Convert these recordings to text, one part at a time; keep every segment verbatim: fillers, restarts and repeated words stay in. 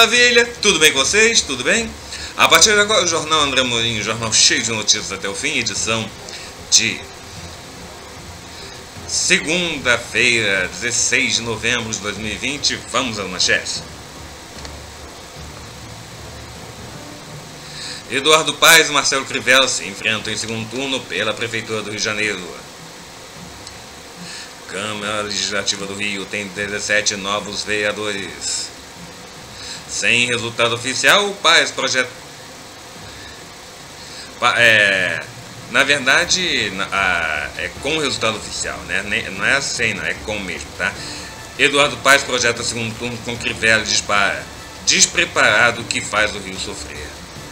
maravilha! Tudo bem com vocês? Tudo bem? A partir de agora, o Jornal André Amorim, jornal cheio de notícias até o fim, edição de segunda-feira, dezesseis de novembro de dois mil e vinte. Vamos às manchetes. Eduardo Paes e Marcelo Crivella se enfrentam em segundo turno pela Prefeitura do Rio de Janeiro. Câmara Legislativa do Rio tem dezessete novos vereadores. Sem resultado oficial, o Paes projeta... É... Na verdade, a... é com resultado oficial, né? Não é sem, não é com mesmo, tá? Eduardo Paes projeta segundo turno com Crivella e dispara. Despreparado que faz o Rio sofrer.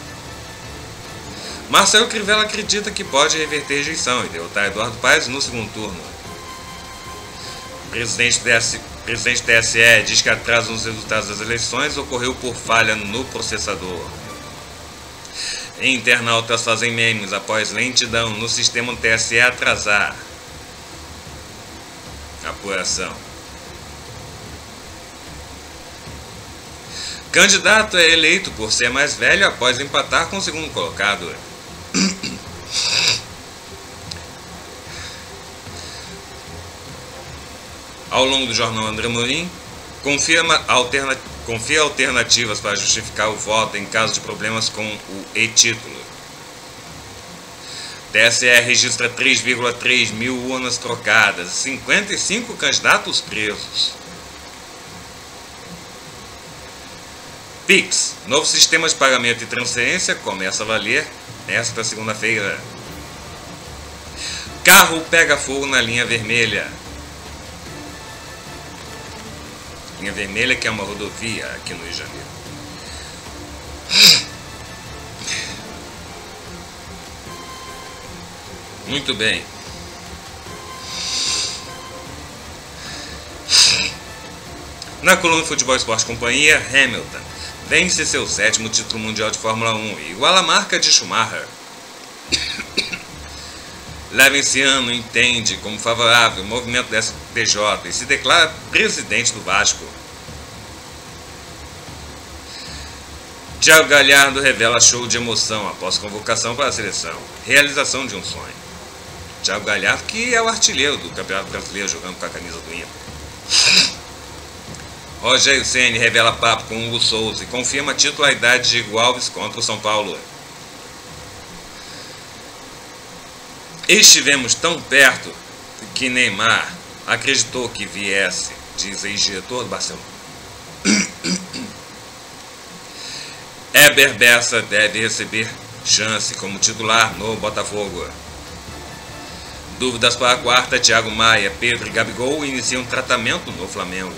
Marcelo Crivella acredita que pode reverter a rejeição e derrotar Eduardo Paes no segundo turno. Presidente do Presidente do T S E diz que atraso nos resultados das eleições ocorreu por falha no processador. Internautas fazem memes após lentidão no sistema do T S E atrasar. Apuração. Candidato é eleito por ser mais velho após empatar com o segundo colocado. Ao longo do jornal André Amorim, confirma alterna, confia alternativas para justificar o voto em caso de problemas com o e-título. T S E registra três vírgula três mil urnas trocadas, cinquenta e cinco candidatos presos. Pix, novo sistema de pagamento e transferência, começa a valer nesta segunda-feira. Carro pega fogo na linha vermelha. Linha vermelha, que é uma rodovia aqui no Rio de Janeiro. Muito bem. Na coluna Futebol Esporte Companhia, Hamilton vence seu sétimo título mundial de Fórmula um e iguala a marca de Schumacher. Levenciano entende como favorável o movimento da S T J e se declara presidente do Vasco. Thiago Galhardo revela show de emoção após convocação para a seleção. Realização de um sonho. Thiago Galhardo, que é o artilheiro do Campeonato Brasileiro, jogando com a camisa do Inter. Rogério Ceni revela papo com Hugo Souza e confirma a titularidade de Diego Alves contra o São Paulo. Estivemos tão perto que Neymar acreditou que viesse, diz ex-diretor do Barcelona. Heber Bessa deve receber chance como titular no Botafogo. Dúvidas para a quarta, Thiago Maia, Pedro e Gabigol iniciam tratamento no Flamengo.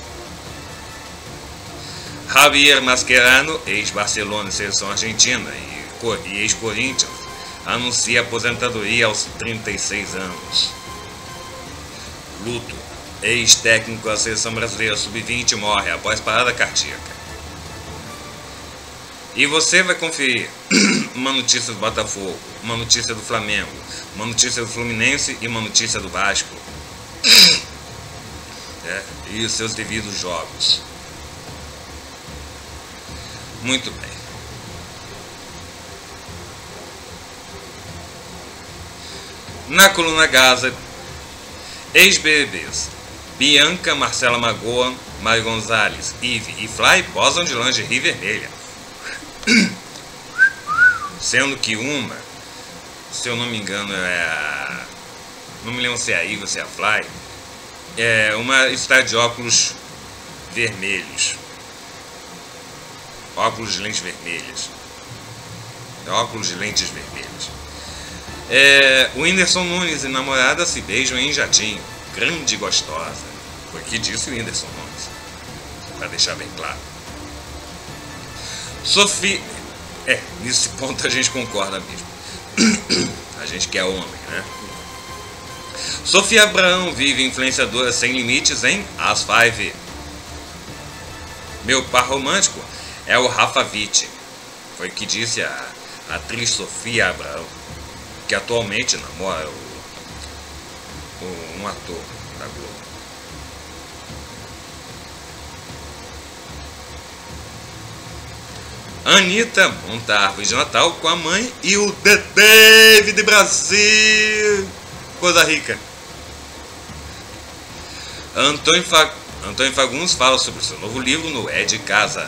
Javier Mascherano, ex-Barcelona e seleção argentina e ex-Corinthians, anuncia aposentadoria aos trinta e seis anos. Luto. Ex-técnico da seleção brasileira sub vinte morre após parada cardíaca. E você vai conferir uma notícia do Botafogo, uma notícia do Flamengo, uma notícia do Fluminense e uma notícia do Vasco. É, e os seus devidos jogos. Muito bem. Na coluna Gaza, ex-B B Bs, Bianca, Marcela Magoa, Mário Gonzalez, Ive e Fly posam de lingerie vermelha. Sendo que uma, se eu não me engano, é a... não me lembro se é a Ive ou se é a Fly, é uma está de óculos vermelhos. Óculos de lentes vermelhas. Óculos de lentes vermelhas. É, o Whindersson Nunes e namorada se beijam em jatinho. Grande e gostosa. Foi o que disse o Whindersson Nunes. Para deixar bem claro. Sofia... É, nesse ponto a gente concorda mesmo. A gente que é homem, né? Sofia Abraão vive influenciadora sem limites em As Five. Meu par romântico é o Rafa Witt. Foi o que disse a, a atriz Sofia Abraão, que atualmente namora o, o, um ator da Globo. Anitta monta a árvore de Natal com a mãe e o The David Brasil. Coisa rica. Antônio, Fa... Antônio Fagundes fala sobre seu novo livro no É de Casa.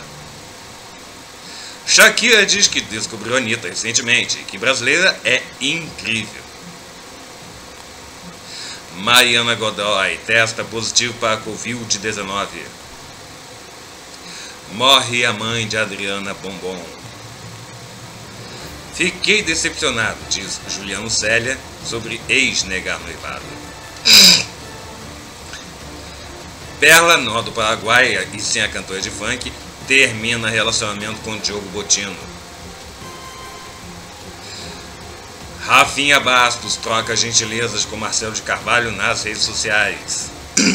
Shakira diz que descobriu a Anitta recentemente e que brasileira é incrível. Mariana Godoy testa positivo para a covid dezenove. Morre a mãe de Adriana Bombom. Fiquei decepcionado, diz Juliano Célia sobre ex-negar noivado. Perla, nó do Paraguai e sem a cantora de funk, termina relacionamento com Diogo Botino. Rafinha Bastos troca gentilezas com Marcelo de Carvalho nas redes sociais.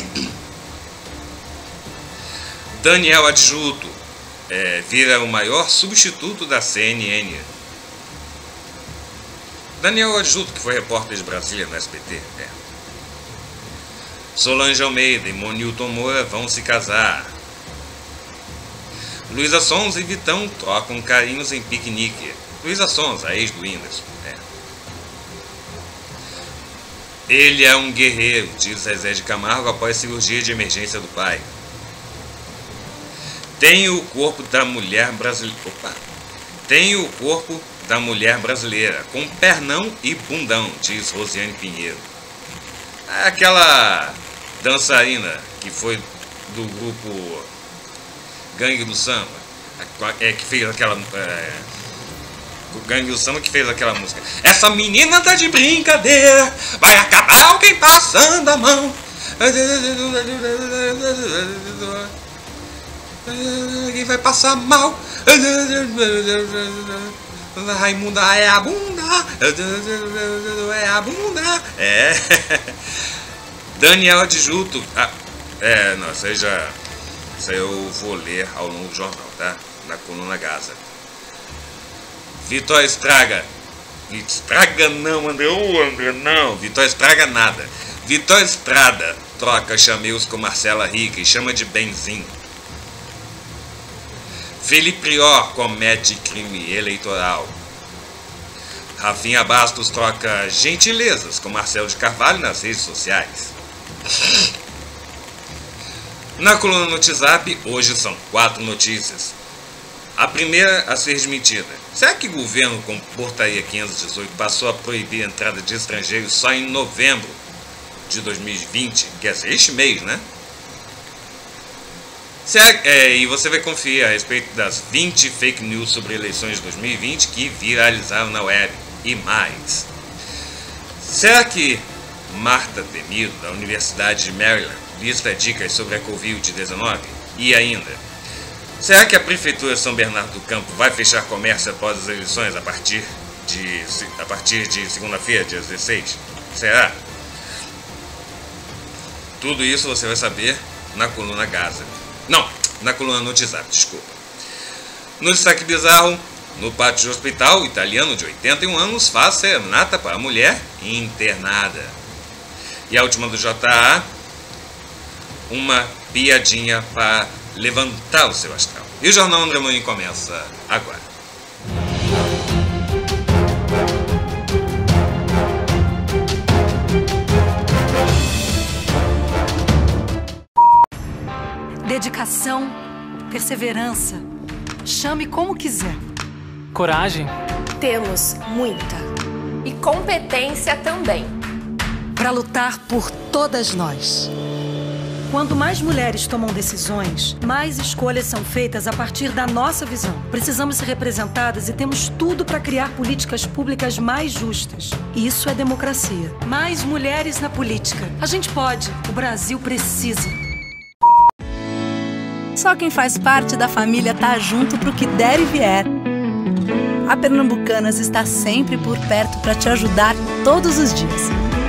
Daniel Adjuto é, vira o maior substituto da C N N. Daniel Adjuto, que foi repórter de Brasília no S B T. É. Solange Almeida e Monilton Moura vão se casar. Luísa Sonza e Vitão trocam carinhos em piquenique. Luísa Sonza, a ex do Whindersson. É. Ele é um guerreiro, diz Zezé de Camargo após cirurgia de emergência do pai. Tem o corpo da mulher brasileira. Opa! Tem o corpo da mulher brasileira, com pernão e bundão, diz Rosiane Pinheiro. Aquela dançarina que foi do grupo Gangue do Samba, é, que fez aquela. É, o Gangue do Samba que fez aquela música. Essa menina tá de brincadeira, vai acabar alguém passando a mão. Alguém vai passar mal. Raimunda é a bunda. É a bunda. É. Daniel Adjuto. Ah, é, não, isso aí já. Isso aí eu vou ler ao longo do jornal, tá? Na coluna Gaza. Vitória Estraga. Estraga não, André. Ô, André, não. Vitória Estraga nada. Vitória Estrada troca chameios com Marcela Rica e chama de Benzinho. Felipe Prior comete crime eleitoral. Rafinha Bastos troca gentilezas com Marcelo de Carvalho nas redes sociais. Na coluna no WhatsApp, hoje são quatro notícias. A primeira a ser desmentida. Será que o governo, com portaria quinhentos e dezoito, passou a proibir a entrada de estrangeiros só em novembro de dois mil e vinte? Quer dizer, este mês, né? Será, é, e você vai conferir a respeito das vinte fake news sobre eleições de dois mil e vinte que viralizaram na web. E mais. Será que Marta Temido, da Universidade de Maryland, lista dicas sobre a covid dezenove? E ainda, será que a Prefeitura de São Bernardo do Campo vai fechar comércio após as eleições a partir de, a partir de segunda-feira, dia dezesseis? Será? Tudo isso você vai saber na coluna Gaza. Não, na coluna no WhatsApp, desculpa. No destaque bizarro, no pátio de hospital, o italiano de oitenta e um anos faz serenata para a mulher internada. E a última do J A, uma piadinha para levantar o seu astral. E o Jornal André Morim começa agora. Dedicação, perseverança, chame como quiser. Coragem. Temos muita. E competência também. Para lutar por todas nós. Quando mais mulheres tomam decisões, mais escolhas são feitas a partir da nossa visão. Precisamos ser representadas e temos tudo para criar políticas públicas mais justas. Isso é democracia. Mais mulheres na política. A gente pode. O Brasil precisa. Só quem faz parte da família tá junto pro que der e vier. A Pernambucanas está sempre por perto para te ajudar todos os dias.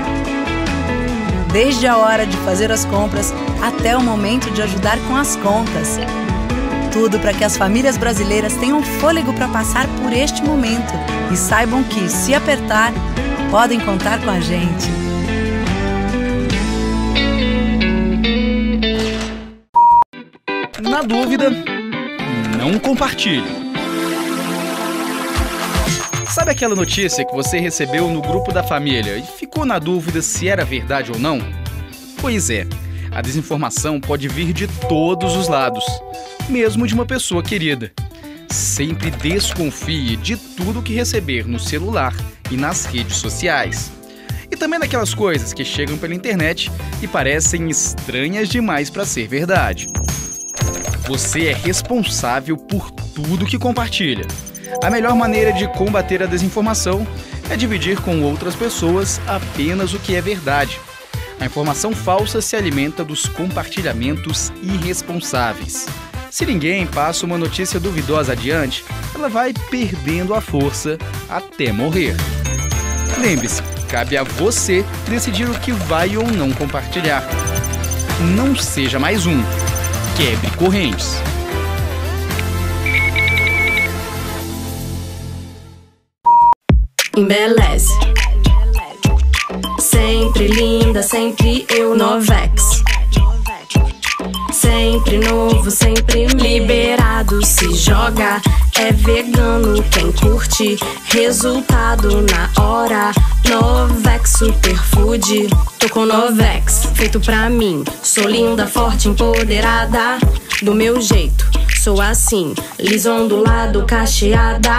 Desde a hora de fazer as compras até o momento de ajudar com as contas. Tudo para que as famílias brasileiras tenham fôlego para passar por este momento e saibam que, se apertar, podem contar com a gente. Na dúvida, não compartilhe. Sabe aquela notícia que você recebeu no grupo da família e ficou na dúvida se era verdade ou não? Pois é, a desinformação pode vir de todos os lados, mesmo de uma pessoa querida. Sempre desconfie de tudo que receber no celular e nas redes sociais. E também daquelas coisas que chegam pela internet e parecem estranhas demais para ser verdade. Você é responsável por tudo que compartilha. A melhor maneira de combater a desinformação é dividir com outras pessoas apenas o que é verdade. A informação falsa se alimenta dos compartilhamentos irresponsáveis. Se ninguém passa uma notícia duvidosa adiante, ela vai perdendo a força até morrer. Lembre-se, cabe a você decidir o que vai ou não compartilhar. Não seja mais um. Quebre correntes. Embeleze. Sempre linda, sempre eu, Novex. Sempre novo, sempre liberado. Se joga, é vegano. Quem curte, resultado na hora. Novex Superfood. Tô com Novex, feito pra mim. Sou linda, forte, empoderada. Do meu jeito, sou assim. Lisa, ondulado, cacheada.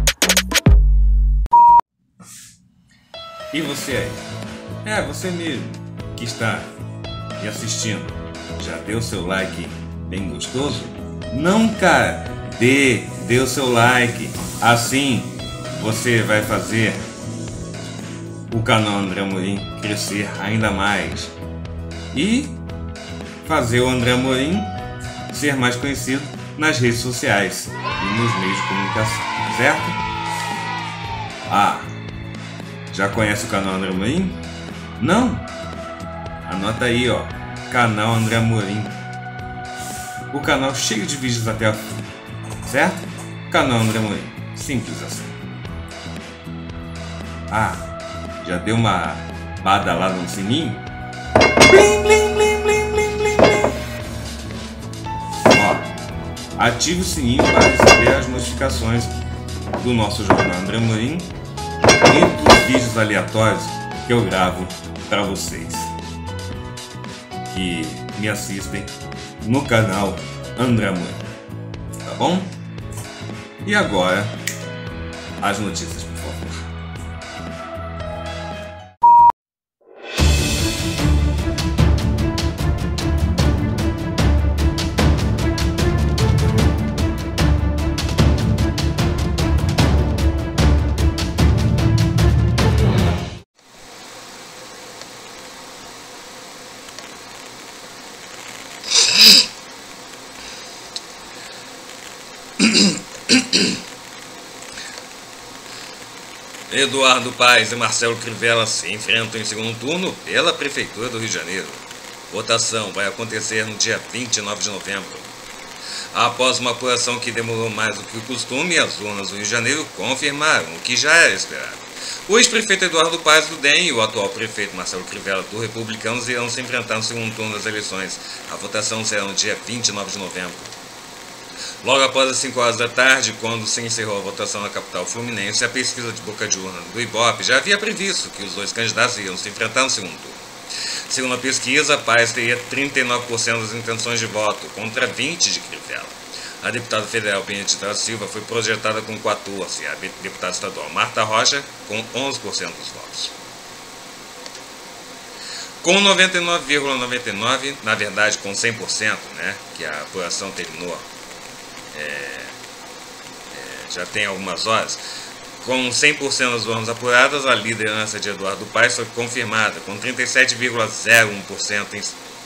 E você aí? É, você mesmo que está me assistindo. Já deu seu like bem gostoso? Não, cara! Dê, dê o seu like. Assim você vai fazer o canal André Amorim crescer ainda mais. E fazer o André Amorim ser mais conhecido nas redes sociais e nos meios de comunicação. Certo? Ah! Já conhece o canal André Amorim? Não? Anota aí, ó. Canal André Amorim. O canal cheio de vídeos até a fim. Certo? Canal André Amorim. Simples assim. Ah, já deu uma badalada no sininho? Blim, blim, blim, blim, blim, blim, blim. Ó, ative o sininho para receber as notificações do nosso jornal André Amorim e dos vídeos aleatórios que eu gravo para vocês que me assistem no canal André Amorim, tá bom? E agora as notícias, por favor. Eduardo Paes e Marcelo Crivella se enfrentam em segundo turno pela Prefeitura do Rio de Janeiro. Votação vai acontecer no dia vinte e nove de novembro. Após uma apuração que demorou mais do que o costume, as urnas do Rio de Janeiro confirmaram o que já era esperado. O ex-prefeito Eduardo Paes do D E M e o atual prefeito Marcelo Crivella do Republicanos irão se enfrentar no segundo turno das eleições. A votação será no dia vinte e nove de novembro. Logo após as cinco horas da tarde, quando se encerrou a votação na capital fluminense, a pesquisa de boca de urna do Ibope já havia previsto que os dois candidatos iriam se enfrentar no segundo turno. Segundo a pesquisa, Paes teria trinta e nove por cento das intenções de voto, contra vinte por cento de Crivella. A deputada federal Benedita da Silva foi projetada com quatorze por cento e a deputada estadual Marta Rocha com onze por cento dos votos. Com noventa e nove vírgula noventa e nove por cento, na verdade com cem por cento, né, que a apuração terminou É, é, já tem algumas horas, com cem por cento das urnas apuradas, a liderança de Eduardo Paes foi confirmada, com trinta e sete vírgula zero um por cento.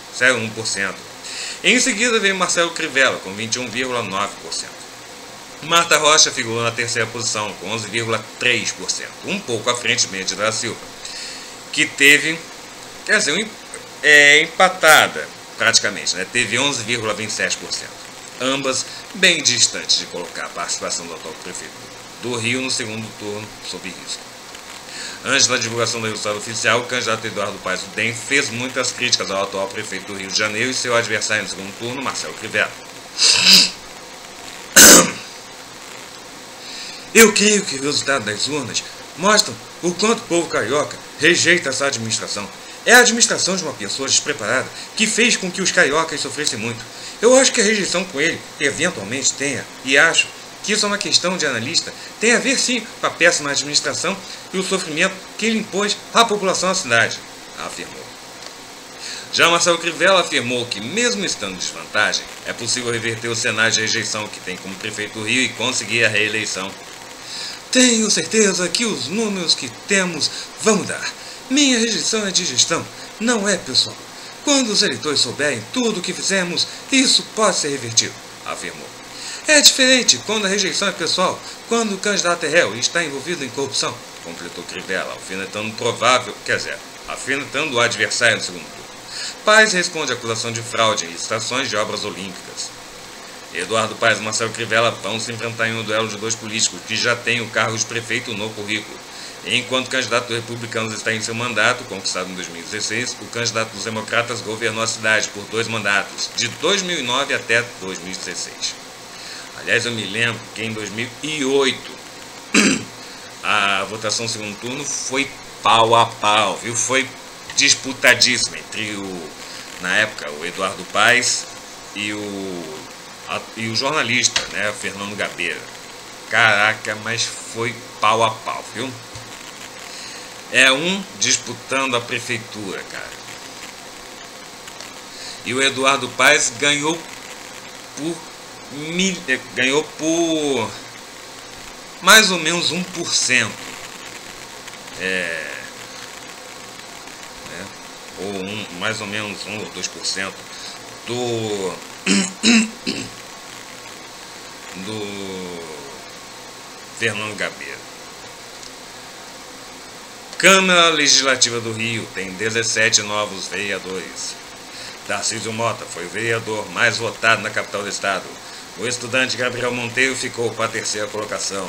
Em seguida veio Marcelo Crivella, com vinte e um vírgula nove por cento. Marta Rocha figurou na terceira posição, com onze vírgula três por cento, um pouco à frente de Benedita da Silva, que teve, quer dizer, um, é, empatada praticamente, né? Teve onze vírgula vinte e sete por cento. Ambas bem distantes de colocar a participação do atual prefeito do Rio no segundo turno sob risco. Antes da divulgação do resultado oficial, o candidato Eduardo Paes do D E M fez muitas críticas ao atual prefeito do Rio de Janeiro e seu adversário no segundo turno, Marcelo Crivella. Eu creio que o resultado das urnas mostram o quanto o povo carioca rejeita essa administração. É a administração de uma pessoa despreparada que fez com que os cariocas sofressem muito. Eu acho que a rejeição com ele, eventualmente, tenha, e acho que isso é uma questão de analista, tem a ver sim com a péssima administração e o sofrimento que ele impôs à população da cidade, afirmou. Já Marcelo Crivella afirmou que, mesmo estando em desvantagem, é possível reverter o cenário de rejeição que tem como prefeito do Rio e conseguir a reeleição. Tenho certeza que os números que temos vão mudar. Minha rejeição é de gestão, não é pessoal. Quando os eleitores souberem tudo o que fizemos, isso pode ser revertido, afirmou. É diferente quando a rejeição é pessoal, quando o candidato é réu e está envolvido em corrupção, completou Crivella, alfinetando provável, quer dizer, alfinetando o adversário no segundo turno. Paes responde à acusação de fraude em licitações de obras olímpicas. Eduardo Paes e Marcelo Crivella vão se enfrentar em um duelo de dois políticos que já têm o cargo de prefeito no currículo. Enquanto o candidato dos republicanos está em seu mandato, conquistado em dois mil e dezesseis, o candidato dos democratas governou a cidade por dois mandatos, de dois mil e nove até dois mil e dezesseis. Aliás, eu me lembro que em dois mil e oito a votação no segundo turno foi pau a pau, viu? Foi disputadíssima entre o, na época, o Eduardo Paes e o, a, e o jornalista, né, Fernando Gabeira. Caraca, mas foi pau a pau, viu? É um disputando a prefeitura, cara. E o Eduardo Paes ganhou por mil, ganhou por mais ou menos um por cento. É, né, ou um, mais ou menos um ou dois por cento do do Fernando Gabeira. Câmara Legislativa do Rio tem dezessete novos vereadores. Tarcísio Mota foi o vereador mais votado na capital do estado. O estudante Gabriel Monteiro ficou para a terceira colocação.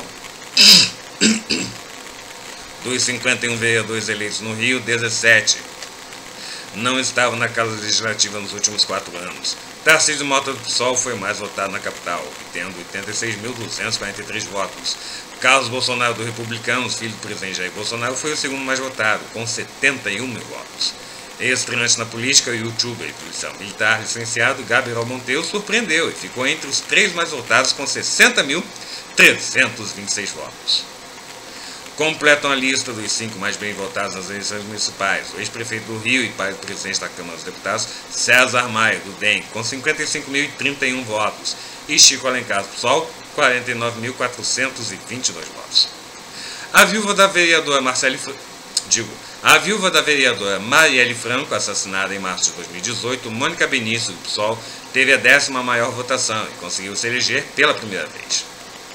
Dos cinquenta e um vereadores eleitos no Rio, dezessete não estavam na Casa Legislativa nos últimos quatro anos. Tarcísio Mota do PSOL foi o mais votado na capital, tendo oitenta e seis mil duzentos e quarenta e três votos. Carlos Bolsonaro do Republicanos, filho do presidente Jair Bolsonaro, foi o segundo mais votado, com setenta e um mil votos. Estreante na política, youtuber e policial militar licenciado, Gabriel Monteiro surpreendeu e ficou entre os três mais votados com sessenta mil trezentos e vinte e seis votos. Completam a lista dos cinco mais bem votados nas eleições municipais: o ex-prefeito do Rio e pai do presidente da Câmara dos Deputados, César Maia, do D E M, com cinquenta e cinco mil e trinta e um votos, e Chico Alencar, do PSOL, quarenta e nove mil quatrocentos e vinte e dois votos. A viúva da vereadora Marcele, digo, a viúva da vereadora Marielle Franco, assassinada em março de dois mil e dezoito, Mônica Benício, do PSOL, teve a décima maior votação e conseguiu se eleger pela primeira vez.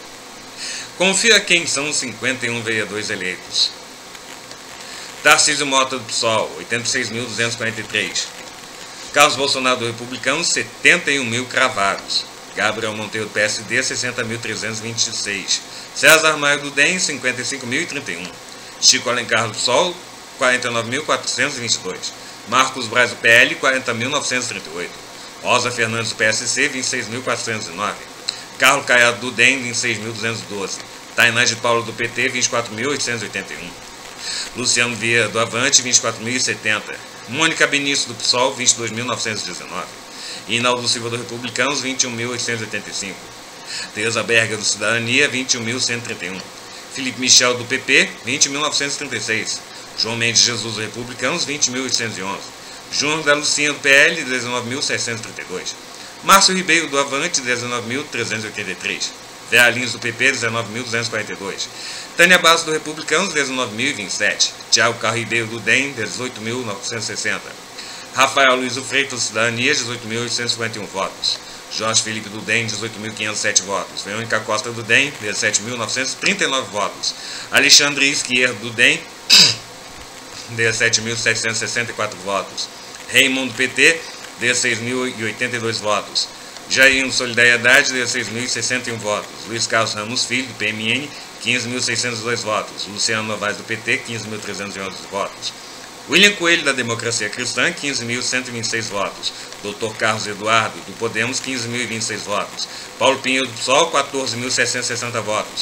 Confira quem são os cinquenta e um vereadores eleitos. Tarcísio Mota, do PSOL, oitenta e seis mil duzentos e quarenta e três. Carlos Bolsonaro, do Republicanos, setenta e um mil cravados. Gabriel Monteiro, do P S D, sessenta mil trezentos e vinte e seis. César Maia, do D E M, cinquenta e cinco mil e trinta e um. Chico Alencar, do PSOL, quarenta e nove mil quatrocentos e vinte e dois. Marcos Braz, do P L, quarenta mil novecentos e trinta e oito. Rosa Fernandes, do P S C, vinte e seis mil quatrocentos e nove. Carlos Caiado, do D E M, vinte e seis mil duzentos e doze. Tainá de Paulo, do P T, vinte e quatro mil oitocentos e oitenta e um. Luciano Vieira, do Avante, vinte e quatro mil e setenta. Mônica Benício, do PSOL, vinte e dois mil novecentos e dezenove. Inaldo Silva, do Republicanos, vinte e um mil oitocentos e oitenta e cinco. Teresa Berger, do Cidadania, vinte e um mil cento e trinta e um. Felipe Michel, do P P, vinte mil novecentos e trinta e seis. João Mendes Jesus, do Republicanos, vinte mil oitocentos e onze. Júnior da Lucinha, do P L, dezenove mil seiscentos e trinta e dois. Márcio Ribeiro, do Avante, dezenove mil trezentos e oitenta e três. Vera Lins, do P P, dezenove mil duzentos e quarenta e dois. Tânia Bastos, do Republicanos, dezenove mil e vinte e sete. Tiago Carro Ribeiro, do D E M, dezoito mil novecentos e sessenta. Rafael Luiz do Freitas, do Cidadania, dezoito mil oitocentos e cinquenta e um votos. Jorge Felipe, do D E M, dezoito mil quinhentos e sete votos. Verônica Costa, do D E M, dezessete mil novecentos e trinta e nove votos. Alexandre Esquerdo, do D E M, dezessete mil setecentos e sessenta e quatro votos. Raimundo, do P T, dezesseis mil e oitenta e dois votos. Jair Solidariedade, dezesseis mil e sessenta e um votos. Luiz Carlos Ramos Filho, do P M N, quinze mil seiscentos e dois votos. Luciano Novaes, do P T, quinze mil trezentos e onze votos. William Coelho, da Democracia Cristã, quinze mil cento e vinte e seis votos. doutor Carlos Eduardo, do Podemos, quinze mil e vinte e seis votos. Paulo Pinheiro, do PSOL, quatorze mil seiscentos e sessenta votos.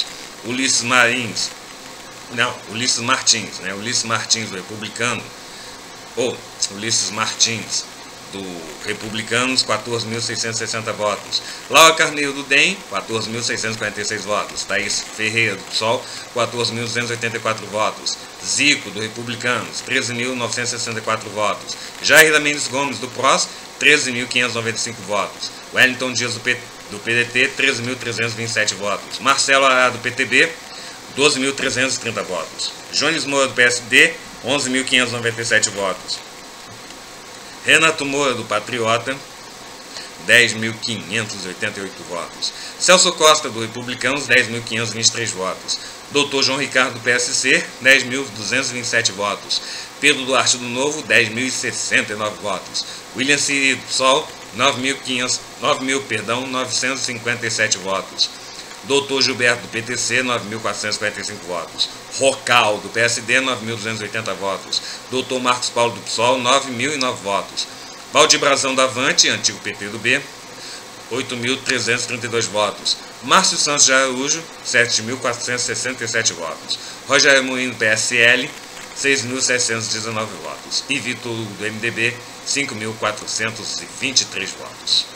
Ulisses Marins, não, Ulisses Martins, né? Ulisses Martins do Republicano, ou Ulisses Martins do Republicanos, quatorze mil seiscentos e sessenta votos. Laura Carneiro do D E M, quatorze mil seiscentos e quarenta e seis votos. Thaís Ferreira do P SOL, quatorze mil duzentos e oitenta e quatro votos. Zico do Republicanos, treze mil novecentos e sessenta e quatro votos. Jair Mendes Gomes do P R O S, treze mil quinhentos e noventa e cinco votos. Wellington Dias do, P, do P D T, treze mil trezentos e vinte e sete votos. Marcelo Ará do P T B, doze mil trezentos e trinta votos. Jones Moura do P S D, onze mil quinhentos e noventa e sete votos. Renato Moura do Patriota, dez mil quinhentos e oitenta e oito votos. Celso Costa do Republicanos, dez mil quinhentos e vinte e três votos. doutor João Ricardo do P S C, dez mil duzentos e vinte e sete votos. Pedro Duarte do Novo, dez mil e sessenta e nove votos. William Siri do P SOL, nove mil, quinhentos, nove mil perdão, novecentos e cinquenta e sete votos. doutor Gilberto do P T C, nove mil quatrocentos e quarenta e cinco votos. Rocal do P S D, nove mil duzentos e oitenta votos. doutor Marcos Paulo do P SOL, nove mil e nove votos. Valdir Brazão do Avante, antigo P T do B, oito mil trezentos e trinta e dois votos. Márcio Santos de Araújo, sete mil quatrocentos e sessenta e sete votos. Rogério Moinho do P S L, seis mil seiscentos e dezenove votos. E Vitor Hugo do M D B, cinco mil quatrocentos e vinte e três votos.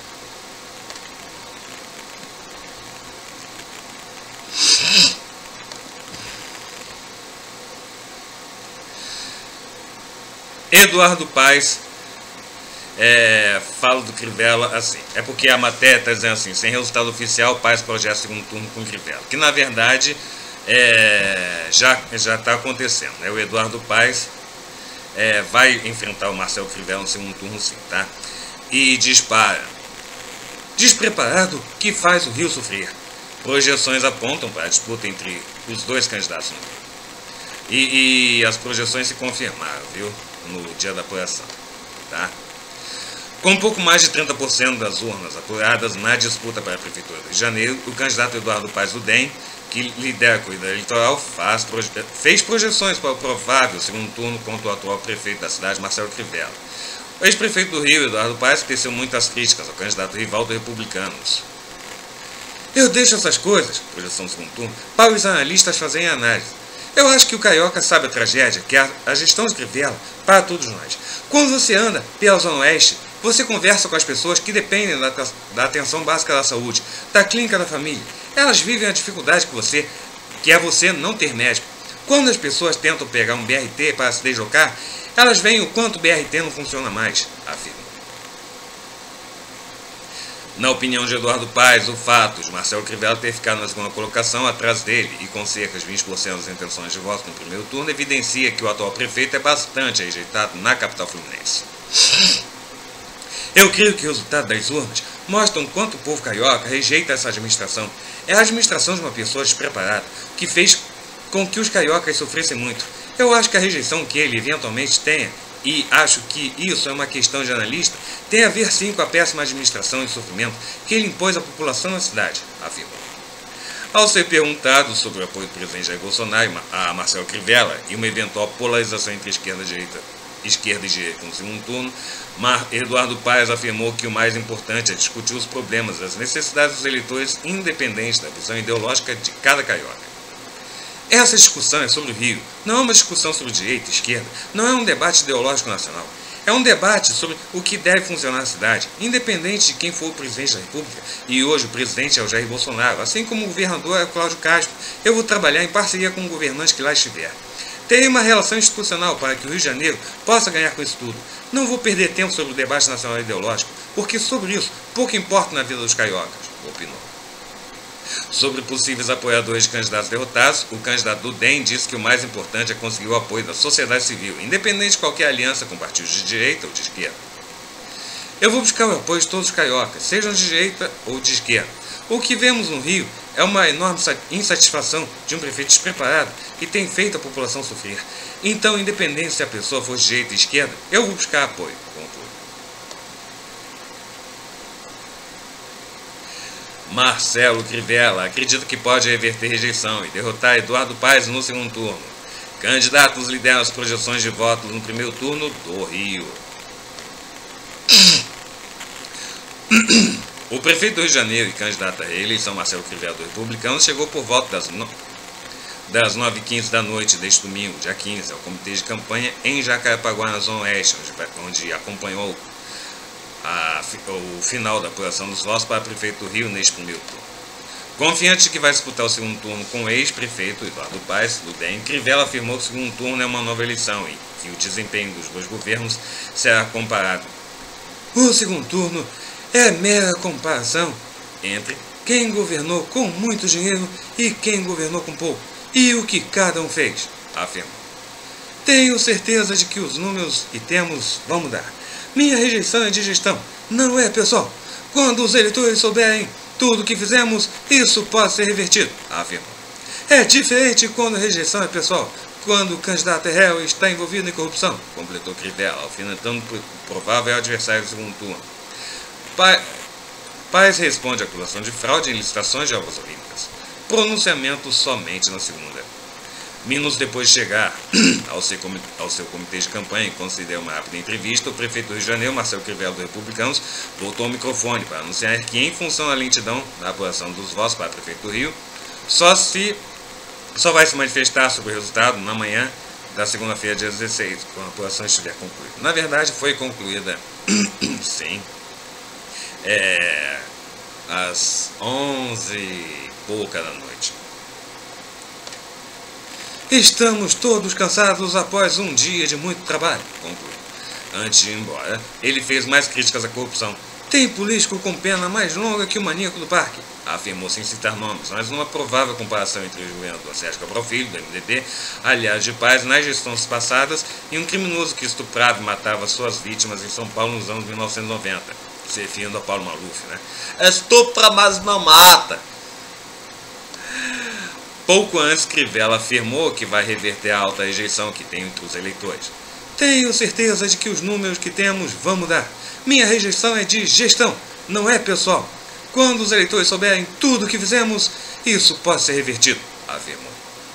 Eduardo Paes é, fala do Crivella assim, é porque a matéria está dizendo assim, sem resultado oficial, Paes projeta segundo turno com Crivella, que na verdade é, já já está acontecendo, né? O Eduardo Paes é, vai enfrentar o Marcelo Crivella no segundo turno sim, tá? E dispara, despreparado que faz o Rio sofrer. Projeções apontam para a disputa entre os dois candidatos, e, e as projeções se confirmaram, viu? No dia da apuração, tá? Com um pouco mais de trinta por cento das urnas apuradas na disputa para a Prefeitura do Rio de Janeiro, o candidato Eduardo Paes do D E M, que lidera a corrida eleitoral, faz, proje fez projeções para o provável segundo turno contra o atual prefeito da cidade, Marcelo Crivella. O ex-prefeito do Rio, Eduardo Paes, teceu muitas críticas ao candidato rival do Republicanos. Eu deixo essas coisas, projeção do segundo turno, para os analistas fazerem análise. Eu acho que o carioca sabe a tragédia que é a gestão de Crivella para todos nós. Quando você anda pela Zona Oeste, você conversa com as pessoas que dependem da, da atenção básica da saúde, da clínica da família. Elas vivem a dificuldade que você, que é você não ter médico. Quando as pessoas tentam pegar um B R T para se deslocar, elas veem o quanto o B R T não funciona mais, afirma. Na opinião de Eduardo Paes, o fato de Marcelo Crivella ter ficado na segunda colocação atrás dele e com cerca de vinte por cento das intenções de voto no primeiro turno evidencia que o atual prefeito é bastante rejeitado na capital fluminense. Eu creio que o resultado das urnas mostra o quanto o povo carioca rejeita essa administração. É a administração de uma pessoa despreparada que fez com que os cariocas sofressem muito. Eu acho que a rejeição que ele eventualmente tenha, e acho que isso é uma questão de analista, tem a ver sim com a péssima administração e sofrimento que ele impôs à população na cidade, afirmou. Ao ser perguntado sobre o apoio do presidente Jair Bolsonaro a Marcelo Crivella e uma eventual polarização entre esquerda e direita, esquerda e direita no segundo turno, Eduardo Paes afirmou que o mais importante é discutir os problemas e as necessidades dos eleitores, independente da visão ideológica de cada carioca. Essa discussão é sobre o Rio, não é uma discussão sobre direita e esquerda, não é um debate ideológico nacional. É um debate sobre o que deve funcionar na cidade, independente de quem for o presidente da República. E hoje o presidente é o Jair Bolsonaro, assim como o governador é o Cláudio Castro. Eu vou trabalhar em parceria com o governante que lá estiver. Terei uma relação institucional para que o Rio de Janeiro possa ganhar com isso tudo. Não vou perder tempo sobre o debate nacional ideológico, porque sobre isso pouco importa na vida dos cariocas, opinou. Sobre possíveis apoiadores de candidatos derrotados, o candidato do D E M disse que o mais importante é conseguir o apoio da sociedade civil, independente de qualquer aliança com partidos de direita ou de esquerda. Eu vou buscar o apoio de todos os cariocas, sejam de direita ou de esquerda. O que vemos no Rio é uma enorme insatisfação de um prefeito despreparado que tem feito a população sofrer. Então, independente se a pessoa for de direita ou de esquerda, eu vou buscar apoio. Marcelo Crivella acredita que pode reverter rejeição e derrotar Eduardo Paes no segundo turno. Candidatos lideram as projeções de votos no primeiro turno do Rio. O prefeito do Rio de Janeiro e candidato à reeleição, Marcelo Crivella do Republicano, chegou por volta das no... das nove e quinze da noite deste domingo, dia quinze, ao comitê de campanha em Jacarepaguá, na Zona Oeste, onde, onde acompanhou a, o final da apuração dos votos para prefeito do Rio neste primeiro turno. Confiante de que vai disputar o segundo turno com o ex-prefeito Eduardo Paes, do D E M, Crivella afirmou que o segundo turno é uma nova eleição e que o desempenho dos dois governos será comparado. O segundo turno é mera comparação entre quem governou com muito dinheiro e quem governou com pouco, e o que cada um fez, afirmou. Tenho certeza de que os números que temos vão mudar. Minha rejeição é de gestão, não é pessoal. Quando os eleitores souberem tudo o que fizemos, isso pode ser revertido, afirmou. É diferente quando a rejeição é pessoal, quando o candidato é réu e está envolvido em corrupção, completou Crivella, alfinetando o provável adversário do segundo turno. Paes responde à acusação de fraude em licitações de Jogos Olímpicos. Pronunciamento somente na segunda. Minutos depois de chegar ao seu, ao seu comitê de campanha e conceder uma rápida entrevista, o prefeito do Rio de Janeiro, Marcelo Crivella, do Republicanos, voltou ao microfone para anunciar que, em função da lentidão da apuração dos votos para prefeito do Rio, só, se, só vai se manifestar sobre o resultado na manhã da segunda-feira, dia dezesseis, quando a apuração estiver concluída. Na verdade, foi concluída, sim, é, às onze e pouca da noite. Estamos todos cansados após um dia de muito trabalho, concluiu. Antes de ir embora, ele fez mais críticas à corrupção. Tem político com pena mais longa que o maníaco do parque, afirmou sem citar nomes, mas numa provável comparação entre o governador Sérgio Cabral Filho, do M D B, aliado de Paes nas gestões passadas, e um criminoso que estuprava e matava suas vítimas em São Paulo nos anos mil novecentos e noventa, se referindo a Paulo Maluf, né? Estupra, mas não mata. Pouco antes, Crivella afirmou que vai reverter a alta rejeição que tem entre os eleitores. Tenho certeza de que os números que temos vão mudar. Minha rejeição é de gestão, não é pessoal. Quando os eleitores souberem tudo o que fizemos, isso pode ser revertido, afirmou.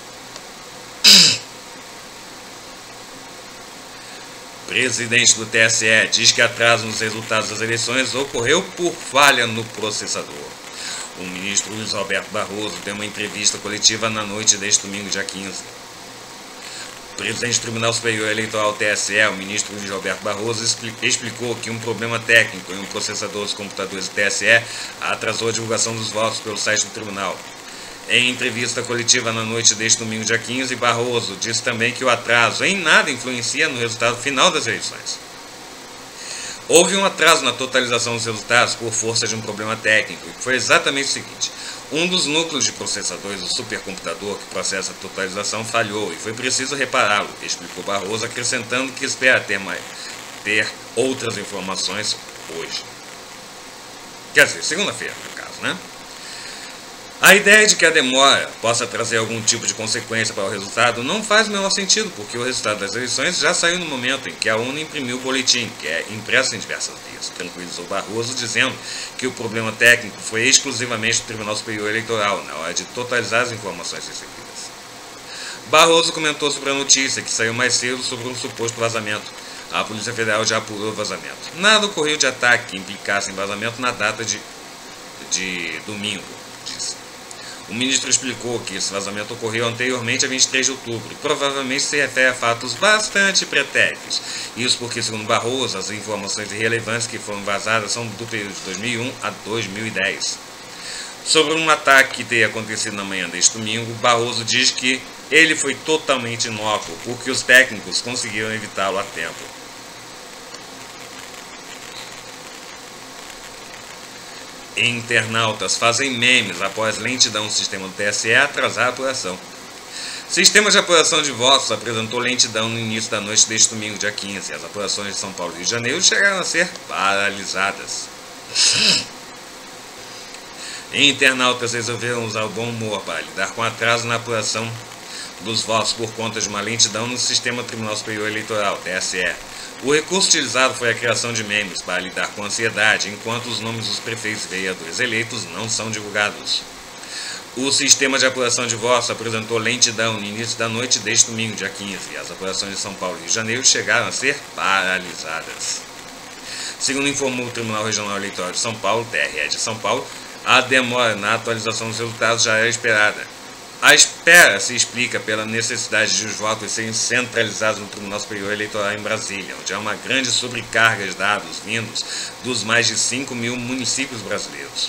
Presidente do T S E diz que atraso nos resultados das eleições ocorreu por falha no processador. O ministro Luiz Roberto Barroso deu uma entrevista coletiva na noite deste domingo, dia quinze. O presidente do Tribunal Superior Eleitoral T S E, o ministro Luiz Roberto Barroso, explicou que um problema técnico em um processador dos computadores do T S E atrasou a divulgação dos votos pelo site do tribunal. Em entrevista coletiva na noite deste domingo, dia quinze, Barroso disse também que o atraso em nada influencia no resultado final das eleições. Houve um atraso na totalização dos resultados por força de um problema técnico, que foi exatamente o seguinte. Um dos núcleos de processadores do supercomputador que processa a totalização falhou e foi preciso repará-lo, explicou Barroso, acrescentando que espera ter, mais, ter outras informações hoje. Quer dizer, segunda-feira, no caso, né? A ideia de que a demora possa trazer algum tipo de consequência para o resultado não faz o menor sentido, porque o resultado das eleições já saiu no momento em que a urna imprimiu o boletim, que é impresso em diversas vias, tranquilizou Barroso, dizendo que o problema técnico foi exclusivamente do Tribunal Superior Eleitoral, na hora de totalizar as informações recebidas. Barroso comentou sobre a notícia, que saiu mais cedo, sobre um suposto vazamento. A Polícia Federal já apurou o vazamento. Nada ocorreu de ataque que implicasse em vazamento na data de, de domingo, disse. O ministro explicou que esse vazamento ocorreu anteriormente a vinte e três de outubro e provavelmente se refere a fatos bastante pretéritos. Isso porque, segundo Barroso, as informações irrelevantes que foram vazadas são do período de dois mil e um a dois mil e dez. Sobre um ataque que teria acontecido na manhã deste domingo, Barroso diz que ele foi totalmente inócuo, porque os técnicos conseguiram evitá-lo a tempo. Internautas fazem memes após lentidão no sistema do T S E atrasar a apuração. Sistema de apuração de votos apresentou lentidão no início da noite deste domingo, dia quinze. As apurações de São Paulo e Rio de Janeiro chegaram a ser paralisadas. Internautas resolveram usar o bom humor para lidar com atraso na apuração dos votos por conta de uma lentidão no sistema Tribunal Superior Eleitoral, T S E. O recurso utilizado foi a criação de memes para lidar com a ansiedade, enquanto os nomes dos prefeitos e vereadores eleitos não são divulgados. O sistema de apuração de votos apresentou lentidão no início da noite deste domingo, dia quinze, e as apurações de São Paulo e Rio de Janeiro chegaram a ser paralisadas. Segundo informou o Tribunal Regional Eleitoral de São Paulo, T R E de São Paulo, a demora na atualização dos resultados já era esperada. A espera se explica pela necessidade de os votos serem centralizados no Tribunal Superior Eleitoral em Brasília, onde há uma grande sobrecarga de dados vindos dos mais de cinco mil municípios brasileiros.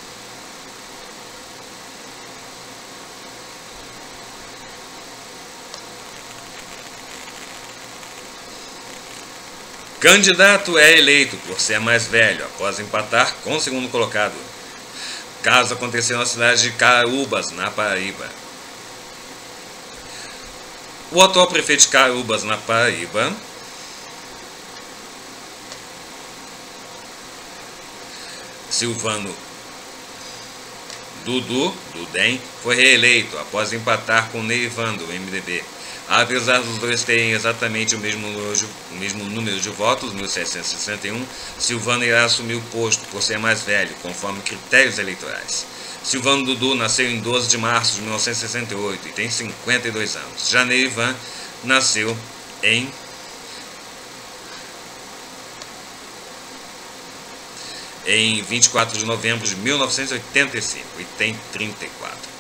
Candidato é eleito por ser mais velho, após empatar com o segundo colocado. Caso aconteceu na cidade de Caraúbas, na Paraíba. O atual prefeito de Caraúbas, na Paraíba, Silvano Dudu, Dudem, foi reeleito após empatar com Neivando, do M D B. Apesar dos dois terem exatamente o mesmo, o mesmo número de votos, mil setecentos e sessenta e um, Silvano irá assumir o posto por ser mais velho, conforme critérios eleitorais. Silvano Dudu nasceu em doze de março de mil novecentos e sessenta e oito e tem cinquenta e dois anos. Já Neivan nasceu em em vinte e quatro de novembro de mil novecentos e oitenta e cinco e tem trinta e quatro.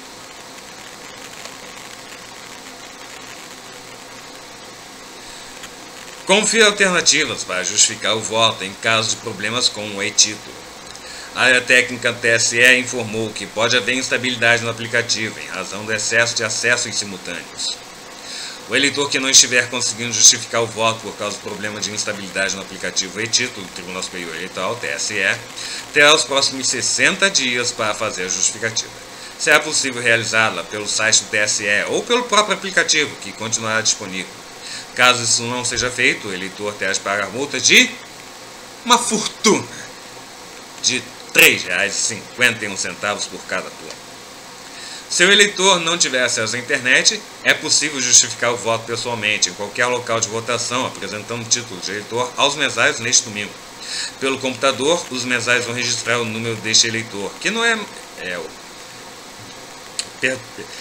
Confira alternativas para justificar o voto em caso de problemas com o e-título. A área técnica T S E informou que pode haver instabilidade no aplicativo em razão do excesso de acessos simultâneos. O eleitor que não estiver conseguindo justificar o voto por causa do problema de instabilidade no aplicativo e-título do Tribunal Superior Eleitoral, T S E, terá os próximos sessenta dias para fazer a justificativa. Será possível realizá-la pelo site do T S E ou pelo próprio aplicativo, que continuará disponível. Caso isso não seja feito, o eleitor terá de pagar multa de uma fortuna de três reais e cinquenta e um centavos por cada turno. Se o eleitor não tiver acesso à internet, é possível justificar o voto pessoalmente em qualquer local de votação, apresentando o título de eleitor aos mesários neste domingo. Pelo computador, os mesários vão registrar o número deste eleitor, que não é... é o... Per...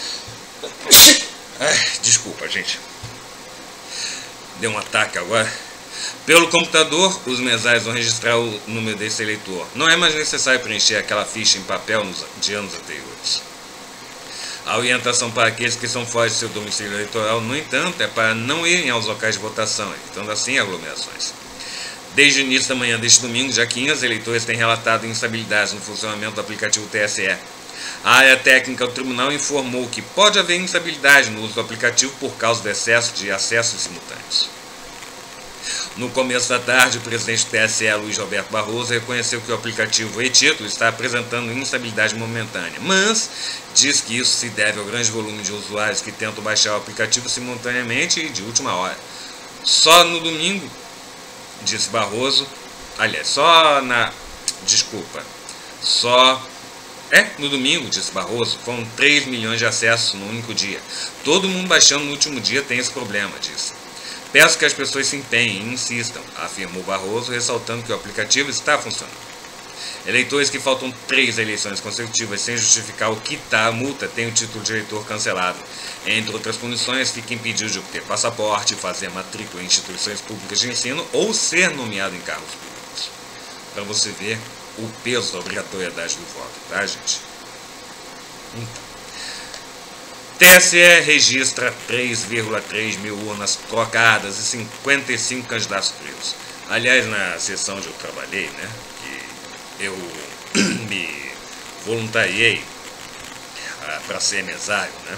Ai, desculpa, gente. Deu um ataque agora. Pelo computador, os mesários vão registrar o número desse eleitor. Não é mais necessário preencher aquela ficha em papel nos, de anos anteriores. A orientação para aqueles que são fora de seu domicílio eleitoral, no entanto, é para não irem aos locais de votação, evitando assim aglomerações. Desde o início da manhã deste domingo, já quinze eleitores têm relatado instabilidades no funcionamento do aplicativo T S E. A área técnica do tribunal informou que pode haver instabilidade no uso do aplicativo por causa do excesso de acessos simultâneos. No começo da tarde, o presidente do T S E, Luiz Roberto Barroso, reconheceu que o aplicativo e-título está apresentando instabilidade momentânea, mas diz que isso se deve ao grande volume de usuários que tentam baixar o aplicativo simultaneamente e de última hora. Só no domingo, disse Barroso, aliás, só na... desculpa, só... É, no domingo, disse Barroso, foram três milhões de acessos no único dia. Todo mundo baixando no último dia tem esse problema, disse. Peço que as pessoas se empenhem e insistam, afirmou Barroso, ressaltando que o aplicativo está funcionando. Eleitores que faltam três eleições consecutivas sem justificar o quitar a multa têm o título de eleitor cancelado. Entre outras punições, fica impedido de obter passaporte, fazer matrícula em instituições públicas de ensino ou ser nomeado em cargos públicos. Para você ver o peso da obrigatoriedade do voto, tá, gente? Então, T S E registra três vírgula três mil urnas trocadas e cinquenta e cinco candidatos presos. Aliás, na sessão onde eu trabalhei, né, que eu me voluntariei para ser mesário, né,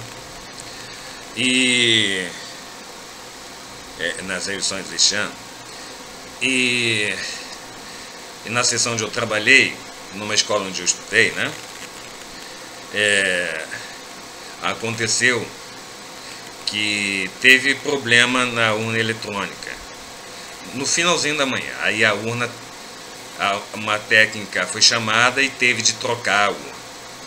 e é, nas eleições deste ano, e E na sessão onde eu trabalhei, numa escola onde eu estudei, né, é, aconteceu que teve problema na urna eletrônica. No finalzinho da manhã, aí a urna, a, uma técnica foi chamada e teve de trocar a urna.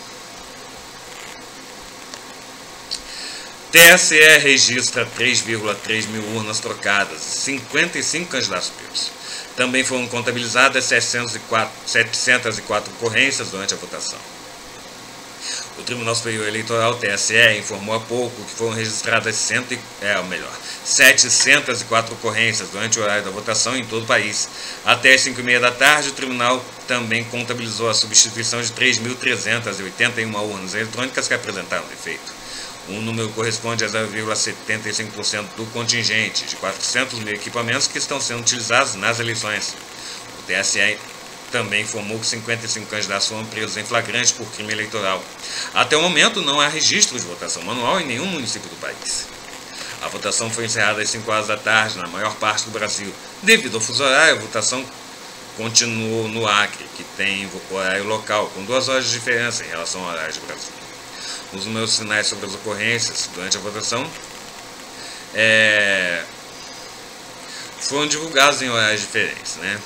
T S E registra três vírgula três mil urnas trocadas e cinquenta e cinco candidatos presos. Também foram contabilizadas setecentas e quatro ocorrências durante a votação. O Tribunal Superior Eleitoral, T S E, informou há pouco que foram registradas cento, é, ou melhor, setecentas e quatro ocorrências durante o horário da votação em todo o país. Até as cinco e meia da tarde, o Tribunal também contabilizou a substituição de três mil trezentas e oitenta e uma urnas eletrônicas que apresentaram defeito. O número corresponde a zero vírgula setenta e cinco por cento do contingente de quatrocentos mil equipamentos que estão sendo utilizados nas eleições. O T S E também informou que cinquenta e cinco candidatos foram presos em flagrante por crime eleitoral. Até o momento, não há registro de votação manual em nenhum município do país. A votação foi encerrada às cinco horas da tarde na maior parte do Brasil. Devido ao fuso horário, a votação continuou no Acre, que tem horário local, com duas horas de diferença em relação ao horário de Brasília. Os números finais sobre as ocorrências durante a votação é, foram divulgados em horários diferentes, né?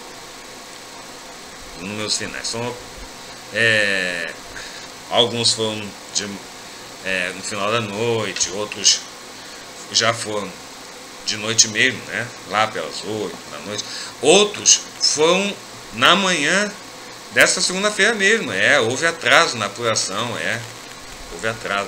Os números finais são é, alguns foram de, é, no final da noite, outros já foram de noite mesmo, né? Lá pelas oito da noite. Outros foram na manhã dessa segunda-feira mesmo. É, houve atraso na apuração, é. Houve atraso.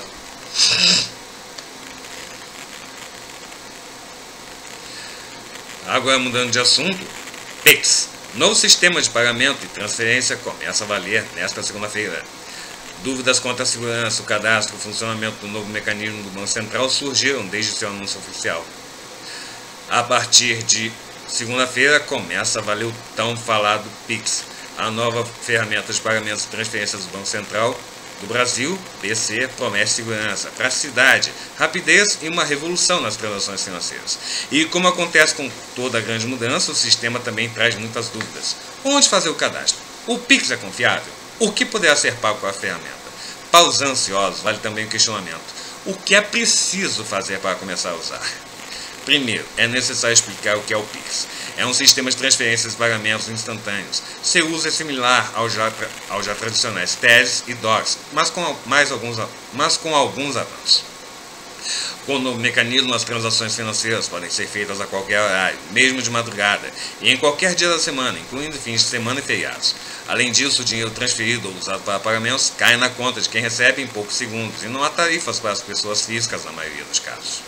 Agora, mudando de assunto, Pix. Novo sistema de pagamento e transferência começa a valer nesta segunda-feira. Dúvidas quanto à segurança, o cadastro, o funcionamento do novo mecanismo do Banco Central surgiram desde seu anúncio oficial. A partir de segunda-feira começa a valer o tão falado Pix, a nova ferramenta de pagamentos e transferências do Banco Central do Brasil. B C promete segurança, praticidade, rapidez e uma revolução nas transações financeiras. E como acontece com toda grande mudança, o sistema também traz muitas dúvidas. Onde fazer o cadastro? O Pix é confiável? O que poderá ser pago com a ferramenta? Para os ansiosos, vale também o questionamento: o que é preciso fazer para começar a usar? Primeiro, é necessário explicar o que é o Pix. É um sistema de transferências e pagamentos instantâneos. Seu uso é similar aos já, ao já tradicionais T E S e D O Cs, mas com, mais alguns, mas com alguns avanços. Com o novo mecanismo, as transações financeiras podem ser feitas a qualquer horário, mesmo de madrugada, e em qualquer dia da semana, incluindo fins de semana e feriados. Além disso, o dinheiro transferido ou usado para pagamentos cai na conta de quem recebe em poucos segundos, e não há tarifas para as pessoas físicas na maioria dos casos.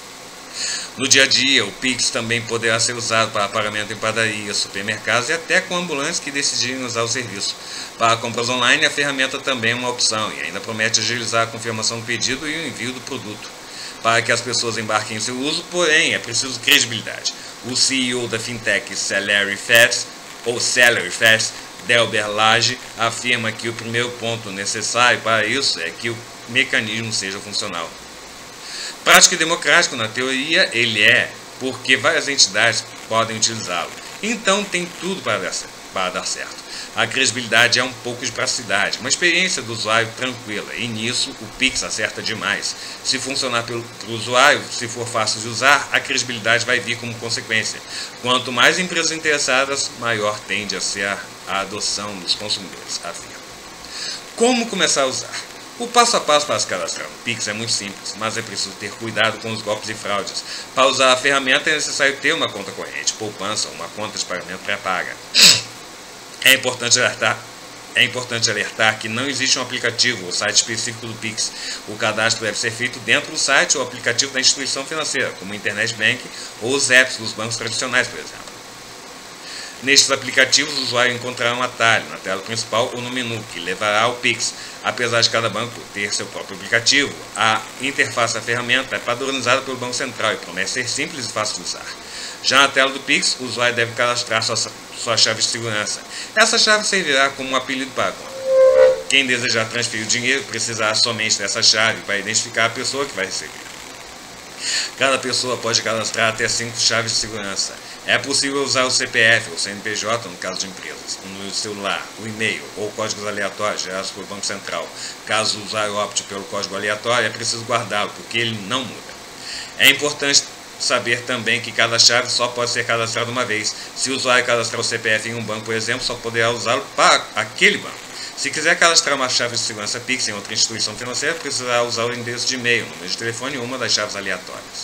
No dia a dia, o Pix também poderá ser usado para pagamento em padarias, supermercados e até com ambulantes que decidirem usar o serviço. Para compras online, a ferramenta também é uma opção e ainda promete agilizar a confirmação do pedido e o envio do produto. Para que as pessoas embarquem em seu uso, porém, é preciso credibilidade. O C E O da fintech Salary Fast, ou Salary Fast, Delber Lage, afirma que o primeiro ponto necessário para isso é que o mecanismo seja funcional. Prático e democrático, na teoria, ele é, porque várias entidades podem utilizá-lo. Então tem tudo para dar, para dar certo. A credibilidade é um pouco de praticidade, uma experiência do usuário tranquila, e nisso o Pix acerta demais. Se funcionar pelo usuário, se for fácil de usar, a credibilidade vai vir como consequência. Quanto mais empresas interessadas, maior tende a ser a, a adoção dos consumidores, afirma. Como começar a usar? O passo a passo para se cadastrar no Pix é muito simples, mas é preciso ter cuidado com os golpes e fraudes. Para usar a ferramenta é necessário ter uma conta corrente, poupança ou uma conta de pagamento pré-paga. É importante alertar, é importante alertar que não existe um aplicativo ou site específico do Pix. O cadastro deve ser feito dentro do site ou aplicativo da instituição financeira, como o Internet Bank ou os apps dos bancos tradicionais, por exemplo. Nestes aplicativos, o usuário encontrará um atalho na tela principal ou no menu, que levará ao Pix. Apesar de cada banco ter seu próprio aplicativo, a interface da ferramenta é padronizada pelo Banco Central e promete ser simples e fácil de usar. Já na tela do Pix, o usuário deve cadastrar sua, sua chave de segurança. Essa chave servirá como um apelido para a conta. Quem desejar transferir o dinheiro precisará somente dessa chave para identificar a pessoa que vai receber. Cada pessoa pode cadastrar até cinco chaves de segurança. É possível usar o C P F ou C N P J no caso de empresas, o número de celular, o e-mail ou códigos aleatórios gerados pelo Banco Central. Caso o usuário opte pelo código aleatório, é preciso guardá-lo, porque ele não muda. É importante saber também que cada chave só pode ser cadastrada uma vez. Se o usuário cadastrar o C P F em um banco, por exemplo, só poderá usá-lo para aquele banco. Se quiser cadastrar uma chave de segurança Pix em outra instituição financeira, precisará usar o endereço de e-mail, número de telefone e uma das chaves aleatórias.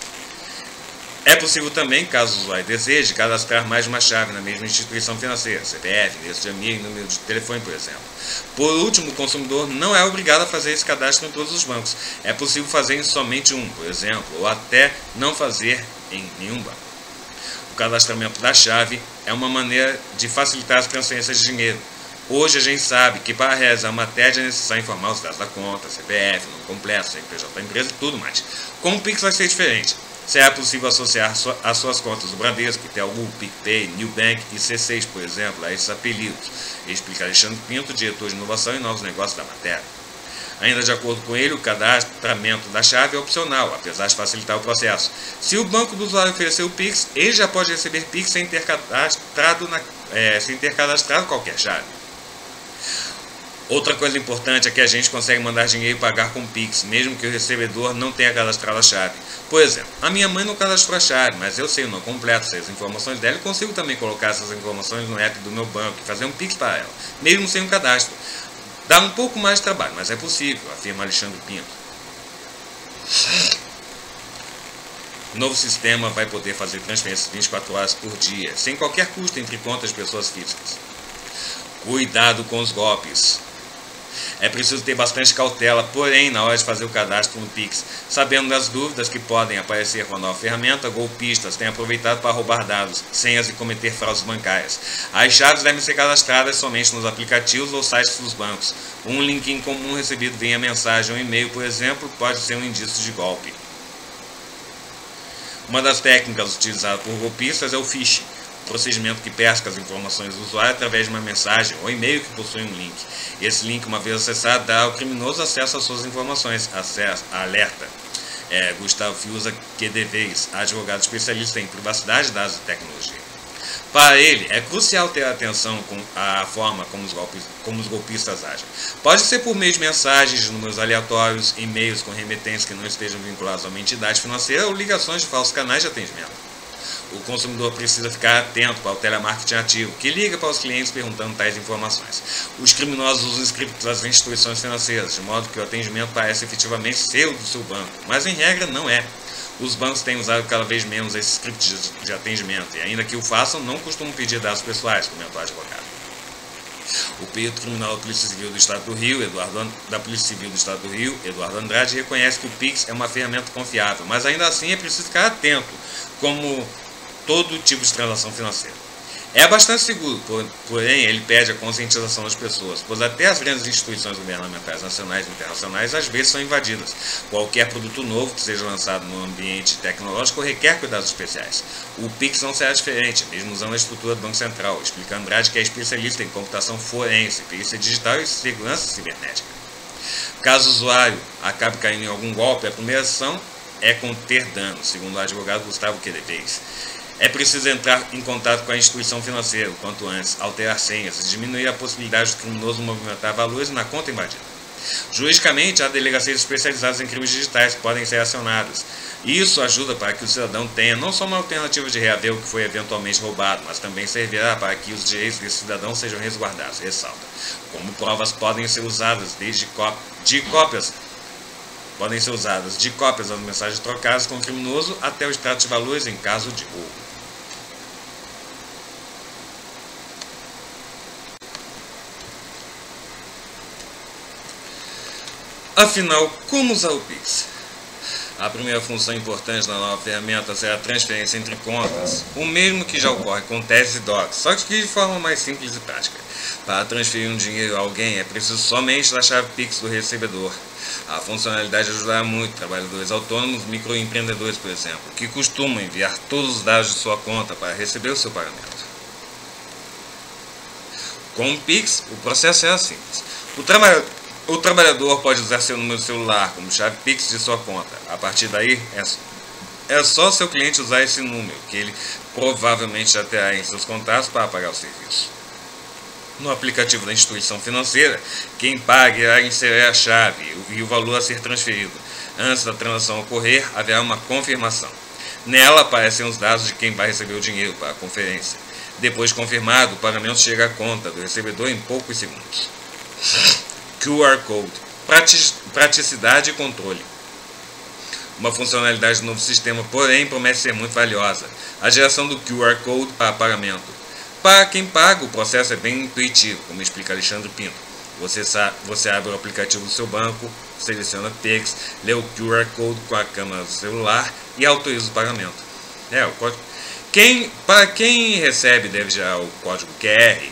É possível também, caso o usuário deseje, cadastrar mais de uma chave na mesma instituição financeira, C P F, endereço de e-mail e número de telefone, por exemplo. Por último, o consumidor não é obrigado a fazer esse cadastro em todos os bancos. É possível fazer em somente um, por exemplo, ou até não fazer em nenhum banco. O cadastramento da chave é uma maneira de facilitar as transferências de dinheiro. Hoje a gente sabe que para realizar uma T E D é necessário informar os dados da conta, C P F, nome completo, C N P J da empresa e tudo mais. Com o Pix vai ser diferente. Será possível associar as suas contas do Bradesco, Itaú, PicPay, Nubank e C seis, por exemplo, a esses apelidos, explica Alexandre Pinto, diretor de inovação e novos negócios da matéria. Ainda de acordo com ele, o cadastramento da chave é opcional, apesar de facilitar o processo. Se o banco do usuário oferecer o Pix, ele já pode receber Pix sem ter cadastrado, na, é, sem ter cadastrado qualquer chave. Outra coisa importante é que a gente consegue mandar dinheiro e pagar com Pix, mesmo que o recebedor não tenha cadastrado a chave. Por exemplo, a minha mãe não cadastrou a chave, mas eu sei o nome completo, sei as informações dela e consigo também colocar essas informações no app do meu banco e fazer um Pix para ela, mesmo sem um cadastro. Dá um pouco mais de trabalho, mas é possível, afirma Alexandre Pinto. O novo sistema vai poder fazer transferências vinte e quatro horas por dia, sem qualquer custo entre contas de pessoas físicas. Cuidado com os golpes. É preciso ter bastante cautela, porém, na hora de fazer o cadastro no Pix, sabendo das dúvidas que podem aparecer com a nova ferramenta, golpistas têm aproveitado para roubar dados, senhas e cometer fraudes bancárias. As chaves devem ser cadastradas somente nos aplicativos ou sites dos bancos. Um link em comum recebido via mensagem ou e-mail, por exemplo, pode ser um indício de golpe. Uma das técnicas utilizadas por golpistas é o phishing, procedimento que pesca as informações do usuário através de uma mensagem ou e-mail que possui um link. Esse link, uma vez acessado, dá ao criminoso acesso às suas informações. Acesso, alerta. É, Gustavo Fiuza Quedevez, advogado especialista em privacidade, dados e tecnologia. Para ele, é crucial ter atenção com a forma como os, golpes, como os golpistas agem. Pode ser por meio de mensagens de números aleatórios, e-mails com remetentes que não estejam vinculados a uma entidade financeira ou ligações de falsos canais de atendimento. O consumidor precisa ficar atento para o telemarketing ativo, que liga para os clientes perguntando tais informações. Os criminosos usam scripts das instituições financeiras, de modo que o atendimento parece efetivamente ser o do seu banco, mas em regra não é. Os bancos têm usado cada vez menos esses scripts de atendimento, e ainda que o façam, não costumam pedir dados pessoais, comentou o advogado. O perito criminal da Polícia Civil do Estado do Rio, Eduardo, da Polícia Civil do Estado do Rio, Eduardo Andrade, reconhece que o Pix é uma ferramenta confiável, mas ainda assim é preciso ficar atento, como todo tipo de transação financeira. É bastante seguro, porém ele pede a conscientização das pessoas, pois até as grandes instituições governamentais nacionais e internacionais às vezes são invadidas. Qualquer produto novo que seja lançado no ambiente tecnológico requer cuidados especiais. O Pix não será diferente, mesmo usando a estrutura do Banco Central, explica Andrade, que é especialista em computação forense, perícia digital e segurança cibernética. Caso o usuário acabe caindo em algum golpe, a primeira ação é conter danos, segundo o advogado Gustavo Quedevez. É preciso entrar em contato com a instituição financeira o quanto antes, alterar senhas e diminuir a possibilidade do criminoso movimentar valores na conta invadida. Juridicamente, há delegacias especializadas em crimes digitais que podem ser acionadas. Isso ajuda para que o cidadão tenha não só uma alternativa de reaver o que foi eventualmente roubado, mas também servirá para que os direitos desse cidadão sejam resguardados, ressalta. Como provas podem ser usadas desde có- de cópias podem ser usadas de cópias das mensagens trocadas com o criminoso até o extrato de valores em caso de roubo. Afinal, como usar o Pix? A primeira função importante da nova ferramenta será a transferência entre contas, o mesmo que já ocorre com T E Ds e D O Cs, só que de forma mais simples e prática. Para transferir um dinheiro a alguém é preciso somente da chave Pix do recebedor. A funcionalidade ajudará muito trabalhadores autônomos, microempreendedores, por exemplo, que costumam enviar todos os dados de sua conta para receber o seu pagamento. Com o Pix, o processo é simples. O trabalhador O trabalhador pode usar seu número de celular como chave Pix de sua conta. A partir daí, é, é só seu cliente usar esse número, que ele provavelmente já terá em seus contatos para pagar o serviço. No aplicativo da instituição financeira, quem paga irá inserir a chave e o valor a ser transferido. Antes da transação ocorrer, haverá uma confirmação. Nela aparecem os dados de quem vai receber o dinheiro para a conferência. Depois de confirmado, o pagamento chega à conta do recebedor em poucos segundos. Q R Code, praticidade e controle. Uma funcionalidade do novo sistema, porém, promete ser muito valiosa. A geração do Q R Code para pagamento. Para quem paga, o processo é bem intuitivo, como explica Alexandre Pinto. Você, sabe, você abre o aplicativo do seu banco, seleciona Pix, lê o Q R Code com a câmera do celular e autoriza o pagamento. É, o código. Quem, para quem recebe, deve gerar o código Q R.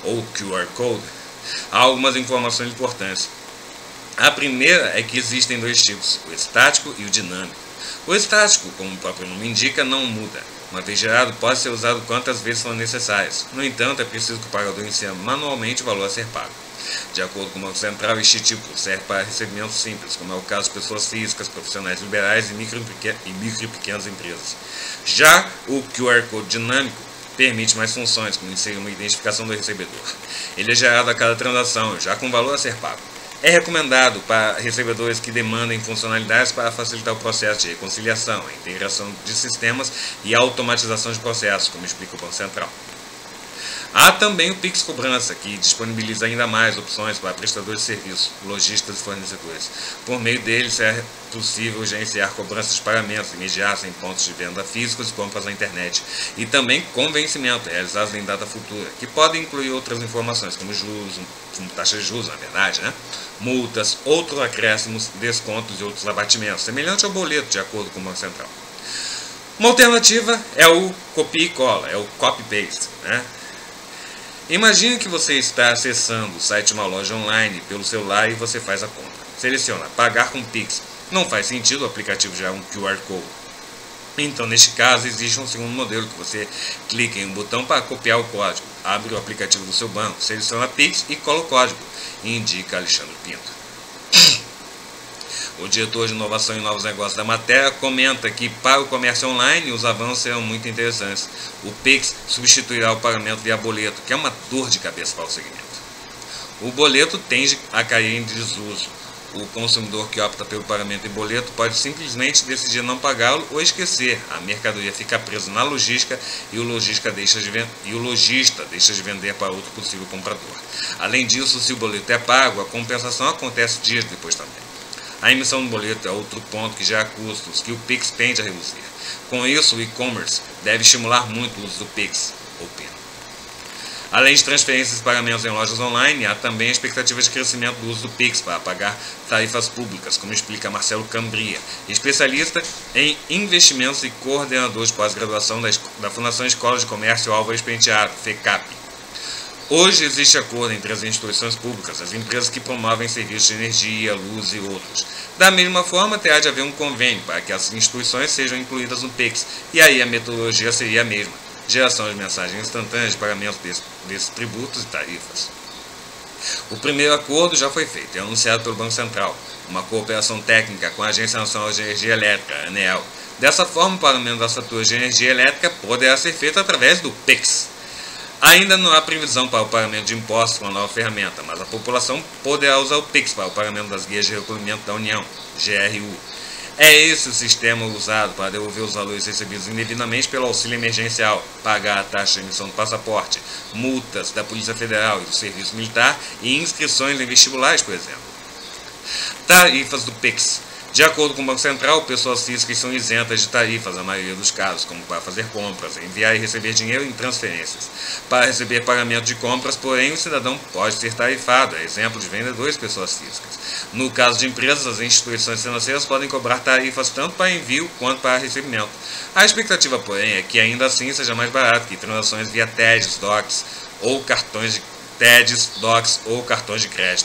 ou Q R Code, há algumas informações importantes. A primeira é que existem dois tipos, o estático e o dinâmico. O estático, como o próprio nome indica, não muda. Uma vez gerado, pode ser usado quantas vezes for necessárias. No entanto, é preciso que o pagador insira manualmente o valor a ser pago. De acordo com o Banco Central, este tipo serve para recebimentos simples, como é o caso de pessoas físicas, profissionais liberais e micro e micro e pequenas empresas. Já o Q R Code dinâmico permite mais funções, como inserir uma identificação do recebedor. Ele é gerado a cada transação, já com valor a ser pago. É recomendado para recebedores que demandem funcionalidades para facilitar o processo de reconciliação, a integração de sistemas e a automatização de processos, como explica o Banco Central. Há também o Pix Cobrança, que disponibiliza ainda mais opções para prestadores de serviços, lojistas e fornecedores. Por meio dele, é possível gerenciar cobranças de pagamentos imediatos em pontos de venda físicos e compras na internet. E também com vencimento, realizados em data futura, que podem incluir outras informações, como juros, como taxa de juros, na verdade, né? multas, outros acréscimos, descontos e outros abatimentos, semelhante ao boleto, de acordo com o Banco Central. Uma alternativa é o copia e cola, é o copy-paste, né? Imagine que você está acessando o site de uma loja online pelo celular e você faz a compra. Seleciona pagar com Pix. Não faz sentido o aplicativo já é um Q R Code. Então, neste caso, existe um segundo modelo que você clica em um botão para copiar o código. Abre o aplicativo do seu banco, seleciona Pix e cola o código. E indica Alexandre Pinto. O diretor de inovação e novos negócios da matéria comenta que para o comércio online os avanços serão muito interessantes. O Pix substituirá o pagamento via boleto, que é uma dor de cabeça para o segmento. O boleto tende a cair em desuso. O consumidor que opta pelo pagamento em boleto pode simplesmente decidir não pagá-lo ou esquecer. A mercadoria fica presa na logística e o logista deixa de, e o logista deixa de vender para outro possível comprador. Além disso, se o boleto é pago, a compensação acontece dias depois também. A emissão do boleto é outro ponto que gera custos que o Pix tende a reduzir. Com isso, o e-commerce deve estimular muito o uso do Pix ou PIN. Além de transferências e pagamentos em lojas online, há também a expectativa de crescimento do uso do Pix para pagar tarifas públicas, como explica Marcelo Cambria, especialista em investimentos e coordenador de pós-graduação da Fundação Escola de Comércio Álvares Penteado, FECAP. Hoje existe acordo entre as instituições públicas, as empresas que promovem serviços de energia, luz e outros. Da mesma forma, terá de haver um convênio para que as instituições sejam incluídas no Pix, e aí a metodologia seria a mesma, geração de mensagens instantâneas de pagamento desses, desses tributos e tarifas. O primeiro acordo já foi feito, é anunciado pelo Banco Central, uma cooperação técnica com a Agência Nacional de Energia Elétrica, a ANEEL. Dessa forma, o pagamento das faturas de energia elétrica poderá ser feito através do Pix. Ainda não há previsão para o pagamento de impostos com a nova ferramenta, mas a população poderá usar o Pix para o pagamento das guias de recolhimento da União, G R U. É esse o sistema usado para devolver os valores recebidos indevidamente pelo auxílio emergencial, pagar a taxa de emissão do passaporte, multas da Polícia Federal e do Serviço Militar e inscrições em vestibulares, por exemplo. Tarifas do Pix. De acordo com o Banco Central, pessoas físicas são isentas de tarifas na maioria dos casos, como para fazer compras, enviar e receber dinheiro em transferências. Para receber pagamento de compras, porém, o cidadão pode ser tarifado, é exemplo de vendedores pessoas físicas. No caso de empresas, as instituições financeiras podem cobrar tarifas tanto para envio quanto para recebimento. A expectativa, porém, é que ainda assim seja mais barato que transações via T E Ds, D O Cs ou cartões de T E Ds, D O Cs ou cartões de crédito.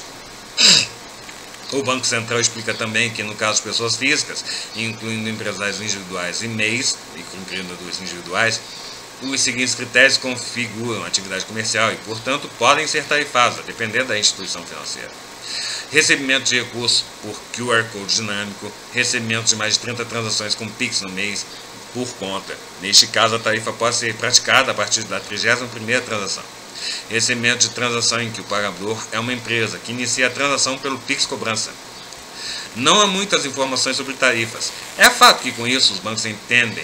O Banco Central explica também que, no caso de pessoas físicas, incluindo empresários individuais e M E Is, microempreendedores individuais, os seguintes critérios configuram a atividade comercial e, portanto, podem ser tarifados, a depender da instituição financeira. Recebimento de recursos por Q R Code dinâmico, recebimento de mais de trinta transações com Pix no mês por conta. Neste caso, a tarifa pode ser praticada a partir da trigésima primeira transação. Recebimento de transação em que o pagador é uma empresa que inicia a transação pelo Pix Cobrança. Não há muitas informações sobre tarifas. É fato que com isso os bancos entendem,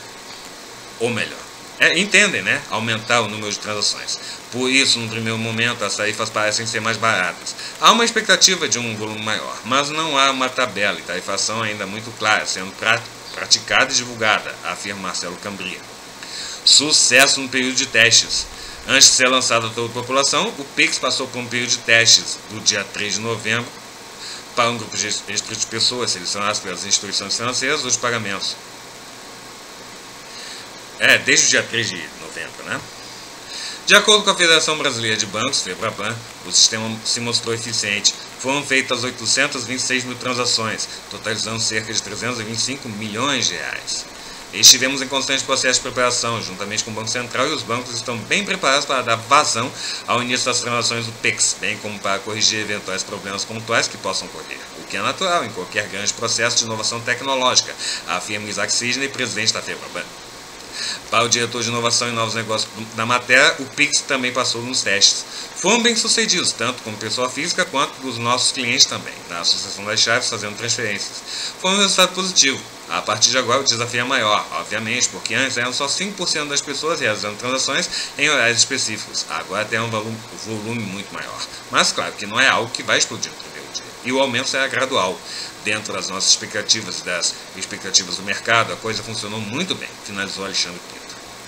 ou melhor, é, entendem, né, aumentar o número de transações. Por isso, no primeiro momento, as tarifas parecem ser mais baratas. Há uma expectativa de um volume maior, mas não há uma tabela e tarifação ainda muito clara, sendo praticada e divulgada, afirma Marcelo Cambria. Sucesso no período de testes. Antes de ser lançado a toda a população, o Pix passou por um período de testes do dia três de novembro para um grupo restrito de pessoas selecionadas pelas instituições financeiras ou de pagamentos. É, desde o dia três de novembro, né? De acordo com a Federação Brasileira de Bancos, FEBRABAN, o sistema se mostrou eficiente. Foram feitas oitocentas e vinte e seis mil transações, totalizando cerca de trezentos e vinte e cinco milhões de reais. Estivemos em constante processo de preparação, juntamente com o Banco Central, e os bancos estão bem preparados para dar vazão ao início das transações do Pix, bem como para corrigir eventuais problemas pontuais que possam ocorrer, o que é natural em qualquer grande processo de inovação tecnológica, afirma Isaac Sidney, presidente da FEBRABAN. Para o diretor de inovação e novos negócios da matéria, o Pix também passou nos testes. Foram bem sucedidos, tanto como pessoa física quanto dos nossos clientes também, na Associação das Chaves fazendo transferências. Foi um resultado positivo. A partir de agora o desafio é maior, obviamente, porque antes eram só cinco por cento das pessoas realizando transações em horários específicos. Agora tem um volume, volume muito maior. Mas claro que não é algo que vai explodir no primeiro dia. E o aumento será gradual. Dentro das nossas expectativas e das expectativas do mercado, a coisa funcionou muito bem, finalizou Alexandre Pinto.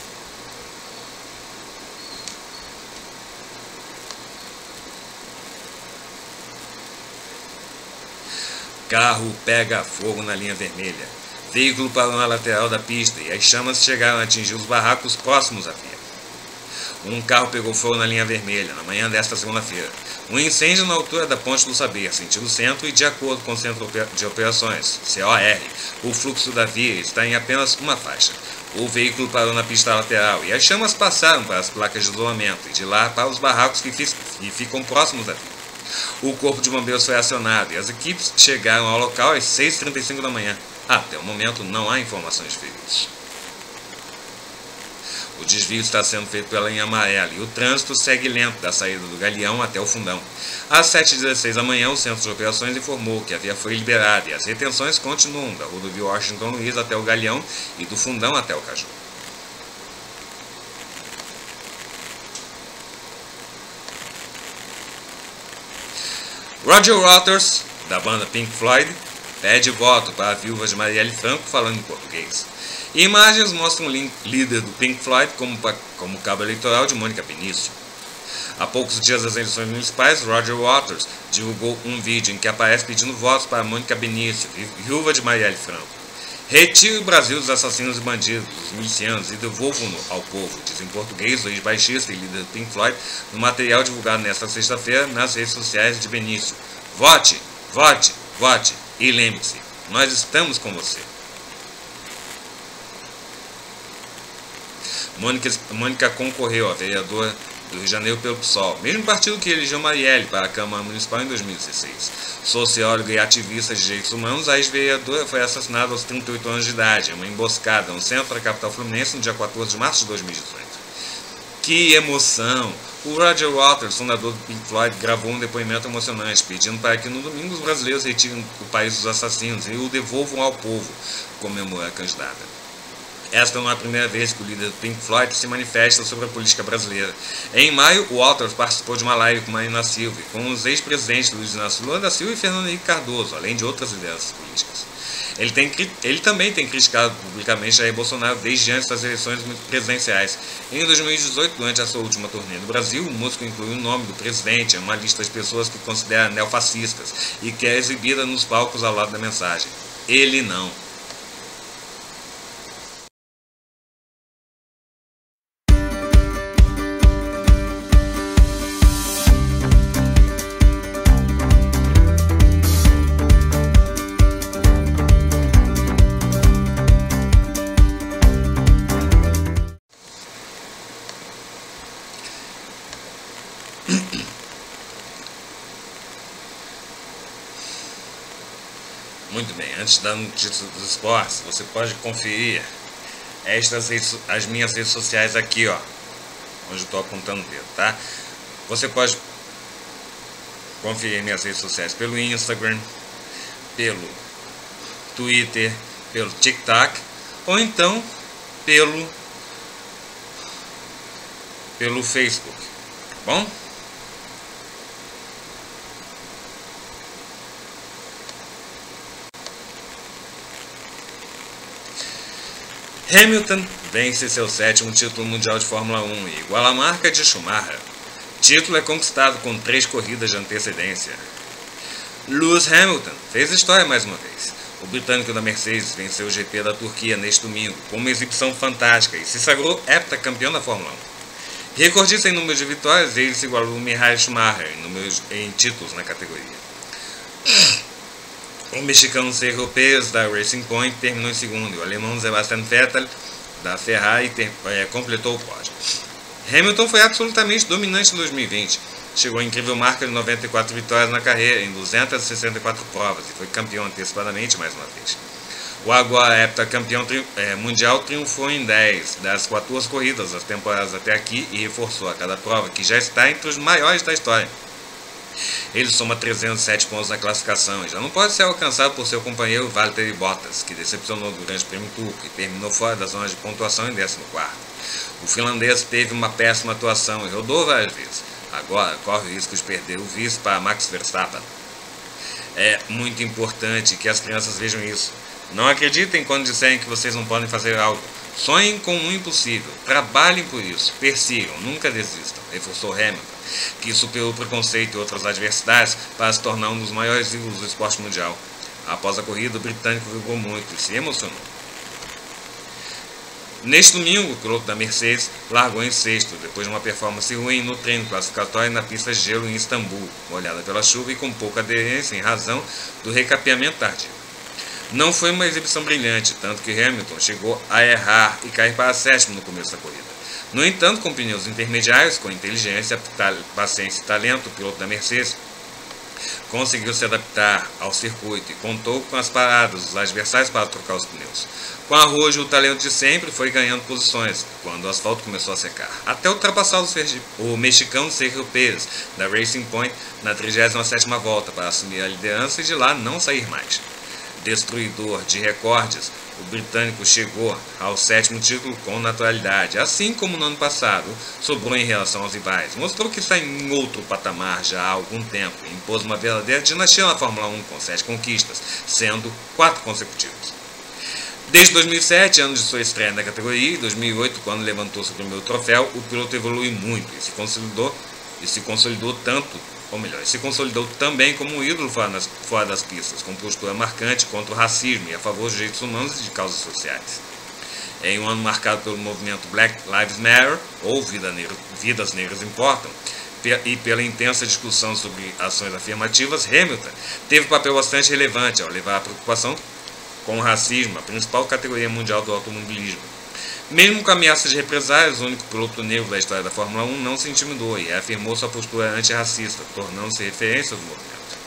Carro pega fogo na linha vermelha. Veículo parou na lateral da pista e as chamas chegaram a atingir os barracos próximos à via. Um carro pegou fogo na linha vermelha na manhã desta segunda-feira. Um incêndio na altura da Ponte do Saber, sentido centro, e de acordo com o Centro de Operações, C O R, o fluxo da via está em apenas uma faixa. O veículo parou na pista lateral e as chamas passaram para as placas de isolamento e de lá para os barracos que ficam próximos da via. O corpo de bombeiros foi acionado e as equipes chegaram ao local às seis e trinta e cinco da manhã. Até o momento não há informações de feridos. O desvio está sendo feito pela linha amarela e o trânsito segue lento da saída do Galeão até o Fundão. Às sete e dezesseis da manhã, o Centro de Operações informou que a via foi liberada e as retenções continuam da rodovia Washington Luiz até o Galeão e do Fundão até o Caju. Roger Waters, da banda Pink Floyd, pede voto para a viúva de Marielle Franco falando em português. Imagens mostram o líder do Pink Floyd como, como cabo eleitoral de Mônica Benício. Há poucos dias das eleições municipais, Roger Waters divulgou um vídeo em que aparece pedindo votos para Mônica Benício, viúva de Marielle Franco. Retire o Brasil dos assassinos e bandidos, dos milicianos, e devolvam-no ao povo, diz em português o ex-baixista e líder do Pink Floyd no material divulgado nesta sexta-feira nas redes sociais de Benício. Vote, vote, vote e lembre-se, nós estamos com você. Mônica, Mônica concorreu a vereadora do Rio de Janeiro pelo P SOL, mesmo partido que elegeu Marielle para a Câmara Municipal em dois mil e dezesseis. Socióloga e ativista de direitos humanos, a ex-vereadora foi assassinada aos trinta e oito anos de idade, em uma emboscada no centro da capital fluminense no dia quatorze de março de dois mil e dezoito. Que emoção! O Roger Waters, fundador do Pink Floyd, gravou um depoimento emocionante, pedindo para que no domingo os brasileiros retirem o país dos assassinos e o devolvam ao povo, comemora a candidata. Esta não é a primeira vez que o líder do Pink Floyd se manifesta sobre a política brasileira. Em maio, o Waters participou de uma live com Marina Silva e com os ex-presidentes Luiz Inácio Lula da Silva e Fernando Henrique Cardoso, além de outras lideranças políticas. Ele, tem, ele também tem criticado publicamente Jair Bolsonaro desde antes das eleições presidenciais. Em dois mil e dezoito, durante a sua última turnê no Brasil, o músico incluiu o nome do presidente em uma lista de pessoas que considera neofascistas e que é exibida nos palcos ao lado da mensagem. Ele não. Muito bem, antes da notícia dos esportes, você pode conferir estas redes, as minhas redes sociais aqui, ó, onde eu estou apontando o dedo, tá? Você pode conferir minhas redes sociais pelo Instagram, pelo Twitter, pelo TikTok, ou então pelo, pelo Facebook, tá bom? Hamilton vence seu sétimo título mundial de Fórmula um e iguala a marca de Schumacher. Título é conquistado com três corridas de antecedência. Lewis Hamilton fez história mais uma vez. O britânico da Mercedes venceu o G P da Turquia neste domingo com uma exibição fantástica e se sagrou heptacampeão da Fórmula um. Recordista em número de vitórias, ele se igualou ao Michael Schumacher em, números, em títulos na categoria. O mexicano Sergio Pérez da Racing Point terminou em segundo e o alemão Sebastian Vettel da Ferrari ter, é, completou o pódio. Hamilton foi absolutamente dominante em dois mil e vinte. Chegou à incrível marca de noventa e quatro vitórias na carreira em duzentas e sessenta e quatro provas e foi campeão antecipadamente mais uma vez. O agora heptacampeão é, mundial triunfou em dez das quatorze corridas das temporadas até aqui e reforçou a cada prova, que já está entre os maiores da história. Ele soma trezentos e sete pontos na classificação e já não pode ser alcançado por seu companheiro Valtteri Bottas, que decepcionou do Grande Prêmio Turco e terminou fora da zona de pontuação em décimo quarto. O finlandês teve uma péssima atuação e rodou várias vezes. Agora corre o risco de perder o vice para Max Verstappen. É muito importante que as crianças vejam isso. Não acreditem quando disserem que vocês não podem fazer algo. Sonhem com o impossível. Trabalhem por isso. Persigam. Nunca desistam. Reforçou Hamilton, que superou o preconceito e outras adversidades para se tornar um dos maiores ídolos do esporte mundial. Após a corrida, o britânico vibrou muito e se emocionou. Neste domingo, o piloto da Mercedes largou em sexto, depois de uma performance ruim no treino classificatório na pista de gelo em Istambul, molhada pela chuva e com pouca aderência em razão do recapeamento tardio. Não foi uma exibição brilhante, tanto que Hamilton chegou a errar e cair para sétimo no começo da corrida. No entanto, com pneus intermediários, com inteligência, paciência e talento, o piloto da Mercedes conseguiu se adaptar ao circuito e contou com as paradas dos adversários para trocar os pneus. Com a arrojo, o talento de sempre foi ganhando posições quando o asfalto começou a secar, até ultrapassar o mexicano Sergio Pérez da Racing Point na trigésima sétima volta para assumir a liderança e de lá não sair mais. Destruidor de recordes, o britânico chegou ao sétimo título com naturalidade, assim como no ano passado sobrou em relação aos rivais. Mostrou que está em outro patamar já há algum tempo e impôs uma verdadeira dinastia na Fórmula um com sete conquistas, sendo quatro consecutivas. Desde dois mil e sete, ano de sua estreia na categoria, e dois mil e oito, quando levantou seu primeiro troféu, o piloto evoluiu muito e se consolidou, e se consolidou tanto, ou melhor, se consolidou também como um ídolo fora, nas, fora das pistas, com postura marcante contra o racismo e a favor dos direitos humanos e de causas sociais. Em um ano marcado pelo movimento Black Lives Matter, ou Vida Negra, Vidas Negras Importam, e pela intensa discussão sobre ações afirmativas, Hamilton teve papel bastante relevante ao levar a preocupação com o racismo, a principal categoria mundial do automobilismo. Mesmo com ameaças de represálias, o único piloto negro da história da Fórmula um não se intimidou e afirmou sua postura antirracista, tornando-se referência do movimento.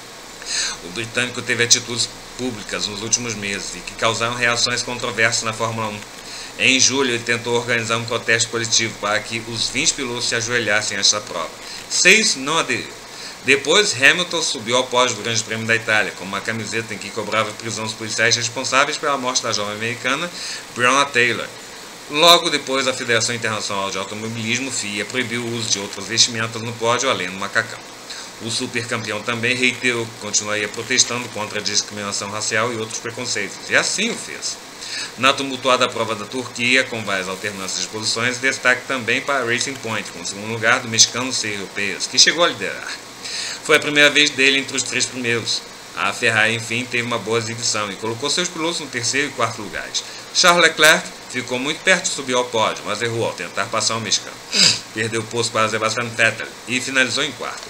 O britânico teve atitudes públicas nos últimos meses e que causaram reações controversas na Fórmula um. Em julho, ele tentou organizar um protesto coletivo para que os vinte pilotos se ajoelhassem antes da prova. Seis não aderiram. Depois, Hamilton subiu ao pódio do Grande Prêmio da Itália, com uma camiseta em que cobrava prisão dos policiais responsáveis pela morte da jovem americana Breonna Taylor. Logo depois, a Federação Internacional de Automobilismo, F I A, proibiu o uso de outras vestimentas no pódio, além do macacão. O supercampeão também reiterou que continuaria protestando contra a discriminação racial e outros preconceitos, e assim o fez. Na tumultuada prova da Turquia, com várias alternâncias de posições, destaque também para a Racing Point, com o segundo lugar do mexicano Sergio Pérez, que chegou a liderar. Foi a primeira vez dele entre os três primeiros. A Ferrari, enfim, teve uma boa exibição e colocou seus pilotos no terceiro e quarto lugares. Charles Leclerc ficou muito perto de subir ao pódio, mas errou ao tentar passar o mexicano. Perdeu o posto para Sebastian Vettel e finalizou em quarto.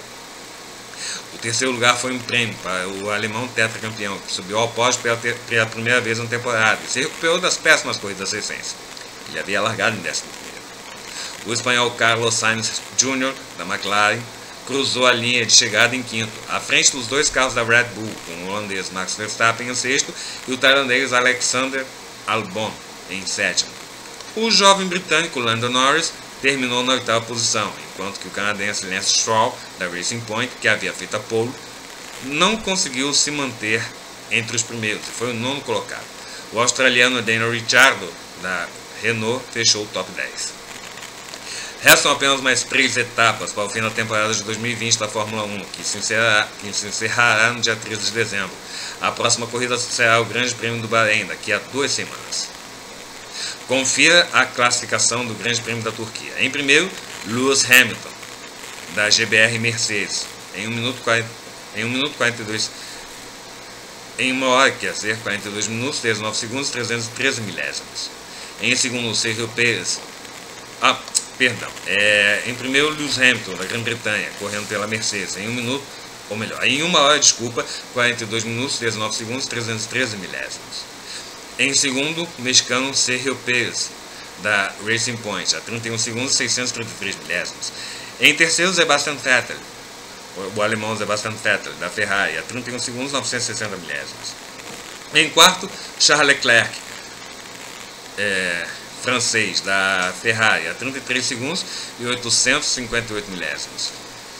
O terceiro lugar foi um prêmio para o alemão tetracampeão, que subiu ao pódio pela, pela primeira vez na temporada e se recuperou das péssimas corridas recentes. Ele havia largado em décimo primeiro. O espanhol Carlos Sainz Júnior, da McLaren, cruzou a linha de chegada em quinto, à frente dos dois carros da Red Bull, com o holandês Max Verstappen em sexto e o tailandês Alexander Albon em sétimo. O jovem britânico Lando Norris terminou na oitava posição, enquanto que o canadense Lance Stroll, da Racing Point, que havia feito a pole, não conseguiu se manter entre os primeiros e foi o nono colocado. O australiano Daniel Ricciardo, da Renault, fechou o top dez. Restam apenas mais três etapas para o fim da temporada de dois mil e vinte da Fórmula um, que se encerrará, que se encerrará no dia treze de dezembro. A próxima corrida será o Grande Prêmio do Bahrein, daqui a duas semanas. Confira a classificação do Grande Prêmio da Turquia. Em primeiro, Lewis Hamilton, da G B R Mercedes, em um minuto e quarenta e dois, em uma hora, quer dizer, quarenta e dois minutos, dezenove segundos, trezentos e treze milésimos. Em segundo, Sergio Pérez. Ah, perdão. É, em primeiro, Lewis Hamilton, da Grã-Bretanha, correndo pela Mercedes, em um minuto, ou melhor, em uma hora, desculpa, quarenta e dois minutos, dezenove segundos, trezentos e treze milésimos. Em segundo, o mexicano Sergio Pérez, da Racing Point, a trinta e um segundos, seiscentos e trinta e três milésimos. Em terceiro, Sebastian Vettel, o alemão Sebastian Vettel, da Ferrari, a trinta e um segundos, novecentos e sessenta milésimos. Em quarto, Charles Leclerc, é, francês, da Ferrari, a trinta e três segundos e oitocentos e cinquenta e oito milésimos.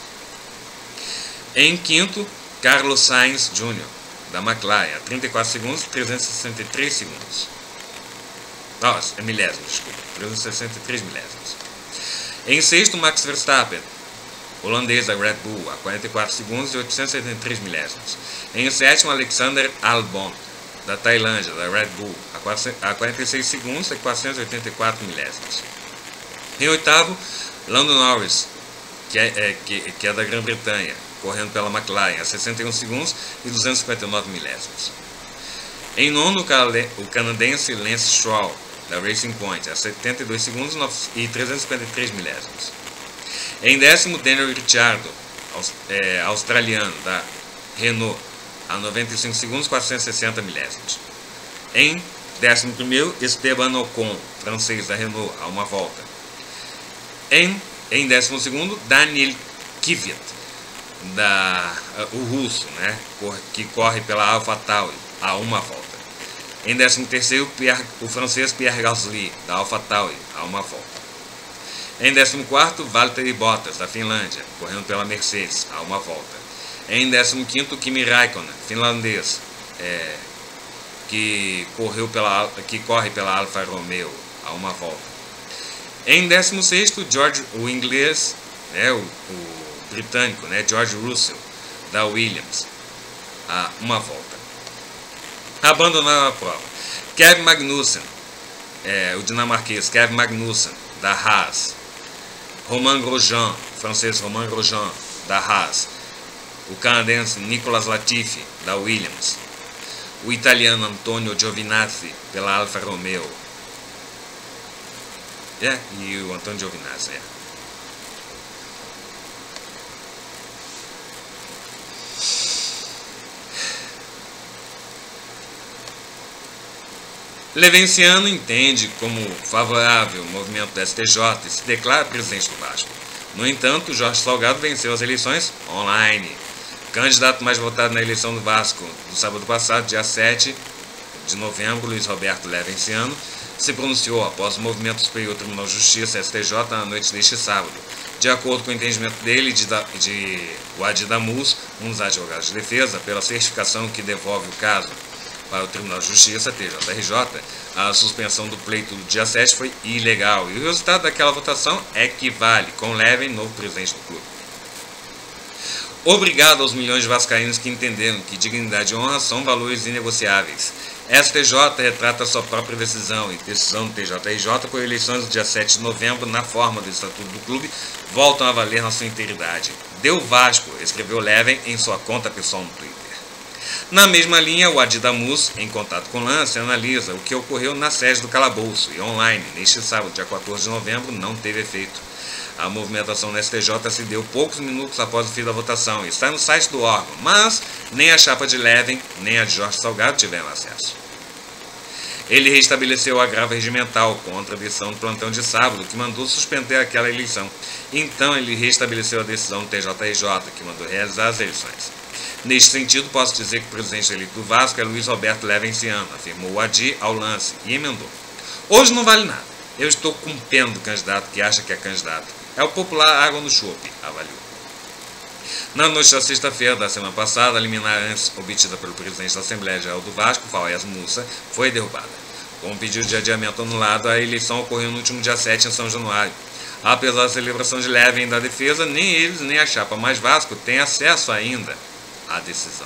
Em quinto, Carlos Sainz Júnior, da McLaren, a trinta e quatro segundos e trezentos e sessenta e três segundos. Nossa, é milésimos, desculpa, trezentos e sessenta e três milésimos. Em sexto, Max Verstappen, holandês da Red Bull, a quarenta e quatro segundos e oitocentos e setenta e três milésimos. Em sétimo, Alexander Albon, da Tailândia, da Red Bull, a quarenta e seis segundos e quatrocentos e oitenta e quatro milésimos. Em oitavo, Lando Norris, que é, é, que, que é da Grã-Bretanha, correndo pela McLaren, a sessenta e um segundos e duzentos e cinquenta e nove milésimos. Em nono, o canadense Lance Stroll, da Racing Point, a setenta e dois segundos e trezentos e cinquenta e três milésimos. Em décimo, Daniel Ricciardo, é, australiano, da Renault, a noventa e cinco segundos e quatrocentos e sessenta milésimos. Em décimo primeiro, Esteban Ocon, francês da Renault, a uma volta. Em, em décimo segundo, Daniil Kvyat, da, uh, o russo, né, que corre pela AlphaTauri, a uma volta. Em décimo terceiro, Pierre, o francês Pierre Gasly, da AlphaTauri, a uma volta. Em décimo quarto, Valtteri Bottas, da Finlândia, correndo pela Mercedes, a uma volta. Em décimo quinto, Kimi Raikkonen, finlandês, é, que, correu pela, que corre pela Alfa Romeo, a uma volta. Em décimo sexto, George, o inglês, né, o, o britânico, né, George Russell, da Williams, a uma volta. Abandonaram a prova. Kevin Magnussen, é, o dinamarquês Kevin Magnussen, da Haas. Romain Grosjean, francês Romain Grosjean, da Haas. O canadense Nicolas Latifi, da Williams. O italiano Antonio Giovinazzi, pela Alfa Romeo. É, e o Antonio Giovinazzi, é. Levenciano entende como favorável o movimento do S T J e se declara presidente do Vasco. No entanto, Jorge Salgado venceu as eleições online. O candidato mais votado na eleição do Vasco do sábado passado, dia sete de novembro, Luiz Roberto Levenciano, se pronunciou após o Movimento Superior Tribunal de Justiça, S T J, na noite deste sábado. De acordo com o entendimento dele de, de Wadi Damus, um dos advogados de defesa, pela certificação que devolve o caso para o Tribunal de Justiça, T J R J, a suspensão do pleito do dia sete foi ilegal. E o resultado daquela votação é que vale, com Leven, novo presidente do clube. Obrigado aos milhões de vascaínos que entenderam que dignidade e honra são valores inegociáveis. S T J retrata sua própria decisão e decisão do T J R J por eleições do dia sete de novembro na forma do Estatuto do Clube voltam a valer na sua integridade. Deu Vasco, escreveu Leven em sua conta pessoal no Twitter. Na mesma linha, o Adi Damus, em contato com Lance, analisa o que ocorreu na sede do calabouço e online, neste sábado, dia quatorze de novembro, não teve efeito. A movimentação no S T J se deu poucos minutos após o fim da votação e está no site do órgão, mas nem a chapa de Leven, nem a de Jorge Salgado tiveram acesso. Ele restabeleceu o agravo regimental contra a decisão do plantão de sábado, que mandou suspender aquela eleição. Então, ele restabeleceu a decisão do T J R J, que mandou realizar as eleições. Neste sentido, posso dizer que o presidente eleito do Vasco é Luiz Roberto Levenciano, afirmou o Adi ao Lance e emendou. Hoje não vale nada. Eu estou com pena do candidato que acha que é candidato. É o popular água no chope, avaliou. Na noite da sexta-feira da semana passada, a liminar antes obtida pelo presidente da Assembleia Geral do Vasco, Faués Mussa, foi derrubada. Com o pedido de adiamento anulado, a eleição ocorreu no último dia sete em São Januário. Apesar da celebração de Leven da defesa, nem eles nem a chapa mais Vasco têm acesso ainda à decisão.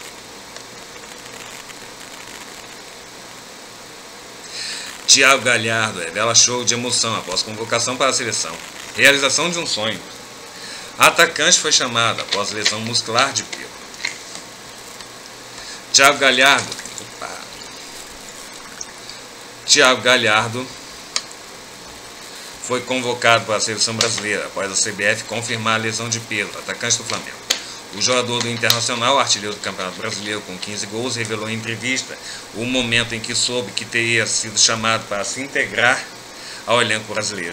Thiago Galhardo revela show de emoção após convocação para a seleção. Realização de um sonho. Atacante foi chamado após lesão muscular de Pirlo. Thiago Galhardo. Opa. Thiago Galhardo foi convocado para a seleção brasileira após a C B F confirmar a lesão de Pedro, atacante do Flamengo. O jogador do Internacional, artilheiro do Campeonato Brasileiro com quinze gols, revelou em entrevista o momento em que soube que teria sido chamado para se integrar ao elenco brasileiro.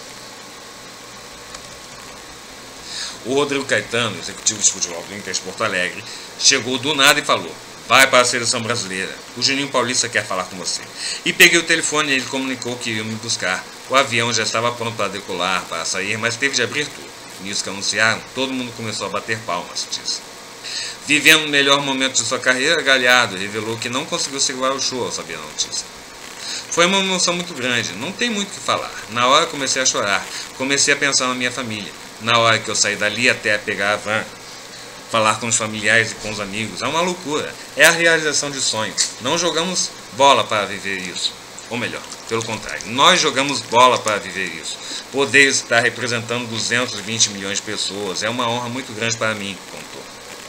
O Rodrigo Caetano, executivo de futebol do Inter de Porto Alegre, chegou do nada e falou: vai para a seleção brasileira, o Juninho Paulista quer falar com você. E peguei o telefone e ele comunicou que ia me buscar. O avião já estava pronto para decolar, para sair, mas teve de abrir tudo. Nisso que anunciaram, todo mundo começou a bater palmas, disse. Vivendo o melhor momento de sua carreira, Galhardo revelou que não conseguiu segurar o show ao saber a notícia. Foi uma emoção muito grande, não tem muito o que falar. Na hora comecei a chorar, comecei a pensar na minha família. Na hora que eu saí dali até pegar a van, falar com os familiares e com os amigos, é uma loucura. É a realização de sonhos. Não jogamos bola para viver isso. Ou melhor, pelo contrário, nós jogamos bola para viver isso. Poder estar representando duzentos e vinte milhões de pessoas é uma honra muito grande para mim, contou.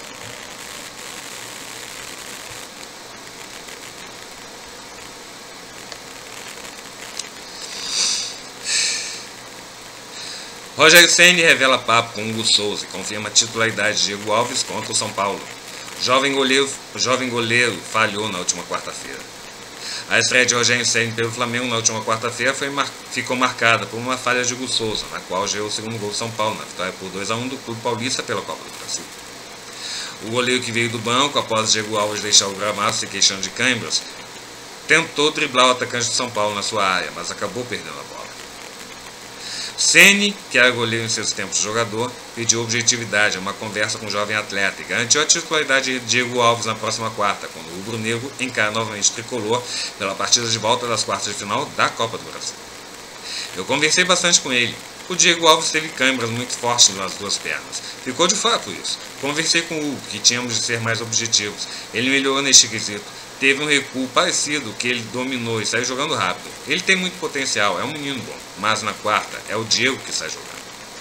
Rogério Ceni revela papo com Hugo Souza e confirma a titularidade de Diego Alves contra o São Paulo. Jovem goleiro, jovem goleiro falhou na última quarta-feira. A estreia de Rogério Ceni pelo Flamengo na última quarta-feira mar... ficou marcada por uma falha de Hugo Souza, na qual gerou o segundo gol do São Paulo, na vitória por dois a um do Clube Paulista pela Copa do Brasil. O goleiro que veio do banco, após Diego Alves deixar o gramado se queixando de câimbras, tentou driblar o atacante do São Paulo na sua área, mas acabou perdendo a bola. Ceni, que era goleiro em seus tempos de jogador, pediu objetividade a uma conversa com o jovem atleta e garantiu a titularidade de Diego Alves na próxima quarta, quando o rubro-negro encara novamente o tricolor pela partida de volta das quartas de final da Copa do Brasil. Eu conversei bastante com ele. O Diego Alves teve câimbras muito fortes nas duas pernas. Ficou de fora por isso. Conversei com o Hugo, que tínhamos de ser mais objetivos. Ele melhorou neste quesito. Teve um recuo parecido que ele dominou e saiu jogando rápido. Ele tem muito potencial, é um menino bom. Mas na quarta, é o Diego que sai jogando.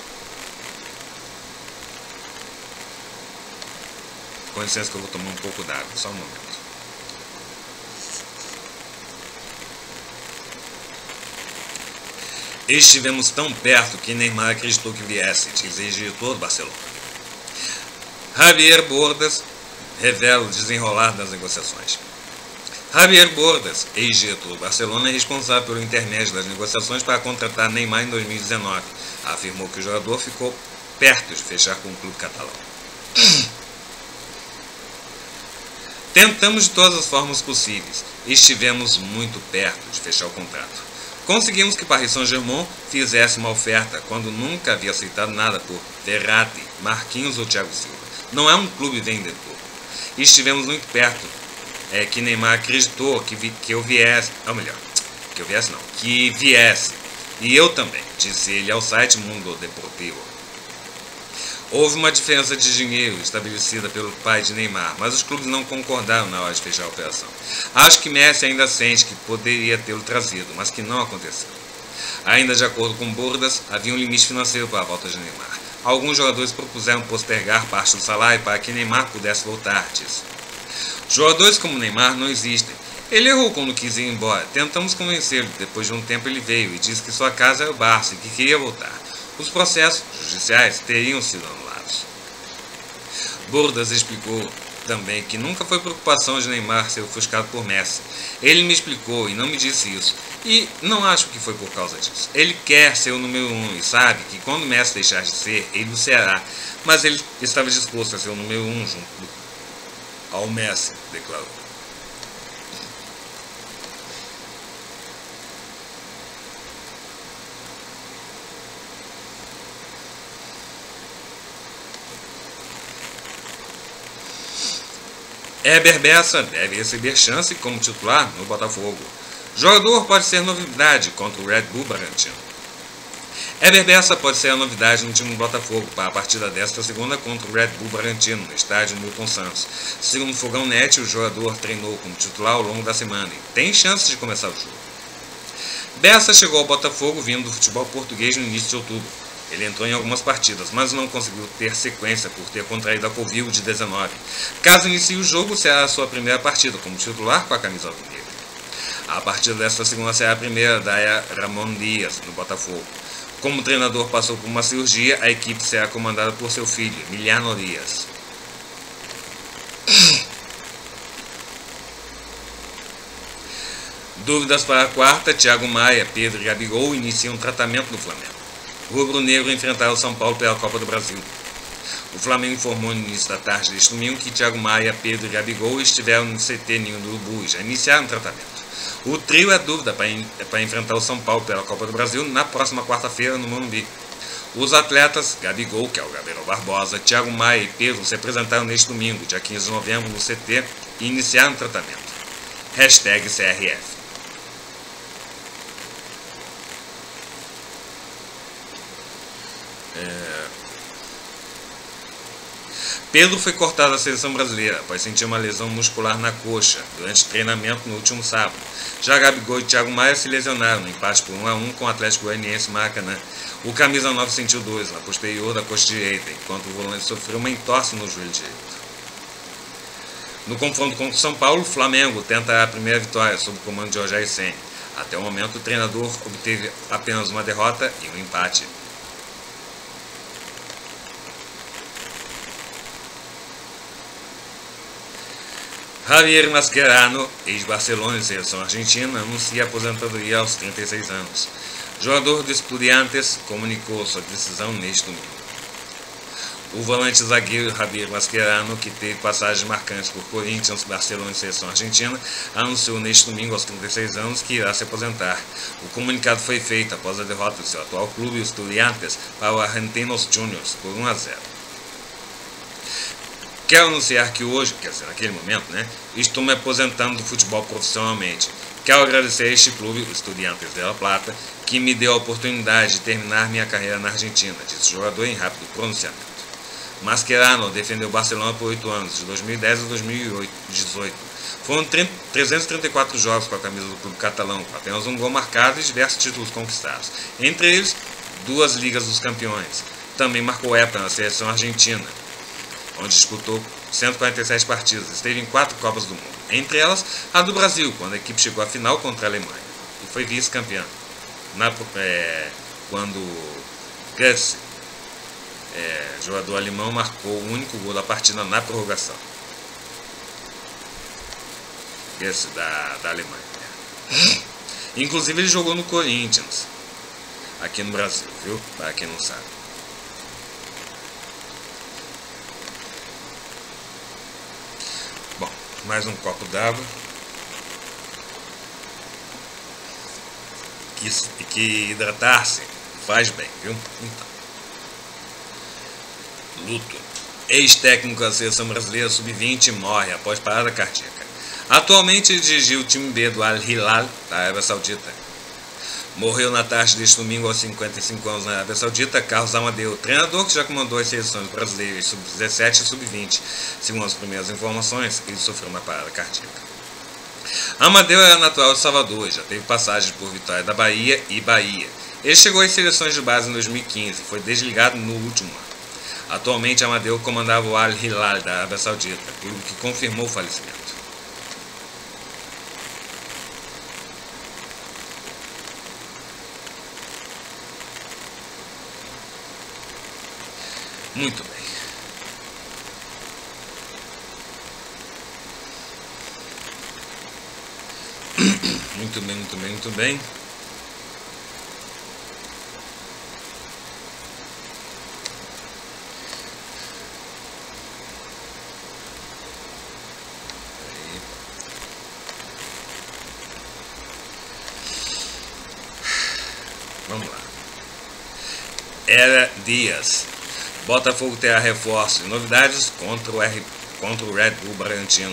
Com licença que eu vou tomar um pouco d'água, só um momento. Estivemos tão perto que Neymar acreditou que viesse, diz o diretor do Barcelona. Javier Bordas revela o desenrolar das negociações. Javier Bordas, ex-diretor do Barcelona, é responsável pelo intermédio das negociações para contratar Neymar em dois mil e dezenove. Afirmou que o jogador ficou perto de fechar com o clube catalão. Tentamos de todas as formas possíveis. Estivemos muito perto de fechar o contrato. Conseguimos que Paris Saint-Germain fizesse uma oferta quando nunca havia aceitado nada por Verratti, Marquinhos ou Thiago Silva. Não é um clube vendedor. Estivemos muito perto. É que Neymar acreditou que, vi, que eu viesse, ou melhor, que eu viesse não, que viesse, e eu também, disse ele ao site Mundo Deportivo. Houve uma diferença de dinheiro estabelecida pelo pai de Neymar, mas os clubes não concordaram na hora de fechar a operação. Acho que Messi ainda sente que poderia tê-lo trazido, mas que não aconteceu. Ainda de acordo com Bordas, havia um limite financeiro para a volta de Neymar. Alguns jogadores propuseram postergar parte do salário para que Neymar pudesse voltar, disse. Jogadores como Neymar não existem. Ele errou quando quis ir embora. Tentamos convencê-lo. Depois de um tempo ele veio e disse que sua casa era o Barça e que queria voltar. Os processos judiciais teriam sido anulados. Bordas explicou também que nunca foi preocupação de Neymar ser ofuscado por Messi. Ele me explicou e não me disse isso. E não acho que foi por causa disso. Ele quer ser o número um e sabe que quando Messi deixar de ser, ele o será. Mas ele estava disposto a ser o número um junto ao Messi, declarou. Éber Bessa deve receber chance como titular no Botafogo. Jogador pode ser novidade contra o Red Bull Bragantino. Éber Bessa pode ser a novidade no time do Botafogo para a partida desta segunda contra o Red Bull Bragantino, no estádio Newton Santos. Segundo o Fogão Net, o jogador treinou como titular ao longo da semana e tem chance de começar o jogo. Bessa chegou ao Botafogo vindo do futebol português no início de outubro. Ele entrou em algumas partidas, mas não conseguiu ter sequência por ter contraído a Covid dezenove. Caso inicie o jogo, será a sua primeira partida como titular com a camisa alvinegra. A partir desta segunda será a primeira da era Ramon Dias, no Botafogo. Como o treinador passou por uma cirurgia, a equipe será comandada por seu filho, Emiliano Dias. Dúvidas para a quarta, Thiago Maia, Pedro e Gabigol iniciam tratamento no Flamengo. O rubro-negro enfrentará o São Paulo pela Copa do Brasil. O Flamengo informou no início da tarde deste domingo que Thiago Maia, Pedro e Gabigol estiveram no C T Ninho do Urubu e já iniciaram o tratamento. O trio é dúvida para, para enfrentar o São Paulo pela Copa do Brasil na próxima quarta-feira no Morumbi. Os atletas Gabigol, que é o Gabriel Barbosa, Thiago Maia e Pedro se apresentaram neste domingo, dia quinze de novembro, no C T e iniciaram o tratamento. Hashtag C R F. É... Pedro foi cortado da seleção brasileira após sentir uma lesão muscular na coxa durante o treinamento no último sábado. Já Gabigol e Thiago Maia se lesionaram no empate por um a um com o Atlético Goianiense Maracanã. O camisa nove sentiu dores na posterior da coxa direita, enquanto o volante sofreu uma entorse no joelho direito. No confronto contra o São Paulo, o Flamengo tenta a primeira vitória sob o comando de Rogério Ceni. Até o momento, o treinador obteve apenas uma derrota e um empate. Javier Mascherano, ex-Barcelona e seleção argentina, anuncia a aposentadoria aos trinta e seis anos. O jogador do Estudiantes comunicou sua decisão neste domingo. O volante zagueiro Javier Mascherano, que teve passagens marcantes por Corinthians, Barcelona e seleção argentina, anunciou neste domingo aos trinta e seis anos que irá se aposentar. O comunicado foi feito após a derrota do seu atual clube, o Estudiantes, para o Argentinos Juniors por um a zero. Quero anunciar que hoje, quer dizer, naquele momento, né, estou me aposentando do futebol profissionalmente. Quero agradecer a este clube, o Estudiantes de La Plata, que me deu a oportunidade de terminar minha carreira na Argentina, disse o jogador em rápido pronunciamento. Mascherano defendeu o Barcelona por oito anos, de dois mil e dez a dois mil e dezoito. Foram trezentos e trinta e quatro jogos com a camisa do clube catalão, com apenas um gol marcado e diversos títulos conquistados. Entre eles, duas Ligas dos Campeões. Também marcou época na seleção argentina, onde disputou cento e quarenta e sete partidas, esteve em quatro Copas do Mundo, entre elas a do Brasil, quando a equipe chegou à final contra a Alemanha, e foi vice-campeã, é, quando Götze, é, jogador alemão, marcou o único gol da partida na prorrogação. Götze da, da Alemanha. Inclusive ele jogou no Corinthians, aqui no Brasil, viu? Para quem não sabe. Mais um copo d'água. Que, que hidratar-se faz bem, viu? Então. Luto. Ex-técnico da seleção brasileira sub vinte morre após parada cardíaca. Atualmente ele dirigiu o time B do Al-Hilal, da Arábia Saudita. Morreu na tarde deste domingo aos cinquenta e cinco anos na Arábia Saudita, Carlos Amadeu, treinador que já comandou as seleções brasileiras sub dezessete e sub vinte. Segundo as primeiras informações, ele sofreu uma parada cardíaca. Amadeu era natural de Salvador, já teve passagens por Vitória da Bahia e Bahia. Ele chegou às seleções de base em dois mil e quinze e foi desligado no último ano. Atualmente, Amadeu comandava o Al-Hilal da Arábia Saudita, clube que confirmou o falecimento. Muito bem. Muito bem, muito bem, muito bem. Aí. Vamos lá. Era Dias. Botafogo terá reforços e novidades contra o, R... contra o Red Bull Bragantino.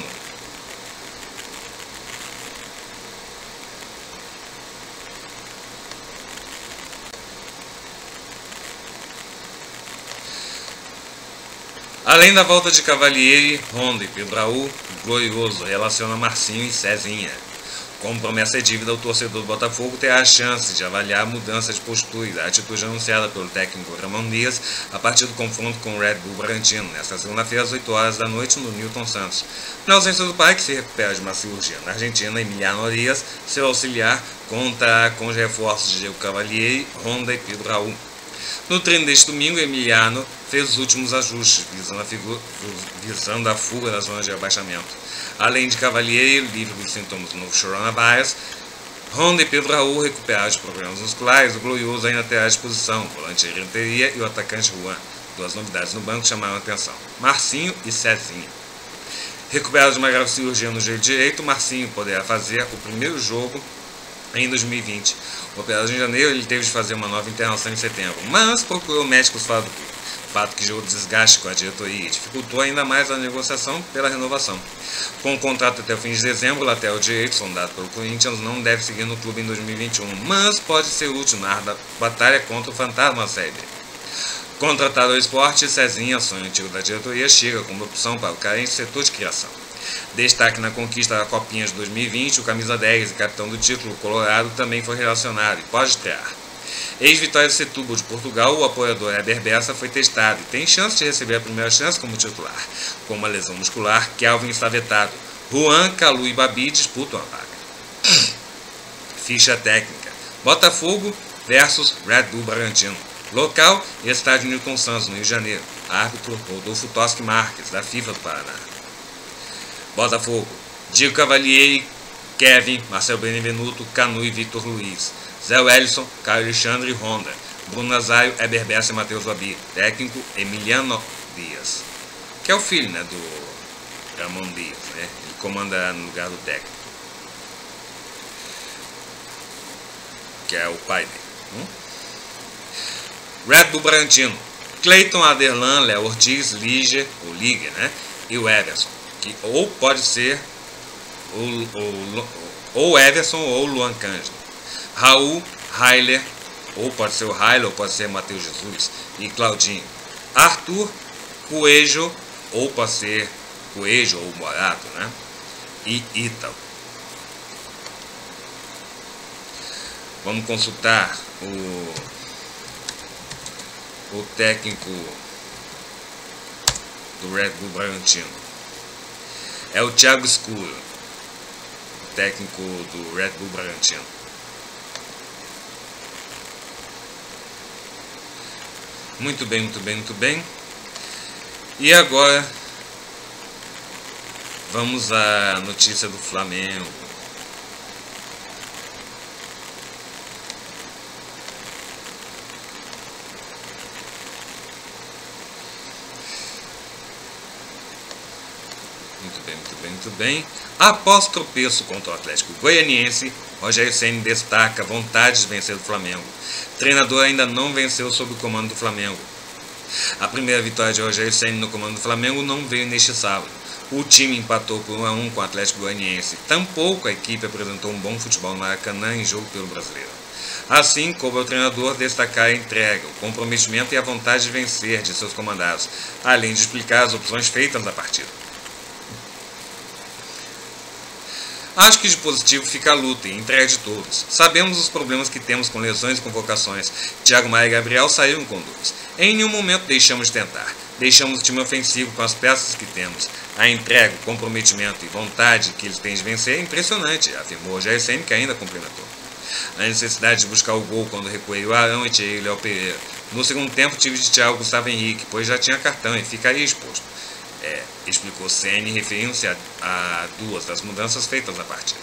Além da volta de Cavalieri, Honda e Pedro Raul, Glorioso relaciona Marcinho e Cezinha. Como promessa é dívida, o torcedor do Botafogo terá a chance de avaliar a mudança de postura e da atitude anunciada pelo técnico Ramon Dias a partir do confronto com o Red Bull Bragantino, nesta segunda-feira às oito horas da noite no Newton Santos. Na ausência do pai, que se recupera de uma cirurgia na Argentina, Emiliano Arias, seu auxiliar, conta com os reforços de Diego Cavalieri, Honda e Pedro Raul. No treino deste domingo, Emiliano fez os últimos ajustes, visando a, figura, visando a fuga da zona de abaixamento. Além de Cavalieri, livre dos sintomas do novo coronavírus, Honda e Pedro Raul recuperados de problemas musculares, o glorioso ainda terá à disposição o volante Renteria e o atacante Juan. Duas novidades no banco chamaram a atenção: Marcinho e Cezinha. Recuperado de uma grave cirurgia no joelho direito, Marcinho poderá fazer o primeiro jogo em dois mil e vinte. Operado em janeiro, ele teve de fazer uma nova internação em setembro, mas procurou médicos fora do clube. Fato que gerou desgaste com a diretoria e dificultou ainda mais a negociação pela renovação. Com o contrato até o fim de dezembro, o lateral direito, sondado pelo Corinthians, não deve seguir no clube em dois mil e vinte e um, mas pode ser útil na batalha contra o fantasma Série B. Contratado ao esporte, Cezinha, sonho antigo da diretoria, chega como opção para o carente setor de criação. Destaque na conquista da Copinha de dois mil e vinte, o camisa dez e capitão do título colorado também foi relacionado e pode estrear. Ex-Vitória de Setúbal de Portugal, o apoiador Heber Bessa foi testado e tem chance de receber a primeira chance como titular. Com uma lesão muscular, Kelvin está vetado. Juan, Calu e Babi disputam a vaga. Ficha técnica: Botafogo versus Red Bull Bragantino. Local: Estádio Newton Santos, no Rio de Janeiro. Árbitro: Rodolfo Toschi Marques, da FIFA do Paraná. Botafogo: Diego Cavalieri, Kevin, Marcelo Benevenuto, Canu e Vitor Luiz. Zé Wellison, Caio Alexandre e Honda. Bruno Nazário, Heber Bessa e Matheus Babi. Técnico: Emiliano Dias, que é o filho, né, do Ramon Dias, né? Ele comanda no lugar do técnico, que é o pai dele. Hum? Red Bull Bragantino: Cleiton, Aderlan, Léo Ortiz, Liger, o Liger, né? E o Everson, que ou pode ser ou, ou, ou Everson ou Luan Cândido. Raul, Railer, ou pode ser o Railer, ou pode ser Matheus Jesus, e Claudinho. Arthur, Coelho, ou pode ser Coelho ou Morato, né? E Ítalo. Vamos consultar o, o técnico do Red Bull Bragantino. É o Thiago Escuro, o técnico do Red Bull Bragantino. Muito bem, muito bem, muito bem. E agora vamos à notícia do Flamengo. Muito bem, muito bem, muito bem. Após tropeço contra o Atlético Goianiense, Rogério Ceni destaca a vontade de vencer o Flamengo. O treinador ainda não venceu sob o comando do Flamengo. A primeira vitória de Rogério Ceni no comando do Flamengo não veio neste sábado. O time empatou por um a um com o Atlético Goianiense. Tampouco a equipe apresentou um bom futebol no Maracanã em jogo pelo Brasileiro. Assim, coube ao treinador destacar a entrega, o comprometimento e a vontade de vencer de seus comandados, além de explicar as opções feitas na partida. Acho que de positivo fica a luta e a entrega de todos. Sabemos os problemas que temos com lesões e convocações. Thiago Maia e Gabriel saíram com dúvidas. Em nenhum momento deixamos de tentar. Deixamos o time ofensivo com as peças que temos. A entrega, o comprometimento e vontade que eles têm de vencer é impressionante, afirmou Rogério Ceni, que ainda complementou. A necessidade de buscar o gol quando recuei o Arão e tirei o Léo Pereira. No segundo tempo tive de tirar o Gustavo Henrique, pois já tinha cartão e ficaria exposto. É, explicou Ceni, referindo-se a, a duas das mudanças feitas na partida.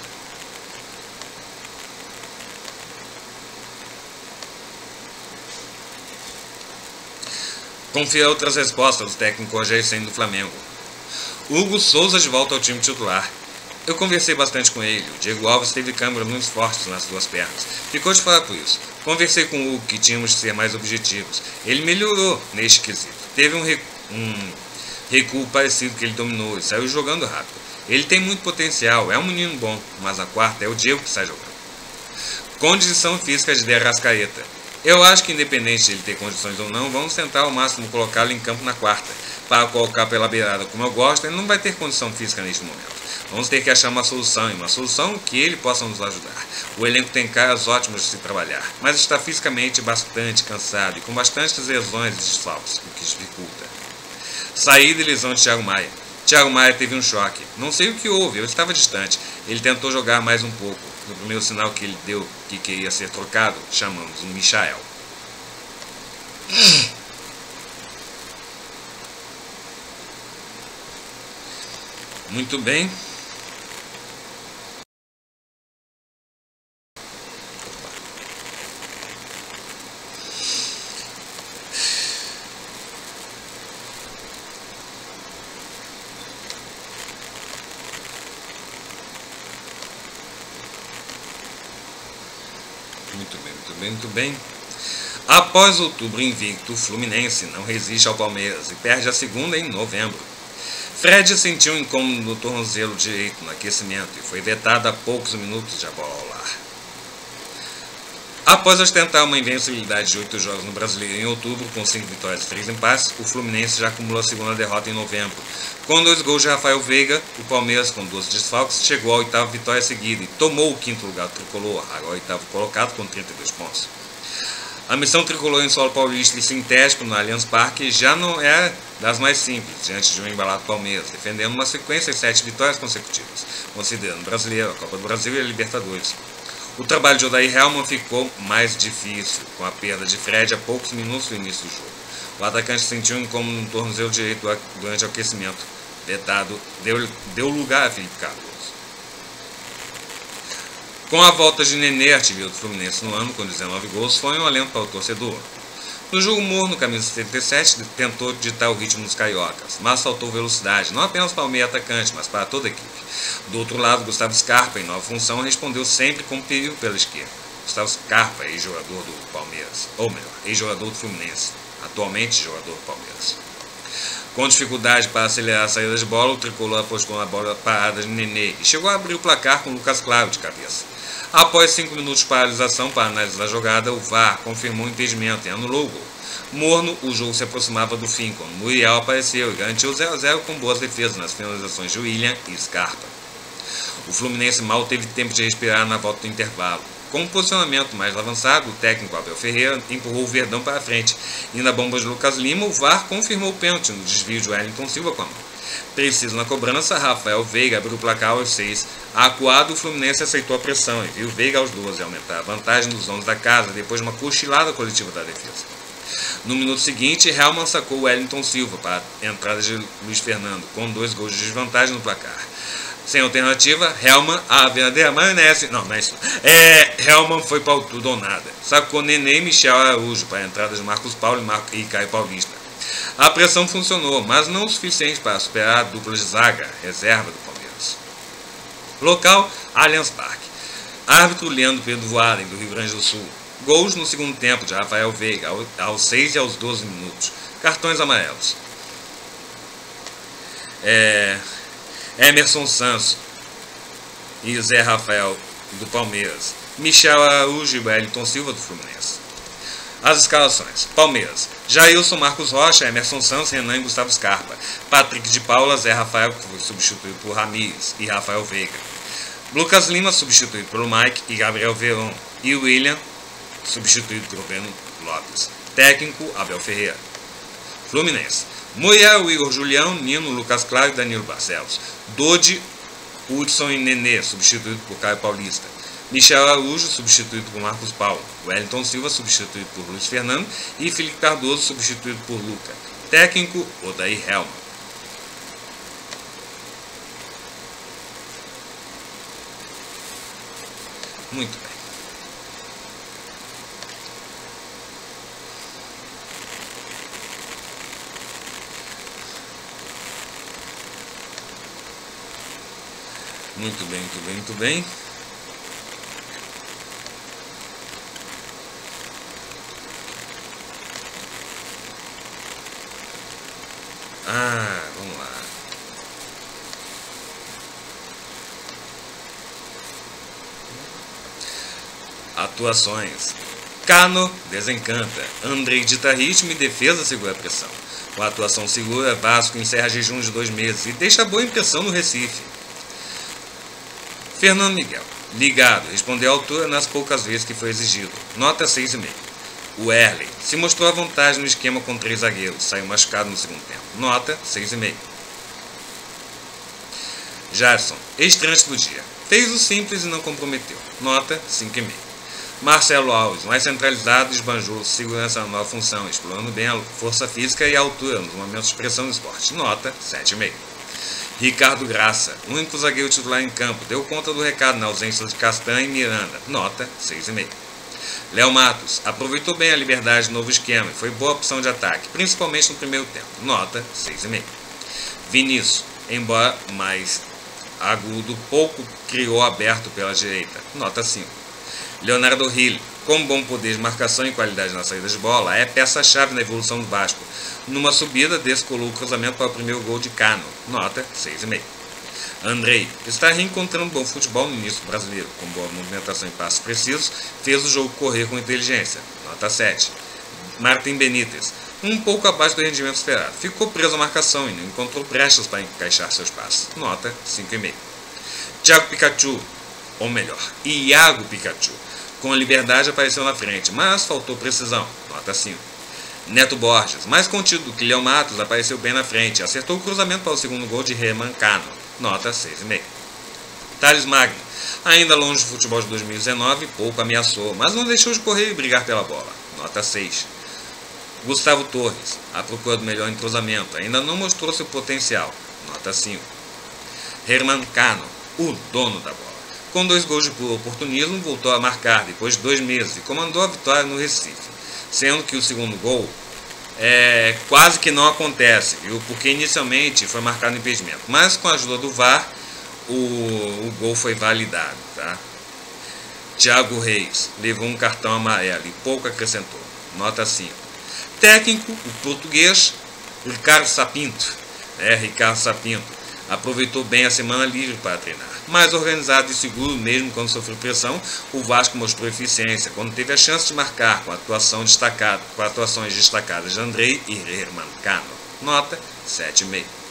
Confira outras respostas do técnico Rogério Ceni do Flamengo. Hugo Souza de volta ao time titular. Eu conversei bastante com ele. O Diego Alves teve câmeras muito fortes nas duas pernas. Ficou de fora por isso. Conversei com o Hugo que tínhamos de ser mais objetivos. Ele melhorou neste quesito. Teve um, recu um recuo parecido que ele dominou e saiu jogando rápido. Ele tem muito potencial, é um menino bom, mas a quarta é o Diego que sai jogando. Condição física de De Arrascaeta. Eu acho que independente de ele ter condições ou não, vamos tentar ao máximo colocá-lo em campo na quarta, para colocar pela beirada como eu gosto. Ele não vai ter condição física neste momento. Vamos ter que achar uma solução, e uma solução que ele possa nos ajudar. O elenco tem caras ótimas de se trabalhar, mas está fisicamente bastante cansado e com bastantes lesões e desfalques, o que dificulta. Saída e lesão de Thiago Maia. Thiago Maia teve um choque. Não sei o que houve, eu estava distante. Ele tentou jogar mais um pouco. No primeiro sinal que ele deu que queria ser trocado, chamamos o Michael. Muito bem. Muito bem, muito bem, muito bem. Após outubro invicto, o Fluminense não resiste ao Palmeiras e perde a segunda em novembro. Fred sentiu um incômodo no tornozelo direito no aquecimento e foi vetado a poucos minutos de a bola rolar. Após ostentar uma invencibilidade de oito jogos no Brasileiro em outubro, com cinco vitórias e três empates, o Fluminense já acumulou a segunda derrota em novembro. Com dois gols de Rafael Veiga, o Palmeiras, com doze desfalques, chegou à oitava vitória seguida e tomou o quinto lugar do tricolor, agora oitavo colocado com trinta e dois pontos. A missão tricolor em solo paulista e sintético no Allianz Parque já não é das mais simples, diante de um embalado Palmeiras, defendendo uma sequência de sete vitórias consecutivas, considerando o Brasileiro, a Copa do Brasil e a Libertadores. O trabalho de Odair Hellmann ficou mais difícil, com a perda de Fred a poucos minutos do início do jogo. O atacante sentiu um incômodo no tornozelo direito durante o aquecimento. Vetado, deu, deu lugar a Felipe Cardoso. Com a volta de Nenê, artilheiro do Fluminense no ano, com dezenove gols, foi um alento para o torcedor. No jogo morno, camisa setenta e sete tentou ditar o ritmo dos cariocas, mas faltou velocidade, não apenas para o meio atacante, mas para toda a equipe. Do outro lado, Gustavo Scarpa, em nova função, respondeu sempre com perigo pela esquerda. Gustavo Scarpa, ex-jogador do Palmeiras, ou melhor, ex-jogador do Fluminense, atualmente jogador do Palmeiras. Com dificuldade para acelerar a saída de bola, o tricolor apostou na bola parada de Nenê e chegou a abrir o placar com Lucas Claro de cabeça. Após cinco minutos de paralisação para análise da jogada, o V A R confirmou o impedimento e anulou o gol. Morno, o jogo se aproximava do fim, quando Muriel apareceu e garantiu zero a zero com boas defesas nas finalizações de William e Scarpa. O Fluminense mal teve tempo de respirar na volta do intervalo. Com um posicionamento mais avançado, o técnico Abel Ferreira empurrou o Verdão para a frente, e na bomba de Lucas Lima, o V A R confirmou o pênalti no desvio de Wellington Silva com a mão. Preciso na cobrança, Rafael Veiga abriu o placar aos seis. Acuado, o Fluminense aceitou a pressão e viu Veiga aos doze aumentar a vantagem dos donos da casa depois de uma cochilada coletiva da defesa. No minuto seguinte, Hellmann sacou o Wellington Silva para a entrada de Luiz Fernando, com dois gols de desvantagem no placar. Sem alternativa, Hellmann, a verdadeira maionese, não, não é isso, é, Hellmann foi para o tudo ou nada. Sacou Nenê e Michel Araújo para a entrada de Marcos Paulo e, Mar... e Caio Paulista. A pressão funcionou, mas não o suficiente para superar a dupla de zaga, reserva do Palmeiras. Local, Allianz Parque. Árbitro Leandro Pedro Voaden, do Rio Grande do Sul. Gols no segundo tempo de Rafael Veiga, aos seis e aos doze minutos. Cartões amarelos. É, Emerson Santos e Zé Rafael, do Palmeiras. Michel Araújo e Wellington Silva, do Fluminense. As escalações. Palmeiras. Jailson, Marcos Rocha, Emerson Santos, Renan e Gustavo Scarpa. Patrick de Paula, Zé Rafael, que foi substituído por Ramires, e Rafael Veiga. Lucas Lima, substituído pelo Mike e Gabriel Veron. E William, substituído pelo Breno Lopes. Técnico, Abel Ferreira. Fluminense. Muriel, Igor Julião, Nino, Lucas Claro e Danilo Barcelos. Dodi, Hudson e Nenê, substituído por Caio Paulista. Michel Araújo, substituído por Marcos Paulo. Wellington Silva, substituído por Luiz Fernando. E Felipe Cardoso, substituído por Luca. Técnico, Odair Hellmann. Muito bem. Muito bem, muito bem, muito bem. Ah, vamos lá. Atuações. Cano desencanta. Andrei dita ritmo e defesa segura a pressão. Com a atuação segura, Vasco encerra jejum de dois meses e deixa boa impressão no Recife. Fernando Miguel. Ligado, respondeu à altura nas poucas vezes que foi exigido. Nota seis vírgula cinco. O Erley se mostrou à vontade no esquema com três zagueiros. Saiu machucado no segundo tempo. Nota seis vírgula cinco. Jadson, ex-trânsito do dia. Fez o simples e não comprometeu. Nota cinco vírgula cinco. Marcelo Alves, mais centralizado, esbanjou segurança na nova função, explorando bem a força física e a altura nos momentos de pressão do esporte. Nota sete vírgula cinco. Ricardo Graça, único zagueiro titular em campo, deu conta do recado na ausência de Castan e Miranda. Nota seis vírgula cinco. Léo Matos, aproveitou bem a liberdade do novo esquema e foi boa opção de ataque, principalmente no primeiro tempo. Nota seis vírgula cinco. Vinícius, embora mais agudo, pouco criou aberto pela direita. Nota cinco. Leonardo Hill, com bom poder de marcação e qualidade na saída de bola, é peça-chave na evolução do Vasco. Numa subida, descolou o cruzamento para o primeiro gol de Cano. Nota seis vírgula cinco. Andrei está reencontrando bom futebol no início brasileiro, com boa movimentação e passos precisos, fez o jogo correr com inteligência. Nota sete. Martin Benítez, um pouco abaixo do rendimento esperado, ficou preso à marcação e não encontrou brechas para encaixar seus passos. Nota cinco vírgula cinco. Thiago Pikachu, ou melhor, Iago Pikachu, com a liberdade apareceu na frente, mas faltou precisão. Nota cinco. Neto Borges, mais contido do que Léo Matos, apareceu bem na frente, acertou o cruzamento para o segundo gol de Herman Cano. Nota seis vírgula cinco. Thales Magno, ainda longe do futebol de dois mil e dezenove, pouco ameaçou, mas não deixou de correr e brigar pela bola. Nota seis. Gustavo Torres, à procura do melhor entrosamento, ainda não mostrou seu potencial. Nota cinco. Herman Cano, o dono da bola, com dois gols de puro oportunismo, voltou a marcar depois de dois meses e comandou a vitória no Recife, sendo que o segundo gol é, quase que não acontece, viu? Porque inicialmente foi marcado impedimento, mas com a ajuda do V A R o, o gol foi validado. Tá? Thiago Reis levou um cartão amarelo e pouco acrescentou. Nota cinco. Técnico, o português Ricardo Sapinto, é, Ricardo Sapinto, aproveitou bem a semana livre para treinar. Mais organizado e seguro, mesmo quando sofreu pressão, o Vasco mostrou eficiência quando teve a chance de marcar com, a atuação destacada, com atuações destacadas de Andrei e Herman Cano. Nota sete vírgula cinco.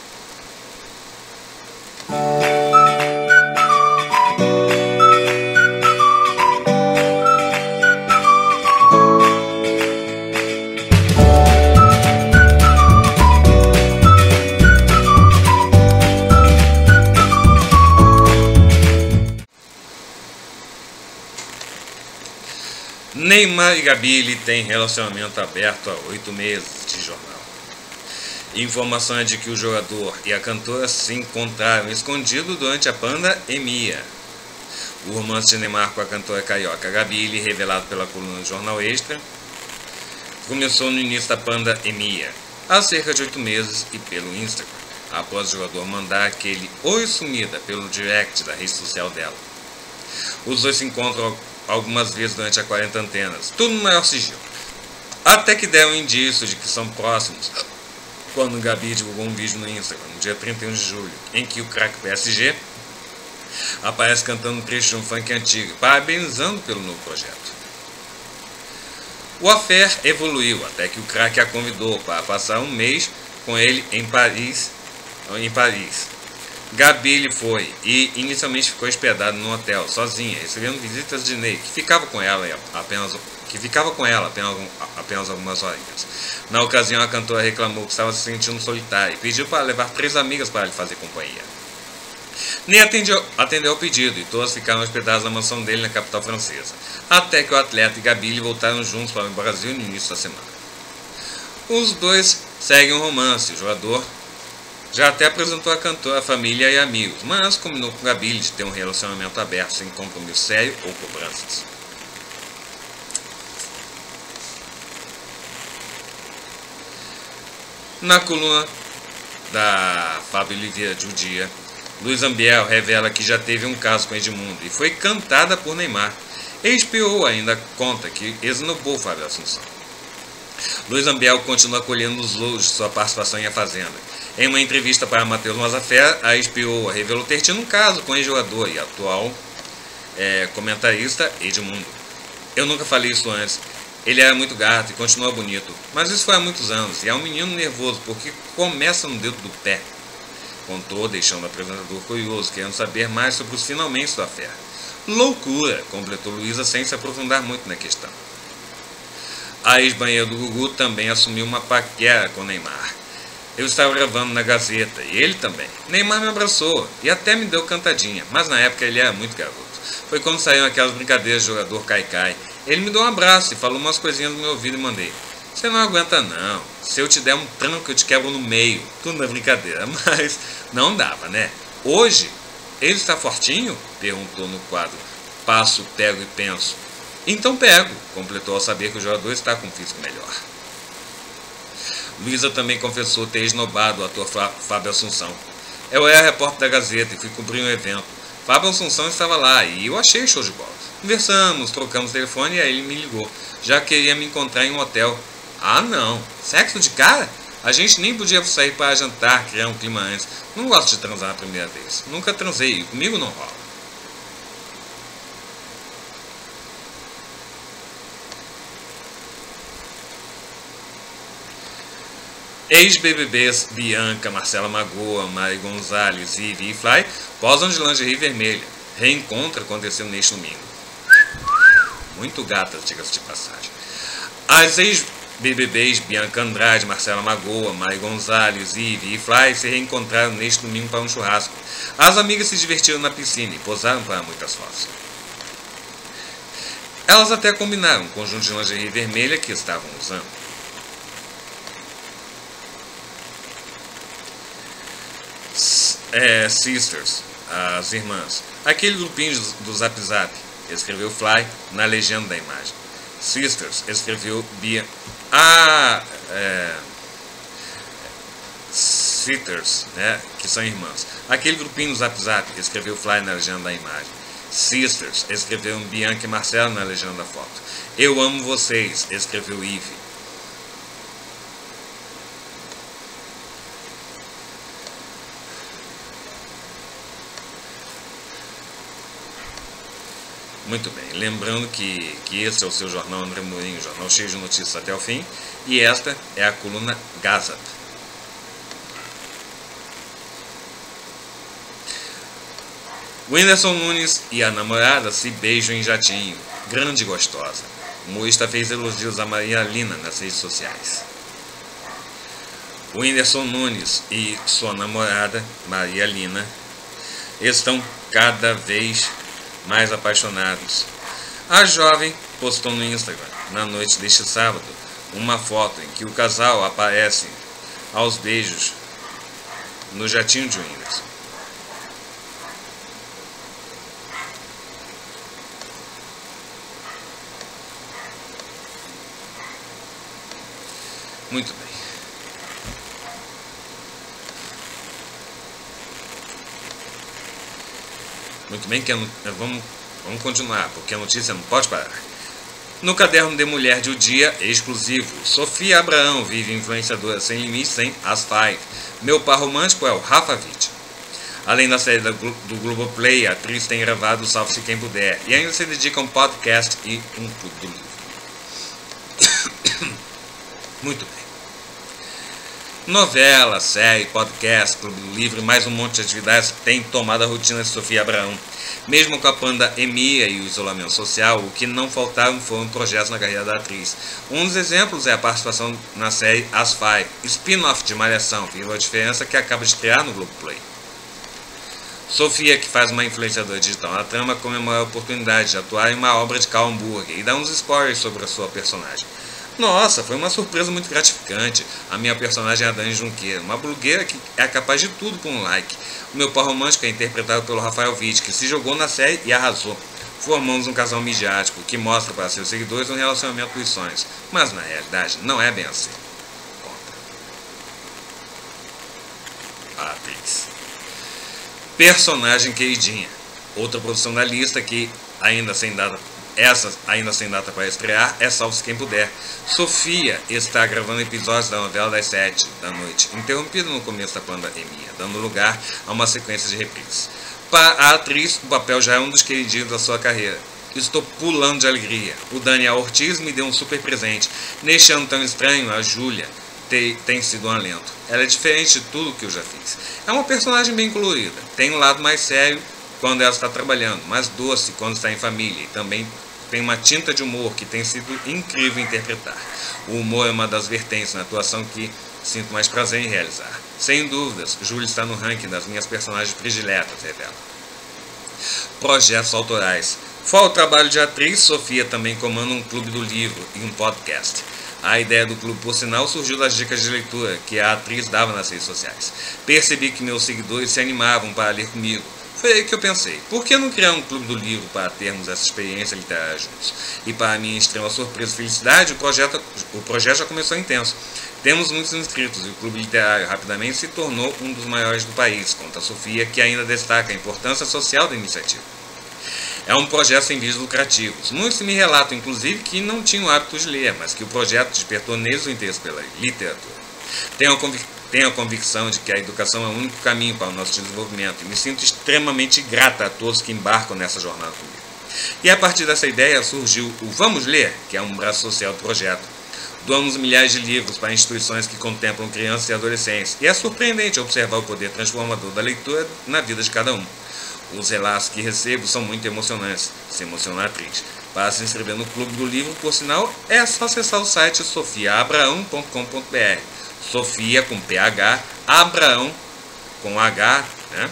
Neymar e Gabi têm relacionamento aberto há oito meses de jornal. Informação é de que o jogador e a cantora se encontraram escondidos durante a pandemia. O romance de Neymar com a cantora carioca Gabi, revelado pela coluna do Jornal Extra, começou no início da pandemia, há cerca de oito meses, e pelo Instagram, após o jogador mandar aquele oi sumida pelo direct da rede social dela. Os dois se encontram algumas vezes durante a quarentena, tudo no maior sigilo. Até que deram indício de que são próximos, quando Gabi divulgou um vídeo no Instagram, no dia trinta e um de julho, em que o craque P S G aparece cantando um trecho de um funk antigo, parabenizando pelo novo projeto. O affair evoluiu até que o craque a convidou para passar um mês com ele em Paris. Em Paris. Gabi foi e inicialmente ficou hospedada no hotel, sozinha, recebendo visitas de Ney, que ficava com ela apenas, que ficava com ela apenas, apenas algumas horinhas. Na ocasião, a cantora reclamou que estava se sentindo solitária e pediu para levar três amigas para lhe fazer companhia. Ney atendeu, atendeu ao pedido e todas ficaram hospedadas na mansão dele na capital francesa, até que o atleta e Gabi voltaram juntos para o Brasil no início da semana. Os dois seguem um romance, o jogador já até apresentou a cantora à família e amigos, mas combinou com Gabi de ter um relacionamento aberto sem compromisso sério ou cobranças. Na coluna da Fábio Oliveira de O Dia, Luiz Ambiel revela que já teve um caso com Edmundo e foi cantada por Neymar. H B O ainda conta que esnobou Fábio Assunção. Luiz Ambiel continua colhendo os louros de sua participação em A Fazenda. Em uma entrevista para Matheus Mazafé, a H B O revelou ter tido um caso com o ex-jogador e atual é, comentarista Edmundo. Eu nunca falei isso antes. Ele era muito gato e continua bonito, mas isso foi há muitos anos, e é um menino nervoso porque começa no dedo do pé. Contou, deixando o apresentador curioso, querendo saber mais sobre os finalmente da fé. Loucura, completou Luísa sem se aprofundar muito na questão. A ex-banheira do Gugu também assumiu uma paquera com Neymar. Eu estava gravando na Gazeta, e ele também. Neymar me abraçou e até me deu cantadinha, mas na época ele era muito garoto. Foi quando saíram aquelas brincadeiras de jogador cai-cai. Ele me deu um abraço e falou umas coisinhas no meu ouvido e mandei: você não aguenta não, se eu te der um tranco eu te quebro no meio. Tudo na brincadeira, mas não dava, né? Hoje, ele está fortinho? Perguntou no quadro. Passo, pego e penso. Então pego, completou ao saber que o jogador está com um físico melhor. Luísa também confessou ter esnobado o ator Fábio Assunção. Eu era repórter da Gazeta e fui cobrir um evento. Fábio Assunção estava lá e eu achei show de bola. Conversamos, trocamos telefone e aí ele me ligou. Já queria me encontrar em um hotel. Ah não, sexo de cara? A gente nem podia sair para jantar, criar um clima antes. Não gosto de transar na primeira vez. Nunca transei e comigo não rola. Ex-B B Bs Bianca, Marcela Magoa, Mari Gonzalez, Ivy e Fly posam de lingerie vermelha. Reencontro aconteceu neste domingo. Muito gatas, diga-se de passagem. As ex-B B Bs Bianca Andrade, Marcela Magoa, Mari Gonzalez, Ivy e Fly se reencontraram neste domingo para um churrasco. As amigas se divertiram na piscina e posaram para muitas fotos. Elas até combinaram um conjunto de lingerie vermelha que estavam usando. É, sisters, as irmãs. Aquele grupinho do Zap Zap, escreveu Fly na legenda da imagem. Sisters, escreveu Bia. Ah, é, Sisters, né, que são irmãs. Aquele grupinho do Zap Zap, escreveu Fly na legenda da imagem. Sisters, escreveu Bianca e Marcelo na legenda da foto. Eu amo vocês, escreveu Ivy. Muito bem, lembrando que, que esse é o seu jornal André Mourinho, jornal cheio de notícias até o fim, e esta é a coluna Gazap. Whindersson Nunes e a namorada se beijam em jatinho, grande e gostosa. O humorista fez elogios a Maria Lina nas redes sociais. Whindersson Nunes e sua namorada, Maria Lina, estão cada vez mais apaixonados. A jovem postou no Instagram, na noite deste sábado, uma foto em que o casal aparece aos beijos no jatinho de Whindersson. Muito bem. Muito bem, que a, vamos, vamos continuar, porque a notícia não pode parar. No caderno de mulher de O Dia, exclusivo, Sofia Abraão vive influenciadora sem limites em As Five. Meu par romântico é o Rafa Witt. Além da série do Globoplay, a atriz tem gravado Salve-se Quem Puder e ainda se dedica a um podcast e um clube do livro. Muito bem. Novela, série, podcast, clube do livro e mais um monte de atividades tem tomado a rotina de Sofia Abraão. Mesmo com a pandemia e o isolamento social, o que não faltaram foram projetos na carreira da atriz. Um dos exemplos é a participação na série As Five, spin-off de Malhação, Viva a Diferença, que acaba de estrear no Globoplay. Sofia, que faz uma influenciadora digital na trama, comemora a oportunidade de atuar em uma obra de Karl Hamburger e dá uns spoilers sobre a sua personagem. Nossa, foi uma surpresa muito gratificante. A minha personagem é a Dani Junqueira, uma blogueira que é capaz de tudo com um like. O meu par romântico é interpretado pelo Rafael Witt, que se jogou na série e arrasou. Formamos um casal midiático que mostra para seus seguidores um relacionamento dos sonhos. Mas na realidade não é bem assim. Conta a atriz. Personagem queridinha. Outra produção da lista que ainda sem data Essa, ainda sem data para estrear, é Salve-se Quem Puder. Sofia está gravando episódios da novela das sete da noite, interrompida no começo da pandemia, dando lugar a uma sequência de reprises. Para a atriz, o papel já é um dos queridinhos da sua carreira. Estou pulando de alegria. O Daniel Ortiz me deu um super presente. Neste ano tão estranho, a Júlia tem, tem sido um alento. Ela é diferente de tudo que eu já fiz. É uma personagem bem colorida. Tem um lado mais sério quando ela está trabalhando, mais doce quando está em família. E também tem uma tinta de humor que tem sido incrível interpretar. O humor é uma das vertentes na atuação que sinto mais prazer em realizar. Sem dúvidas, Júlia está no ranking das minhas personagens prediletas, revela. Projetos autorais. Fora o trabalho de atriz, Sofia também comanda um clube do livro e um podcast. A ideia do clube, por sinal, surgiu das dicas de leitura que a atriz dava nas redes sociais. Percebi que meus seguidores se animavam para ler comigo. Foi aí que eu pensei, por que não criar um clube do livro para termos essa experiência literária juntos? E para minha extrema surpresa e felicidade, o projeto, o projeto já começou intenso. Temos muitos inscritos e o clube literário rapidamente se tornou um dos maiores do país, conta a Sofia, que ainda destaca a importância social da iniciativa. É um projeto sem fins lucrativos. Muitos me relatam, inclusive, que não tinham o hábito de ler, mas que o projeto despertou neles o interesse pela literatura. Tenho a, convic tenho a convicção de que a educação é o único caminho para o nosso desenvolvimento e me sinto extremamente grata a todos que embarcam nessa jornada comigo. E a partir dessa ideia surgiu o Vamos Ler, que é um braço social do projeto. Doamos milhares de livros para instituições que contemplam crianças e adolescentes, e é surpreendente observar o poder transformador da leitura na vida de cada um. Os relatos que recebo são muito emocionantes, se emociona a atriz. Para se inscrever no Clube do Livro, por sinal, é só acessar o site sofia abraão ponto com ponto br. Sofia com P H, Abraão com H, né?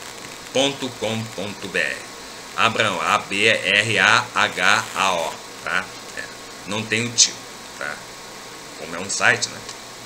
.com.br. Abraão, A B R A H A O, tá? É, não tem o tio, tá? Como é um site, né?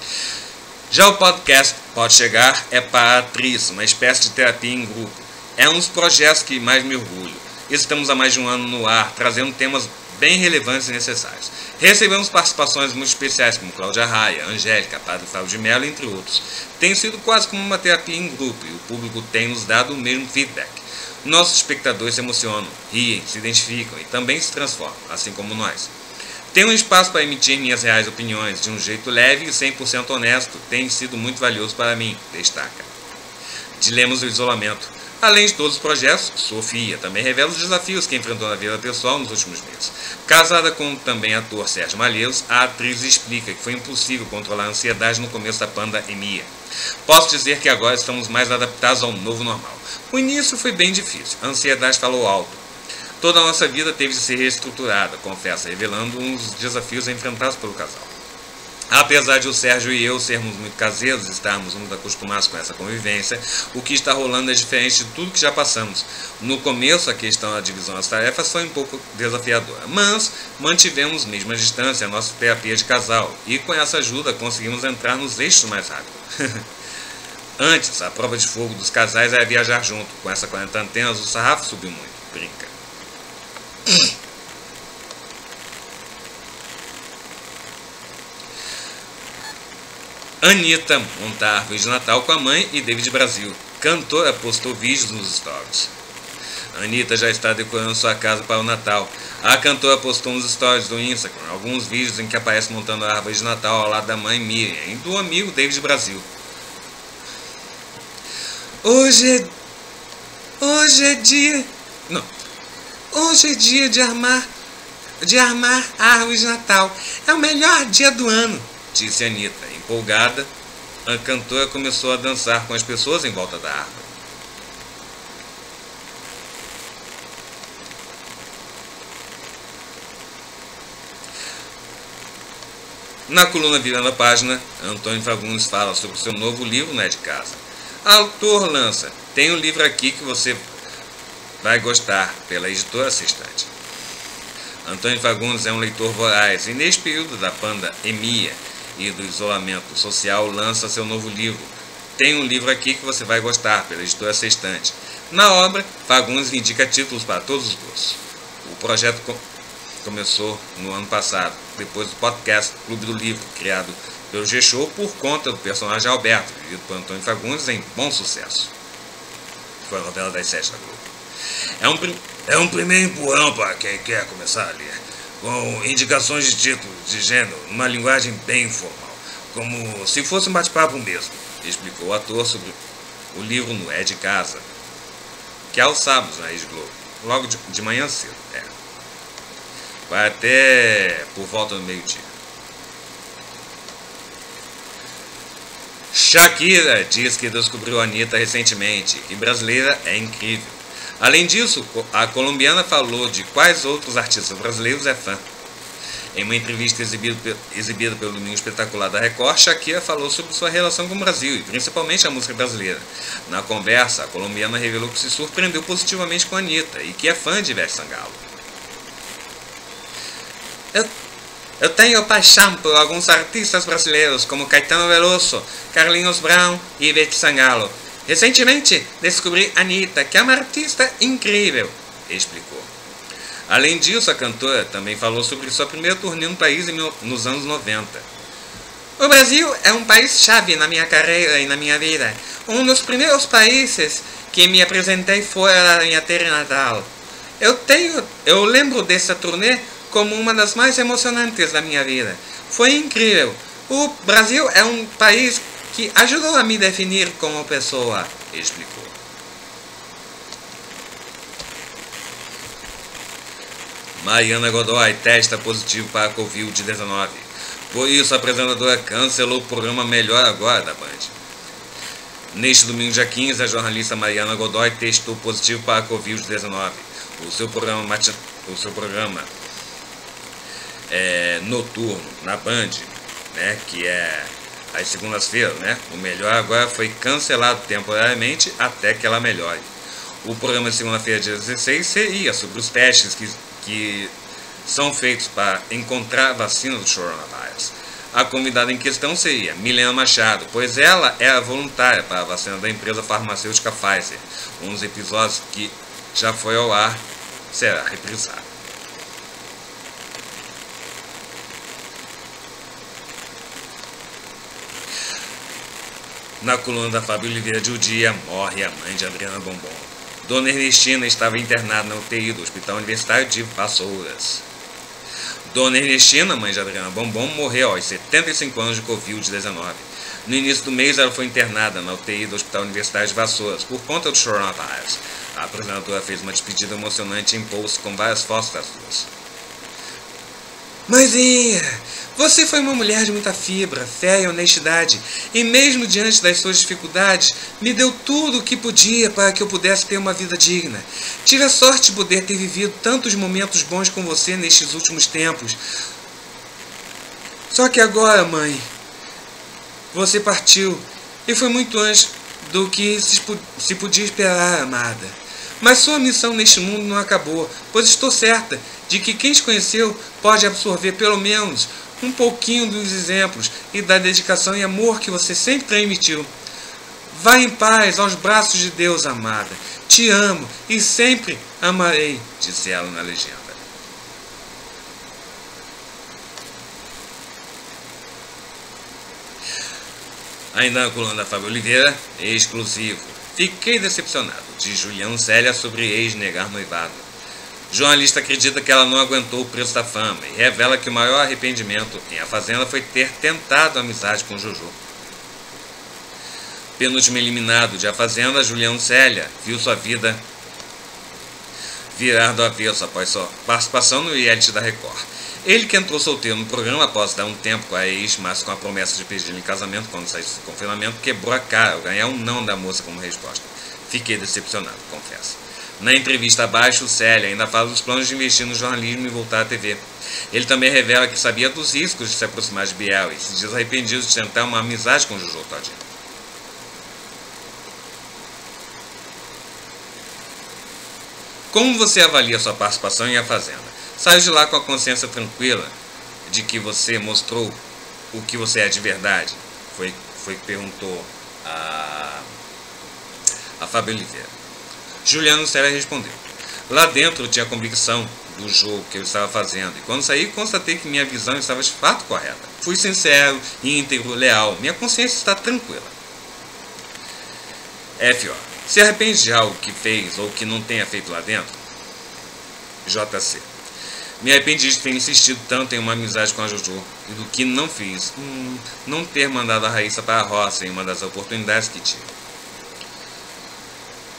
Já o podcast Pode Chegar é para a atriz, uma espécie de terapia em grupo. É um dos projetos que mais me orgulho. Estamos há mais de um ano no ar, trazendo temas bem relevantes e necessários. Recebemos participações muito especiais, como Cláudia Raia, Angélica, Padre Fábio de Mello, entre outros. Tem sido quase como uma terapia em grupo, e o público tem nos dado o mesmo feedback. Nossos espectadores se emocionam, riem, se identificam e também se transformam, assim como nós. Tenho um espaço para emitir minhas reais opiniões de um jeito leve e cem por cento honesto. Tem sido muito valioso para mim, destaca. Dilemas do isolamento. Além de todos os projetos, Sofia também revela os desafios que enfrentou na vida pessoal nos últimos meses. Casada com também ator Sérgio Malheiros, a atriz explica que foi impossível controlar a ansiedade no começo da pandemia. Posso dizer que agora estamos mais adaptados ao novo normal. O início foi bem difícil, a ansiedade falou alto. Toda a nossa vida teve de ser reestruturada, confessa, revelando um dos desafios enfrentados pelo casal. Apesar de o Sérgio e eu sermos muito caseiros e estarmos muito acostumados com essa convivência, o que está rolando é diferente de tudo que já passamos. No começo, a questão da divisão das tarefas foi um pouco desafiadora, mas mantivemos mesmo a distância, a nossa terapia de casal, e com essa ajuda conseguimos entrar nos eixos mais rápido. Antes, a prova de fogo dos casais era viajar junto. Com essa quarentena, o sarrafo subiu muito. Brinca. Anitta monta a árvore de Natal com a mãe e David Brasil. Cantora postou vídeos nos stories. Anitta já está decorando sua casa para o Natal. A cantora postou nos stories do Instagram alguns vídeos em que aparece montando a árvore de Natal ao lado da mãe Miriam e do amigo David Brasil. Hoje é... Hoje é dia... Não. Hoje é dia de armar... De armar a árvore de Natal. É o melhor dia do ano, disse Anitta. Empolgada, a cantora começou a dançar com as pessoas em volta da árvore. Na coluna Virando a Página, Antônio Fagundes fala sobre o seu novo livro, Não é de Casa. Autor lança, tem um livro aqui que você vai gostar, pela editora Sextante. Antônio Fagundes é um leitor voraz e neste período da pandemia e do isolamento social lança seu novo livro. Tem um livro aqui que você vai gostar, pela editora Sextante. Na obra, Fagundes indica títulos para todos os gostos. O projeto com começou no ano passado, depois do podcast Clube do Livro, criado pelo G-Show por conta do personagem Alberto, vivido por Antônio Fagundes em Bom Sucesso. Foi a novela das sete da Globo. É um, é um primeiro empurrão para quem quer começar a ler, com indicações de título, de gênero, numa linguagem bem informal, como se fosse um bate-papo mesmo, explicou o ator sobre o livro Não é de Casa, que é aos sábados na Rede Globo, logo de, de manhã cedo. É. vai até por volta do meio-dia. Shakira diz que descobriu a Anitta recentemente, que brasileira é incrível. Além disso, a colombiana falou de quais outros artistas brasileiros é fã. Em uma entrevista exibida, exibida pelo Domingo Espetacular da Record, Shakira falou sobre sua relação com o Brasil e principalmente a música brasileira. Na conversa, a colombiana revelou que se surpreendeu positivamente com a Anitta e que é fã de Ivete Sangalo. Eu, eu tenho paixão por alguns artistas brasileiros como Caetano Veloso, Carlinhos Brown e Ivete Sangalo. Recentemente descobri a Anitta, que é uma artista incrível, explicou. Além disso, a cantora também falou sobre sua primeira turnê no país nos anos noventa. O Brasil é um país-chave na minha carreira e na minha vida. Um dos primeiros países que me apresentei fora da minha terra natal. Eu, tenho, eu lembro dessa turnê como uma das mais emocionantes da minha vida. Foi incrível. O Brasil é um país que ajudou a me definir como pessoa, explicou. Mariana Godoy testa positivo para a covid dezenove. Por isso, a apresentadora cancelou o programa Melhor Agora da Band. Neste domingo, dia quinze, a jornalista Mariana Godoy testou positivo para a covid dezenove. O seu programa, o seu programa é, noturno na Band, né, que é às segundas-feiras, né, o Melhor Agora foi cancelado temporariamente até que ela melhore. O programa de segunda-feira, dia dezesseis, seria sobre os testes que que são feitos para encontrar a vacina do coronavírus. A convidada em questão seria Milena Machado, pois ela é a voluntária para a vacina da empresa farmacêutica Pfizer. Um dos episódios que já foi ao ar será reprisado. Na coluna da Fábio Oliveira de O Dia, morre a mãe de Adriana Bombom. Dona Ernestina estava internada na U T I do Hospital Universitário de Vassouras. Dona Ernestina, mãe de Adriana Bombom, morreu aos setenta e cinco anos de covid dezenove. No início do mês, ela foi internada na U T I do Hospital Universitário de Vassouras por conta do coronavírus. A apresentadora fez uma despedida emocionante em post com várias fotos das duas. Mãezinha, você foi uma mulher de muita fibra, fé e honestidade, e mesmo diante das suas dificuldades, me deu tudo o que podia para que eu pudesse ter uma vida digna. Tive a sorte de poder ter vivido tantos momentos bons com você nestes últimos tempos. Só que agora, mãe, você partiu, e foi muito antes do que se podia esperar, amada. Mas sua missão neste mundo não acabou, pois estou certa de que quem te conheceu pode absorver pelo menos um pouquinho dos exemplos e da dedicação e amor que você sempre transmitiu. Vá em paz aos braços de Deus, amada. Te amo e sempre amarei, disse ela na legenda. Ainda na coluna da Fábio Oliveira, exclusivo. Fiquei decepcionado, de Juliana Célia sobre ex negar noivado. Jornalista acredita que ela não aguentou o preço da fama e revela que o maior arrependimento em A Fazenda foi ter tentado amizade com Jojo. Penúltimo eliminado de A Fazenda, Juliano Célia viu sua vida virar do avesso após sua participação no reality da Record. Ele, que entrou solteiro no programa após dar um tempo com a ex, mas com a promessa de pedir em casamento quando saísse do confinamento, quebrou a cara ao ganhar um não da moça como resposta. Fiquei decepcionado, confesso. Na entrevista abaixo, Célia ainda fala dos planos de investir no jornalismo e voltar à T V. Ele também revela que sabia dos riscos de se aproximar de Biel e se diz arrependido de tentar uma amizade com Jojo Todinho. Como você avalia sua participação em A Fazenda? Saiu de lá com a consciência tranquila de que você mostrou o que você é de verdade? Foi, foi que perguntou a, a Fábio Oliveira. Juliano Célia respondeu. Lá dentro eu tinha a convicção do jogo que eu estava fazendo. E quando saí, constatei que minha visão estava de fato correta. Fui sincero, íntegro, leal. Minha consciência está tranquila. F O. Se arrepende de algo que fez ou que não tenha feito lá dentro? J C. Me arrependi de ter insistido tanto em uma amizade com a Jojo e do que não fiz. Hum, não ter mandado a Raíssa para a roça em uma das oportunidades que tive.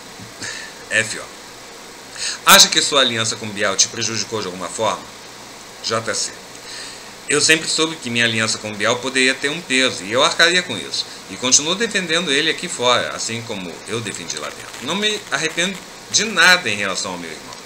F O. Acha que sua aliança com Biel te prejudicou de alguma forma? J C. Eu sempre soube que minha aliança com Bial poderia ter um peso, e eu arcaria com isso. E continuo defendendo ele aqui fora, assim como eu defendi lá dentro. Não me arrependo de nada em relação ao meu irmão.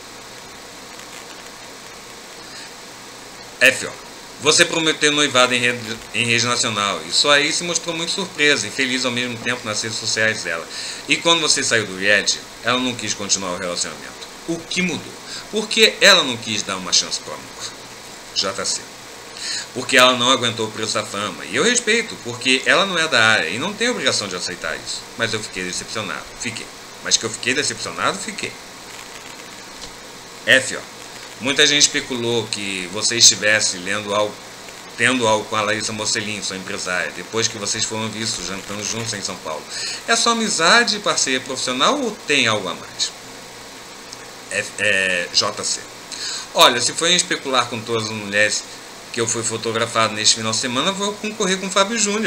F O. Você prometeu noivado em rede, em rede nacional, e só aí se mostrou muito surpresa e feliz ao mesmo tempo nas redes sociais dela. E quando você saiu do reality, ela não quis continuar o relacionamento. O que mudou? Porque ela não quis dar uma chance pro amor. J C. Porque ela não aguentou o preço da fama. E eu respeito, porque ela não é da área e não tem obrigação de aceitar isso. Mas eu fiquei decepcionado. Fiquei. Mas que eu fiquei decepcionado, fiquei. F O. Muita gente especulou que você estivesse lendo algo, tendo algo com a Larissa Mocelin, sua empresária, depois que vocês foram vistos jantando juntos em São Paulo. É só amizade e parceria profissional ou tem algo a mais? F, é, J C. Olha, se for em especular com todas as mulheres que eu fui fotografado neste final de semana, vou concorrer com o Fábio Júnior.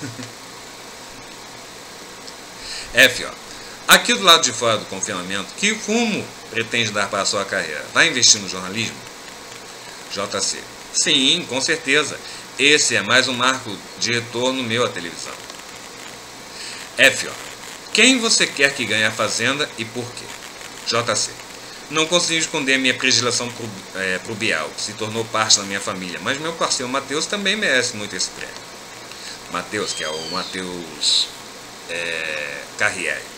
F O. Aqui do lado de fora do confinamento, que rumo pretende dar para a sua carreira? Vai investir no jornalismo? J C. Sim, com certeza. Esse é mais um marco de retorno meu à televisão. F O. Quem você quer que ganhe a Fazenda e por quê? J C. Não consigo esconder minha predileção pro, é, pro Bial, que se tornou parte da minha família, mas meu parceiro Matheus também merece muito esse prêmio. Matheus, que é o Matheus é, Carriere.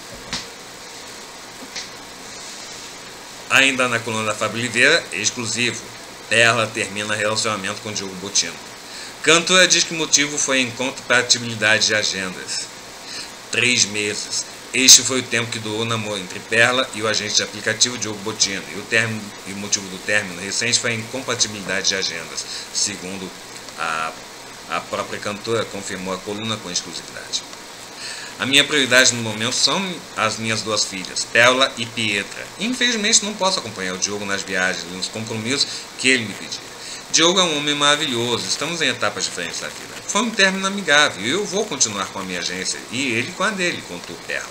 Ainda na coluna da Fábio Oliveira, exclusivo, Perla termina relacionamento com Diogo Botino. Cantora diz que o motivo foi incompatibilidade de agendas. Três meses. Este foi o tempo que durou o namoro entre Perla e o agente de aplicativo Diogo Botino. E o, término, e o motivo do término recente foi a incompatibilidade de agendas, segundo a, a própria cantora confirmou a coluna com exclusividade. A minha prioridade no momento são as minhas duas filhas, Perla e Pietra. Infelizmente não posso acompanhar o Diogo nas viagens e nos compromissos que ele me pediu. Diogo é um homem maravilhoso, estamos em etapas diferentes da vida. Foi um término amigável e eu vou continuar com a minha agência e ele com a dele, contou Perla.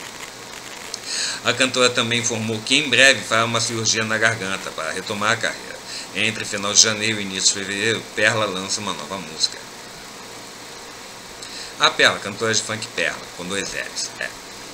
A cantora também informou que em breve fará uma cirurgia na garganta para retomar a carreira. Entre final de janeiro e início de fevereiro, Perla lança uma nova música. A Perla, cantora de funk Perla, com dois L's. É.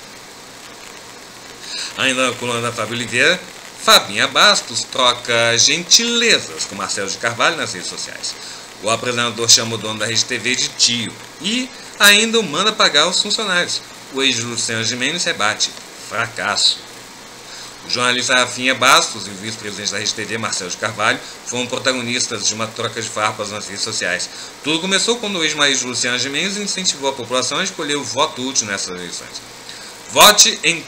Ainda na coluna da Fábio Oliveira, Fabinha Bastos troca gentilezas com Marcelo de Carvalho nas redes sociais. O apresentador chama o dono da Rede T V de tio e ainda o manda pagar os funcionários. O ex de Luciano Gimenez rebate. Fracasso. O jornalista Rafinha Bastos e o vice-presidente da Rede T V, Marcelo de Carvalho, foram protagonistas de uma troca de farpas nas redes sociais. Tudo começou quando o ex-marido de Luciano Gimenez incentivou a população a escolher o voto útil nessas eleições. Vote em...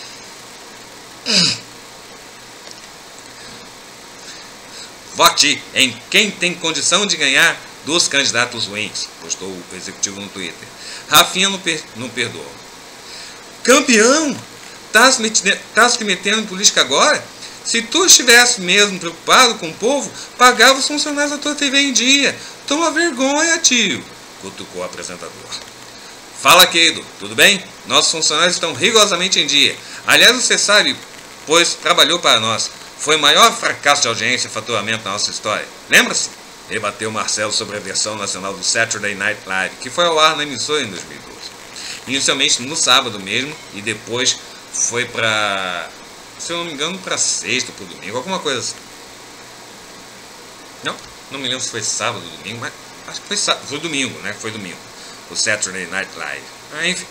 Vote em quem tem condição de ganhar dos candidatos ruins, postou o executivo no Twitter. Rafinha não, per... não perdoou. Campeão! Tá se, metendo, tá se metendo em política agora? Se tu estivesse mesmo preocupado com o povo, pagava os funcionários da tua T V em dia. Toma vergonha, tio, cutucou o apresentador. Fala, querido, tudo bem? Nossos funcionários estão rigorosamente em dia. Aliás, você sabe, pois trabalhou para nós. Foi o maior fracasso de audiência e faturamento na nossa história. Lembra-se? Rebateu Marcelo sobre a versão nacional do Saturday Night Live, que foi ao ar na emissora em dois mil e doze. Inicialmente no sábado mesmo, e depois foi para, se eu não me engano, para sexta, para domingo, alguma coisa assim. Não, não me lembro se foi sábado ou domingo, mas acho que foi, sábado, foi domingo, né? Foi domingo. O Saturday Night Live. Ah, enfim.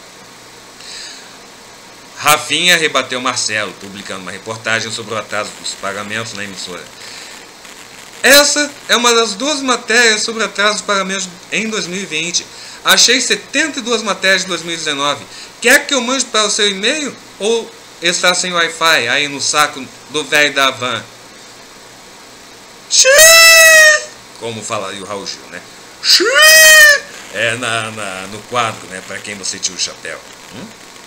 Rafinha rebateu Marcelo, publicando uma reportagem sobre o atraso dos pagamentos na emissora. Essa é uma das duas matérias sobre atraso dos pagamentos em dois mil e vinte. Achei setenta e duas matérias de dois mil e dezenove. Quer que eu mande para o seu e-mail? Ou está sem Wi-Fi aí no saco do velho da van? Xiii! Como falaria o Raul Gil, né? Xiii! É na, na, no quadro, né? Para quem você tira o chapéu. Hum?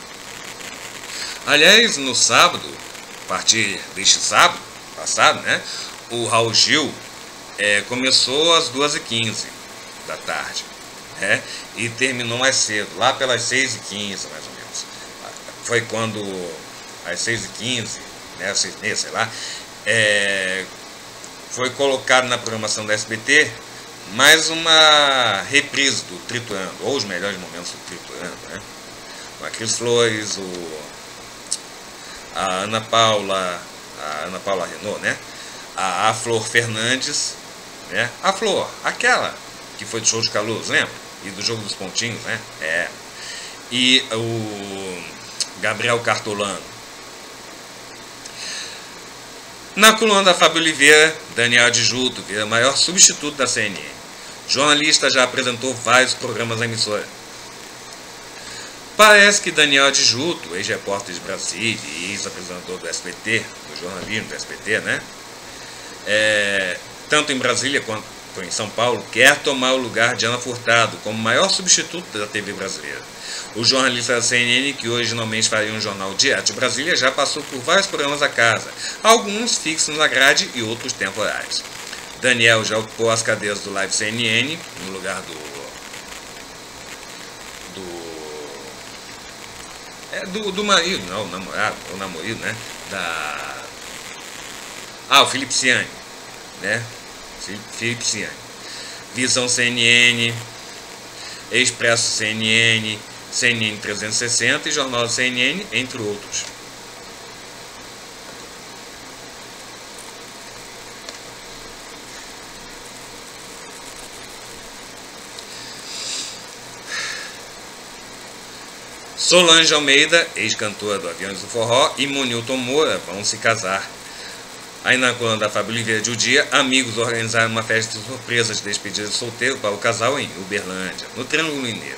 Aliás, no sábado, a partir deste sábado passado, né? O Raul Gil é, começou às duas e quinze da tarde. É, e terminou mais cedo, lá pelas seis e quinze, mais ou menos. Foi quando, às seis e quinze, né, seis e meia, sei lá, é, foi colocado na programação da S B T mais uma reprise do Triturando, ou os melhores momentos do Triturando, né? Com a Cris Flores, o, a Ana Paula, a Ana Paula Renault, né? A, a Flor Fernandes, né? A Flor, aquela que foi do Show de Calouros, lembra? E do Jogo dos Pontinhos, né? É. E o Gabriel Cartolano. Na coluna da Fábio Oliveira, Daniel Adjuto vira maior substituto da C N N. Jornalista já apresentou vários programas na emissora. Parece que Daniel Adjuto, ex-repórter de Brasília e ex-apresentador do S B T, do jornalismo do S B T, né? É, tanto em Brasília quanto em São Paulo, quer tomar o lugar de Ana Furtado como maior substituto da T V brasileira. O jornalista da C N N, que originalmente faria um jornal diário de Brasília, já passou por vários programas da casa, alguns fixos na grade e outros temporários. Daniel já ocupou as cadeiras do Live C N N, no lugar do... do... É, do, do marido, não, o namorado, o namorado, né? Da... Ah, o Felipe Ciani, né? Felipe Ciani. Visão C N N, Expresso C N N, C N N trezentos e sessenta e Jornal C N N, entre outros. Solange Almeida, ex-cantora do Aviões do Forró, e Monilton Moura vão se casar. Aí na coluna da Fábio Oliveira de O Dia, amigos organizaram uma festa surpresa de despedida de solteiro para o casal em Uberlândia, no Triângulo Mineiro.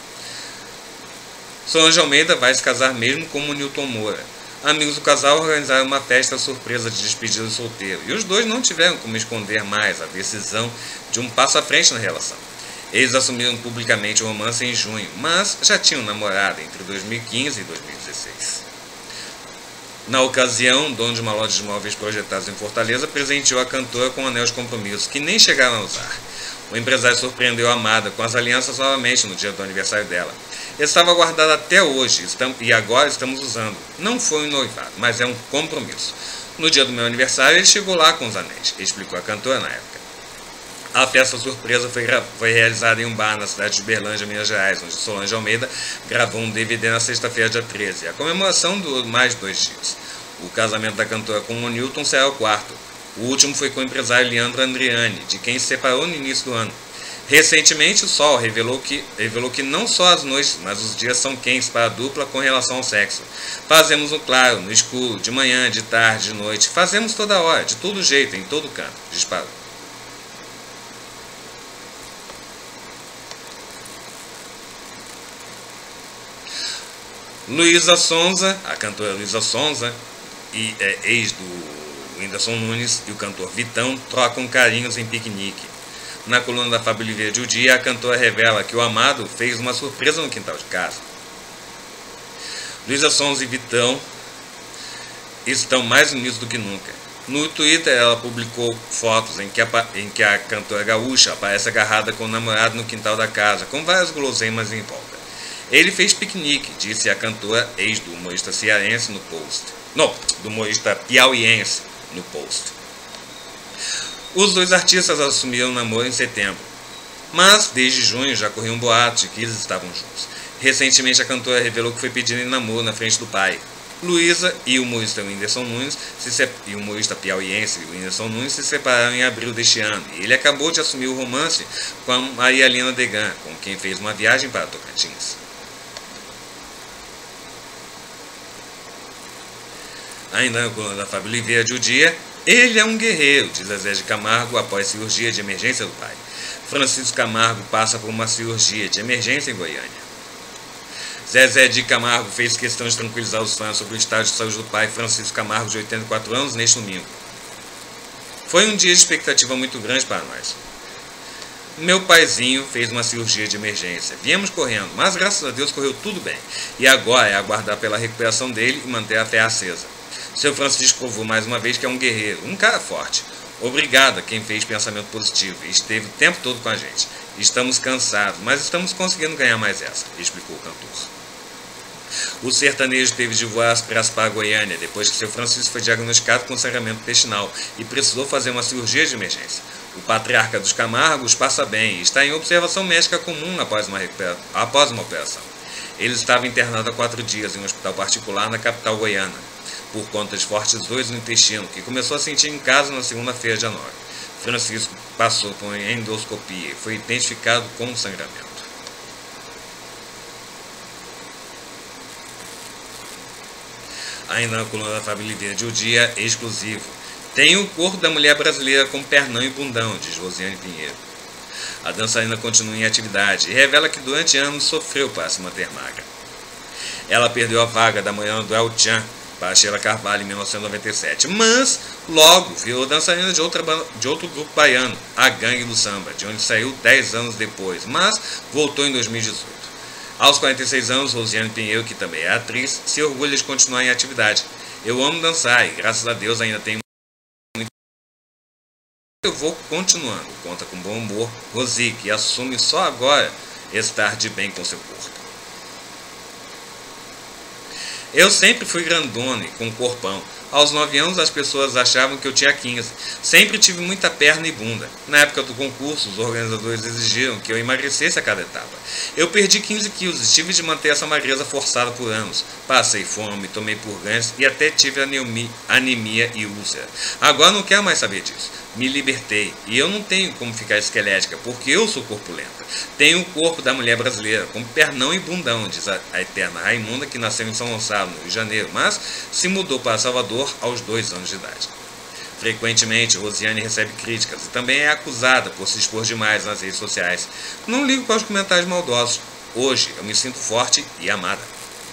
Solange Almeida vai se casar mesmo com Monilton Moura. Amigos do casal organizaram uma festa surpresa de despedida de solteiro, e os dois não tiveram como esconder mais a decisão de um passo à frente na relação. Eles assumiram publicamente o romance em junho, mas já tinham namorado entre dois mil e quinze e dois mil e dezesseis. Na ocasião, o dono de uma loja de móveis projetados em Fortaleza presenteou a cantora com um anel de compromisso, que nem chegaram a usar. O empresário surpreendeu a amada com as alianças novamente no dia do aniversário dela. Estava guardado até hoje e agora estamos usando. Não foi um noivado, mas é um compromisso. No dia do meu aniversário, ele chegou lá com os anéis, explicou a cantora na época. A festa surpresa foi, foi realizada em um bar na cidade de Uberlândia, Minas Gerais, onde Solange Almeida gravou um D V D na sexta-feira, dia treze. A comemoração durou mais de dois dias. O casamento da cantora com Monilton será o quarto. O último foi com o empresário Leandro Andriani, de quem se separou no início do ano. Recentemente, o Sol revelou que, revelou que não só as noites, mas os dias são quentes para a dupla com relação ao sexo. Fazemos no claro, no escuro, de manhã, de tarde, de noite. Fazemos toda hora, de todo jeito, em todo canto. Disparou. Luísa Sonza, a cantora Luísa Sonza, e é, ex do Whindersson Nunes, e o cantor Vitão trocam carinhos em piquenique. Na coluna da Fábio Oliveira de O Dia, a cantora revela que o amado fez uma surpresa no quintal de casa. Luísa Sonza e Vitão estão mais unidos do que nunca. No Twitter, ela publicou fotos em que, a, em que a cantora gaúcha aparece agarrada com o namorado no quintal da casa, com várias guloseimas em volta. Ele fez piquenique, disse a cantora, ex do humorista cearense no post. Não, do humorista piauiense no post. Os dois artistas assumiram o namoro em setembro, mas desde junho já corriam um boato de que eles estavam juntos. Recentemente a cantora revelou que foi pedindo em namoro na frente do pai. Luísa e o humorista Whindersson Nunes, se e o humorista piauiense Whindersson Nunes se separaram em abril deste ano, e ele acabou de assumir o romance com a Maria Helena Degan, com quem fez uma viagem para Tocantins. Ainda na coluna da Fábio Oliveira de O Dia, ele é um guerreiro, diz Zezé de Camargo após cirurgia de emergência do pai. Francisco Camargo passa por uma cirurgia de emergência em Goiânia. Zezé de Camargo fez questão de tranquilizar os fãs sobre o estado de saúde do pai Francisco Camargo, de oitenta e quatro anos, neste domingo. Foi um dia de expectativa muito grande para nós. Meu paizinho fez uma cirurgia de emergência. Viemos correndo, mas graças a Deus correu tudo bem. E agora é aguardar pela recuperação dele e manter a fé acesa. Seu Francisco provou mais uma vez que é um guerreiro, um cara forte. Obrigado a quem fez pensamento positivo e esteve o tempo todo com a gente. Estamos cansados, mas estamos conseguindo ganhar mais essa, explicou o cantor. O sertanejo teve de voar para Goiânia depois que seu Francisco foi diagnosticado com sangramento intestinal e precisou fazer uma cirurgia de emergência. O patriarca dos Camargos passa bem e está em observação médica comum após uma, após uma operação. Ele estava internado há quatro dias em um hospital particular na capital goiana, por conta de fortes dores no intestino, que começou a sentir em casa na segunda-feira de janeiro. Francisco passou por endoscopia e foi identificado com sangramento. Ainda na coluna da Família Verde, o dia exclusivo. Tem o corpo da mulher brasileira com pernão e bundão, diz Rosiane Pinheiro. A dançarina continua em atividade e revela que durante anos sofreu para se manter magra. Ela perdeu a vaga da manhã do El Chan para Sheila Carvalho em mil novecentos e noventa e sete, mas logo virou dançarina de, outra, de outro grupo baiano, a Gangue do Samba, de onde saiu dez anos depois, mas voltou em dois mil e dezoito. Aos quarenta e seis anos, Rosiane Pinheiro, que também é atriz, se orgulha de continuar em atividade. Eu amo dançar e, graças a Deus, ainda tenho muito. Eu vou continuando. Conta com bom humor, Rosi, que assume só agora estar de bem com seu corpo. Eu sempre fui grandona e com corpão. Aos nove anos as pessoas achavam que eu tinha quinze. Sempre tive muita perna e bunda. Na época do concurso, os organizadores exigiram que eu emagrecesse a cada etapa. Eu perdi quinze quilos e tive de manter essa magreza forçada por anos. Passei fome, tomei purgões e até tive anemia, anemia e úlcera. Agora não quero mais saber disso. Me libertei e eu não tenho como ficar esquelética, porque eu sou corpulenta. Tenho o corpo da mulher brasileira, com pernão e bundão, diz a, a eterna Raimunda, que nasceu em São Gonçalo, no Rio de Janeiro, mas se mudou para Salvador aos dois anos de idade. Frequentemente, Rosiane recebe críticas e também é acusada por se expor demais nas redes sociais. Não ligo para os comentários maldosos. Hoje eu me sinto forte e amada.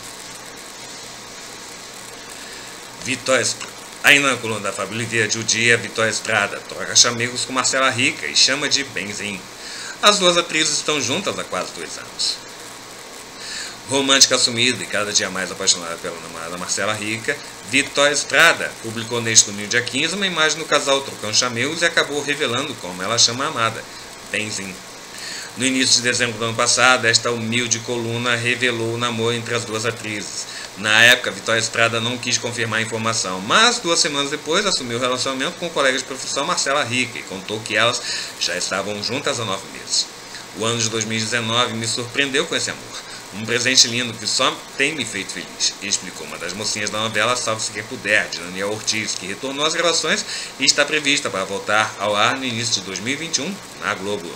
Vitória Ainda na coluna da Fábio Verde, o dia, Vitória Estrada troca chamegos com Marcela Rica e chama de benzinho. As duas atrizes estão juntas há quase dois anos. Romântica assumida e cada dia mais apaixonada pela namorada Marcela Rica, Vitória Estrada publicou neste domingo, dia quinze, uma imagem do casal trocando chamegos e acabou revelando como ela chama a amada, benzinho. No início de dezembro do ano passado, esta humilde coluna revelou o namoro entre as duas atrizes. Na época, Vitória Estrada não quis confirmar a informação, mas duas semanas depois assumiu o relacionamento com o colega de profissão Marcela Rica e contou que elas já estavam juntas há nove meses. O ano de dois mil e dezenove me surpreendeu com esse amor. Um presente lindo que só tem me feito feliz, explicou uma das mocinhas da novela Salve-se Quem Puder, de Daniel Ortiz, que retornou às gravações e está prevista para voltar ao ar no início de dois mil e vinte e um na Globo.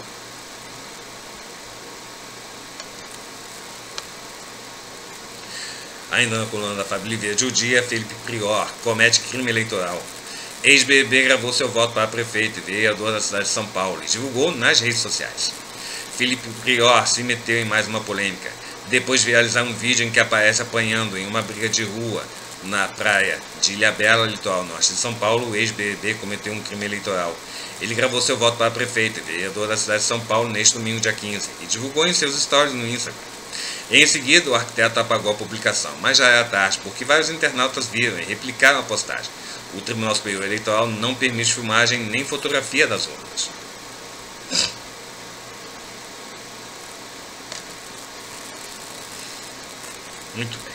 Ainda na coluna da Fábio Verde, o dia, Felipe Prior comete crime eleitoral. Ex-B B B gravou seu voto para prefeito e vereador da cidade de São Paulo e divulgou nas redes sociais. Felipe Prior se meteu em mais uma polêmica, depois de viralizar um vídeo em que aparece apanhando em uma briga de rua na praia de Ilhabela, litoral norte de São Paulo. O ex-B B B cometeu um crime eleitoral. Ele gravou seu voto para prefeito e vereador da cidade de São Paulo neste domingo, dia quinze, e divulgou em seus stories no Instagram. Em seguida, o arquiteto apagou a publicação, mas já era tarde, porque vários internautas viram e replicaram a postagem. O Tribunal Superior Eleitoral não permite filmagem nem fotografia das urnas. Muito bem.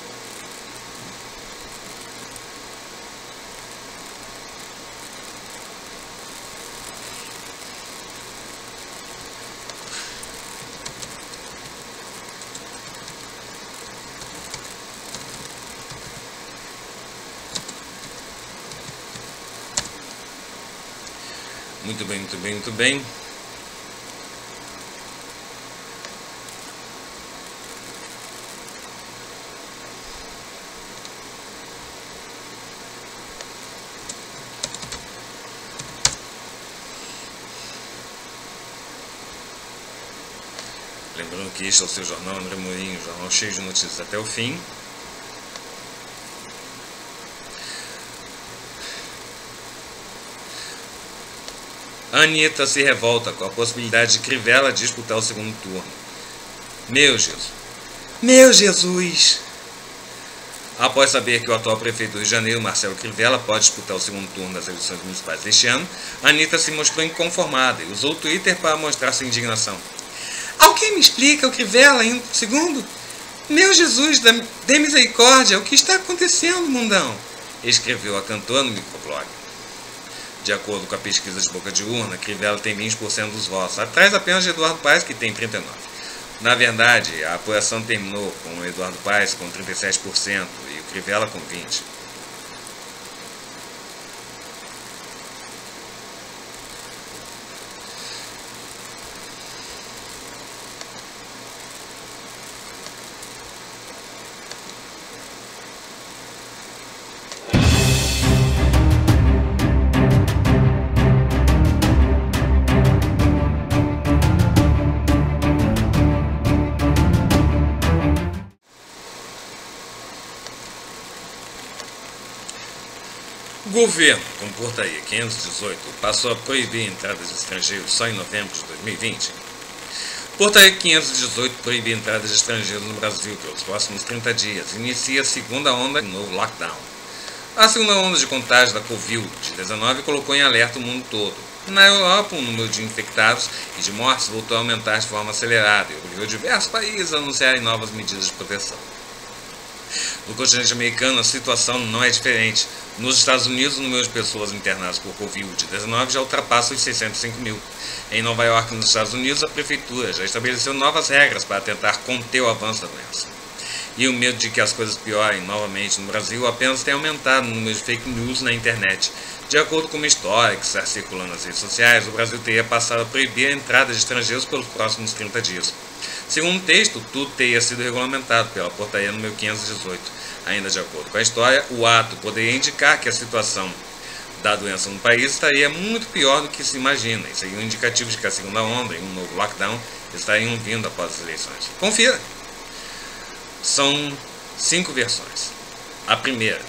Muito bem, muito bem, muito bem. Lembrando que este é o seu jornal André Mourinho, jornal cheio de notícias até o fim. Anitta se revolta com a possibilidade de Crivella disputar o segundo turno. Meu Jesus! Meu Jesus! Após saber que o atual prefeito do Rio de Janeiro, Marcelo Crivella, pode disputar o segundo turno das eleições municipais deste ano, Anitta se mostrou inconformada e usou o Twitter para mostrar sua indignação. Alguém me explica o Crivella indo para o segundo? Meu Jesus, dê misericórdia, o que está acontecendo, mundão? Escreveu a cantora no microblog. De acordo com a pesquisa de boca de urna, Crivella tem vinte por cento dos votos, atrás apenas de Eduardo Paes, que tem trinta e nove por cento. Na verdade, a apuração terminou com o Eduardo Paes com trinta e sete por cento e o Crivella com vinte por cento. O governo, com portaria quinhentos e dezoito, passou a proibir a entrada de estrangeiros só em novembro de dois mil e vinte. Portaria quinhentos e dezoito proíbe a entrada de estrangeiros no Brasil pelos próximos trinta dias. Inicia a segunda onda do novo lockdown. A segunda onda de contágio da covid dezenove colocou em alerta o mundo todo. Na Europa, o número de infectados e de mortes voltou a aumentar de forma acelerada e obrigou diversos países a anunciarem novas medidas de proteção. No continente americano, a situação não é diferente. Nos Estados Unidos, o número de pessoas internadas por covid dezenove já ultrapassa os seiscentos e cinco mil. Em Nova York, nos Estados Unidos, a prefeitura já estabeleceu novas regras para tentar conter o avanço da doença. E o medo de que as coisas piorem novamente no Brasil apenas tem aumentado o número de fake news na internet. De acordo com uma história que está circulando nas redes sociais, o Brasil teria passado a proibir a entrada de estrangeiros pelos próximos trinta dias. Segundo o texto, tudo teria sido regulamentado pela portaria número quinhentos e dezoito. Ainda de acordo com a história, o ato poderia indicar que a situação da doença no país estaria muito pior do que se imagina, e seria um indicativo de que a segunda onda e um novo lockdown estariam vindo após as eleições. Confira! São cinco versões. A primeira: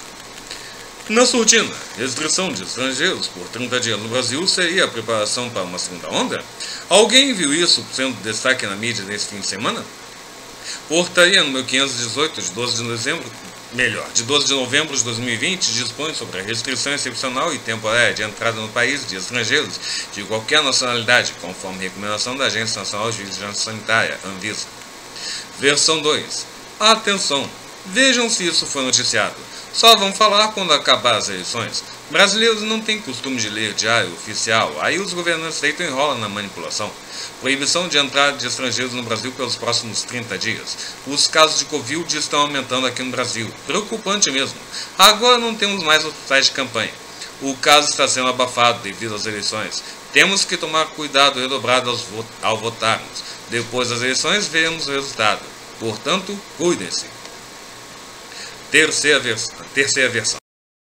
na sua rotina, restrição de estrangeiros por trinta dias no Brasil seria a preparação para uma segunda onda? Alguém viu isso sendo destaque na mídia nesse fim de semana? Portaria número quinhentos e dezoito, de doze de dezembro, melhor, de doze de novembro de dois mil e vinte, dispõe sobre a restrição excepcional e temporária de entrada no país de estrangeiros de qualquer nacionalidade, conforme recomendação da Agência Nacional de Vigilância Sanitária, Anvisa. Versão dois. Atenção! Vejam se isso foi noticiado. Só vão falar quando acabar as eleições. Brasileiros não têm costume de ler diário oficial, aí os governantes deitam e enrolam na manipulação. Proibição de entrada de estrangeiros no Brasil pelos próximos trinta dias. Os casos de Covid estão aumentando aqui no Brasil. Preocupante mesmo. Agora não temos mais hospitais de campanha. O caso está sendo abafado devido às eleições. Temos que tomar cuidado redobrado ao votarmos. Depois das eleições, veremos o resultado. Portanto, cuidem-se. Terceira, vers terceira versão.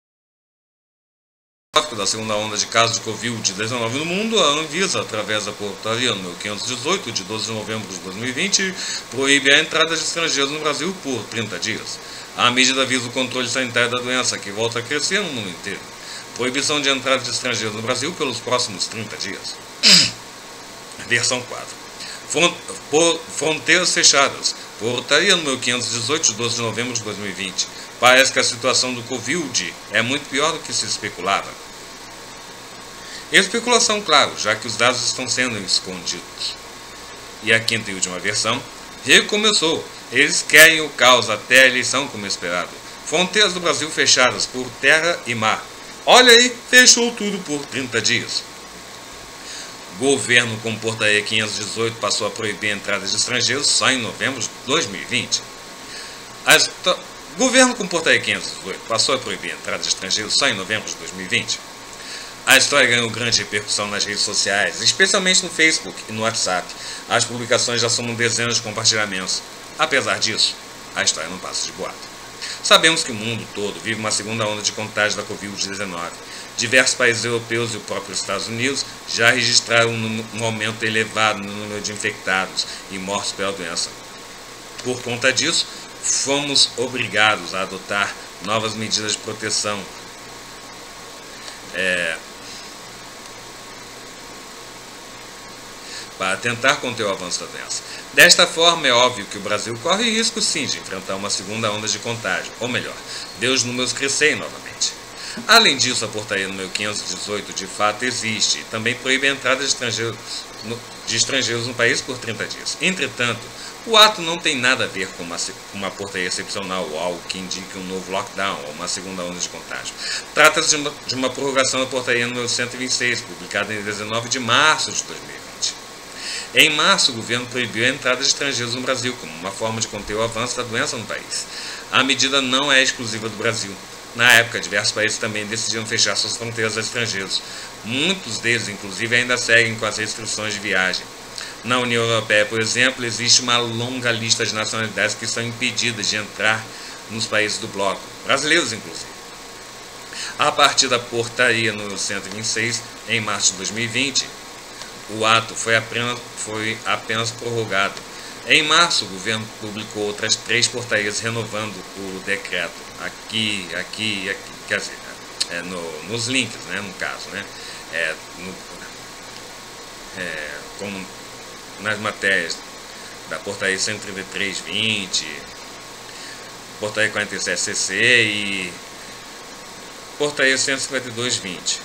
Da segunda onda de casos de covid dezenove no mundo, a Anvisa, através da portaria número quinhentos e dezoito, de doze de novembro de dois mil e vinte, proíbe a entrada de estrangeiros no Brasil por trinta dias. A medida visa o controle sanitário da doença, que volta a crescer no mundo inteiro. Proibição de entrada de estrangeiros no Brasil pelos próximos trinta dias. Versão quatro. Front por fronteiras fechadas. Portaria número quinhentos e dezoito, de doze de novembro de dois mil e vinte. Parece que a situação do Covid é muito pior do que se especulava. Especulação, claro, já que os dados estão sendo escondidos. E a quinta e última versão recomeçou. Eles querem o caos até a eleição como esperado. Fronteiras do Brasil fechadas por terra e mar. Olha aí, fechou tudo por trinta dias. Governo com portaria quinhentos e dezoito passou a proibir a entrada de estrangeiros só em novembro de dois mil e vinte. As Governo com portaria quinhentos e dezoito passou a proibir a entrada de estrangeiros só em novembro de dois mil e vinte. A história ganhou grande repercussão nas redes sociais, especialmente no Facebook e no WhatsApp. As publicações já somam dezenas de compartilhamentos. Apesar disso, a história não passa de boato. Sabemos que o mundo todo vive uma segunda onda de contágio da covid dezenove. Diversos países europeus e o próprio Estados Unidos já registraram um aumento elevado no número de infectados e mortos pela doença. Por conta disso, fomos obrigados a adotar novas medidas de proteção. É... para tentar conter o avanço da doença. Desta forma, é óbvio que o Brasil corre risco sim de enfrentar uma segunda onda de contágio, ou melhor, ver os números crescerem novamente. Além disso, a portaria número quinhentos e dezoito de fato existe e também proíbe a entrada de estrangeiros no, de estrangeiros no país por trinta dias. Entretanto, o ato não tem nada a ver com uma, uma portaria excepcional ou algo que indique um novo lockdown ou uma segunda onda de contágio. Trata-se de uma, de uma prorrogação da portaria número cento e vinte e seis, publicada em dezenove de março de dois mil e vinte. Em março, o governo proibiu a entrada de estrangeiros no Brasil como uma forma de conter o avanço da doença no país. A medida não é exclusiva do Brasil. Na época, diversos países também decidiram fechar suas fronteiras a estrangeiros. Muitos deles, inclusive, ainda seguem com as restrições de viagem. Na União Europeia, por exemplo, existe uma longa lista de nacionalidades que são impedidas de entrar nos países do bloco, brasileiros inclusive. A partir da portaria número cento e vinte e seis, em março de dois mil e vinte, o ato foi apenas, foi apenas prorrogado. Em março, o governo publicou outras três portarias renovando o decreto. Aqui, aqui e aqui, quer dizer, é, no, nos links, né, no caso, né, é, no, é, como nas matérias da portaria cento e trinta e três vinte, portaria quarenta e sete C C e portaria cento e cinquenta e dois vinte.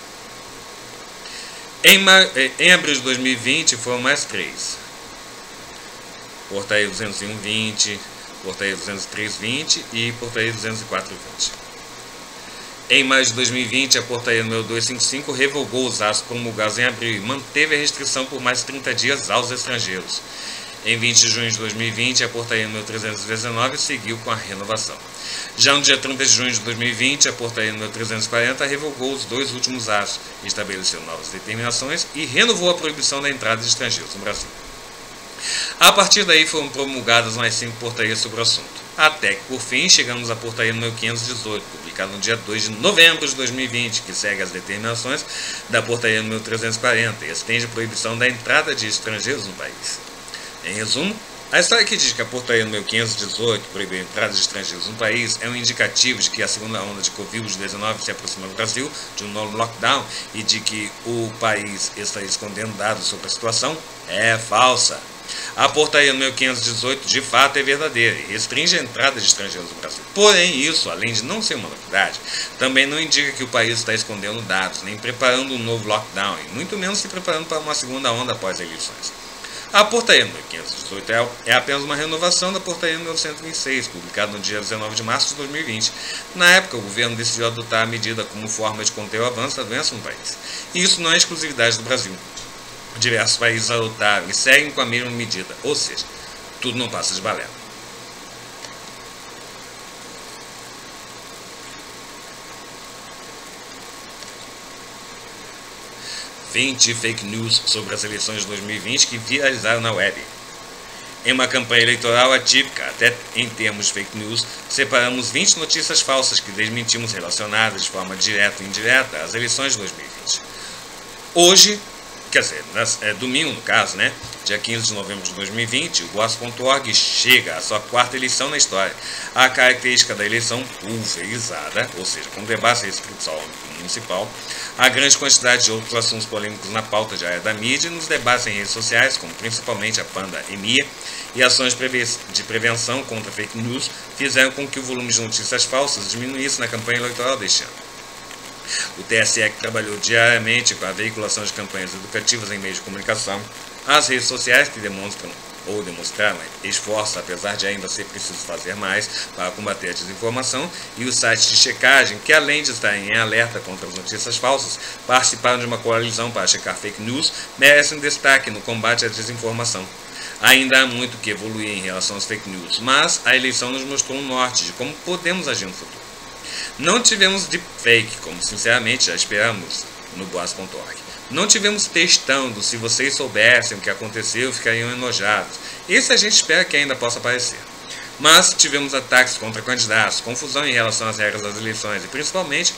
Em, em abril de dois mil e vinte foram mais três. Portaria duzentos e um vinte, portaria duzentos e três vinte e portaria duzentos e quatro vinte. Em maio de dois mil e vinte, a portaria número duzentos e cinquenta e cinco revogou os atos promulgados em abril e manteve a restrição por mais trinta dias aos estrangeiros. Em vinte de junho de dois mil e vinte, a portaria número trezentos e dezenove seguiu com a renovação. Já no dia trinta de junho de dois mil e vinte, a portaria número trezentos e quarenta revogou os dois últimos atos, estabeleceu novas determinações e renovou a proibição da entrada de estrangeiros no Brasil. A partir daí foram promulgadas mais cinco portarias sobre o assunto, até que, por fim, chegamos à portaria número quinhentos e dezoito, publicada no dia dois de novembro de dois mil e vinte, que segue as determinações da portaria número trezentos e quarenta e estende a proibição da entrada de estrangeiros no país. Em resumo, a história que diz que a portaria número quinhentos e dezoito proíbe a entrada de estrangeiros no país é um indicativo de que a segunda onda de covid dezenove se aproxima do Brasil, de um novo lockdown e de que o país está escondendo dados sobre a situação é falsa. A portaria número quinhentos e dezoito de fato é verdadeira e restringe a entrada de estrangeiros no Brasil. Porém, isso, além de não ser uma novidade, também não indica que o país está escondendo dados, nem preparando um novo lockdown, e muito menos se preparando para uma segunda onda após as eleições. A portaria número quinhentos e dezoito é apenas uma renovação da portaria número cento e vinte e seis, publicada no dia dezenove de março de dois mil e vinte. Na época, o governo decidiu adotar a medida como forma de conter o avanço da doença no país. E isso não é exclusividade do Brasil. Diversos países adotaram e seguem com a mesma medida, ou seja, tudo não passa de balela. vinte fake news sobre as eleições de dois mil e vinte que viralizaram na web. Em uma campanha eleitoral atípica, até em termos de fake news, separamos vinte notícias falsas que desmentimos relacionadas de forma direta ou indireta às eleições de dois mil e vinte. Hoje, quer dizer, é domingo no caso, né? Dia quinze de novembro de dois mil e vinte, o Boas ponto org chega à sua quarta eleição na história. A característica da eleição pulverizada, ou seja, com debate restrito ao municipal, a grande quantidade de outros assuntos polêmicos na pauta diária da mídia e nos debates em redes sociais, como principalmente a pandemia e ações de prevenção contra fake news, fizeram com que o volume de notícias falsas diminuísse na campanha eleitoral deste ano. O T S E, que trabalhou diariamente com a veiculação de campanhas educativas em meios de comunicação, as redes sociais, que demonstram ou demonstraram esforços, apesar de ainda ser preciso fazer mais para combater a desinformação, e os sites de checagem, que além de estarem em alerta contra as notícias falsas, participaram de uma coalizão para checar fake news, merecem destaque no combate à desinformação. Ainda há muito que evoluir em relação às fake news, mas a eleição nos mostrou um norte de como podemos agir no futuro. Não tivemos deepfake, como sinceramente já esperamos no Boas ponto org. Não tivemos testando, se vocês soubessem o que aconteceu, ficariam enojados. Isso a gente espera que ainda possa aparecer. Mas tivemos ataques contra candidatos, confusão em relação às regras das eleições e principalmente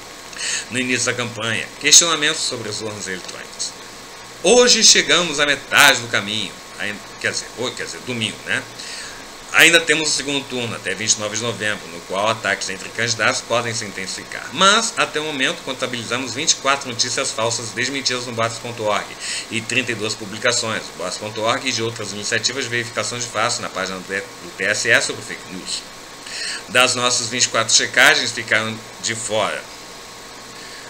no início da campanha, questionamentos sobre as urnas eletrônicas. Hoje chegamos à metade do caminho, quer dizer, hoje, quer dizer, domingo, né? Ainda temos o segundo turno, até vinte e nove de novembro, no qual ataques entre candidatos podem se intensificar. Mas, até o momento, contabilizamos vinte e quatro notícias falsas desmentidas no Boas ponto org e trinta e duas publicações do Boas ponto org e de outras iniciativas de verificação de fato na página do T S E sobre fake news. Das nossas vinte e quatro checagens ficaram de fora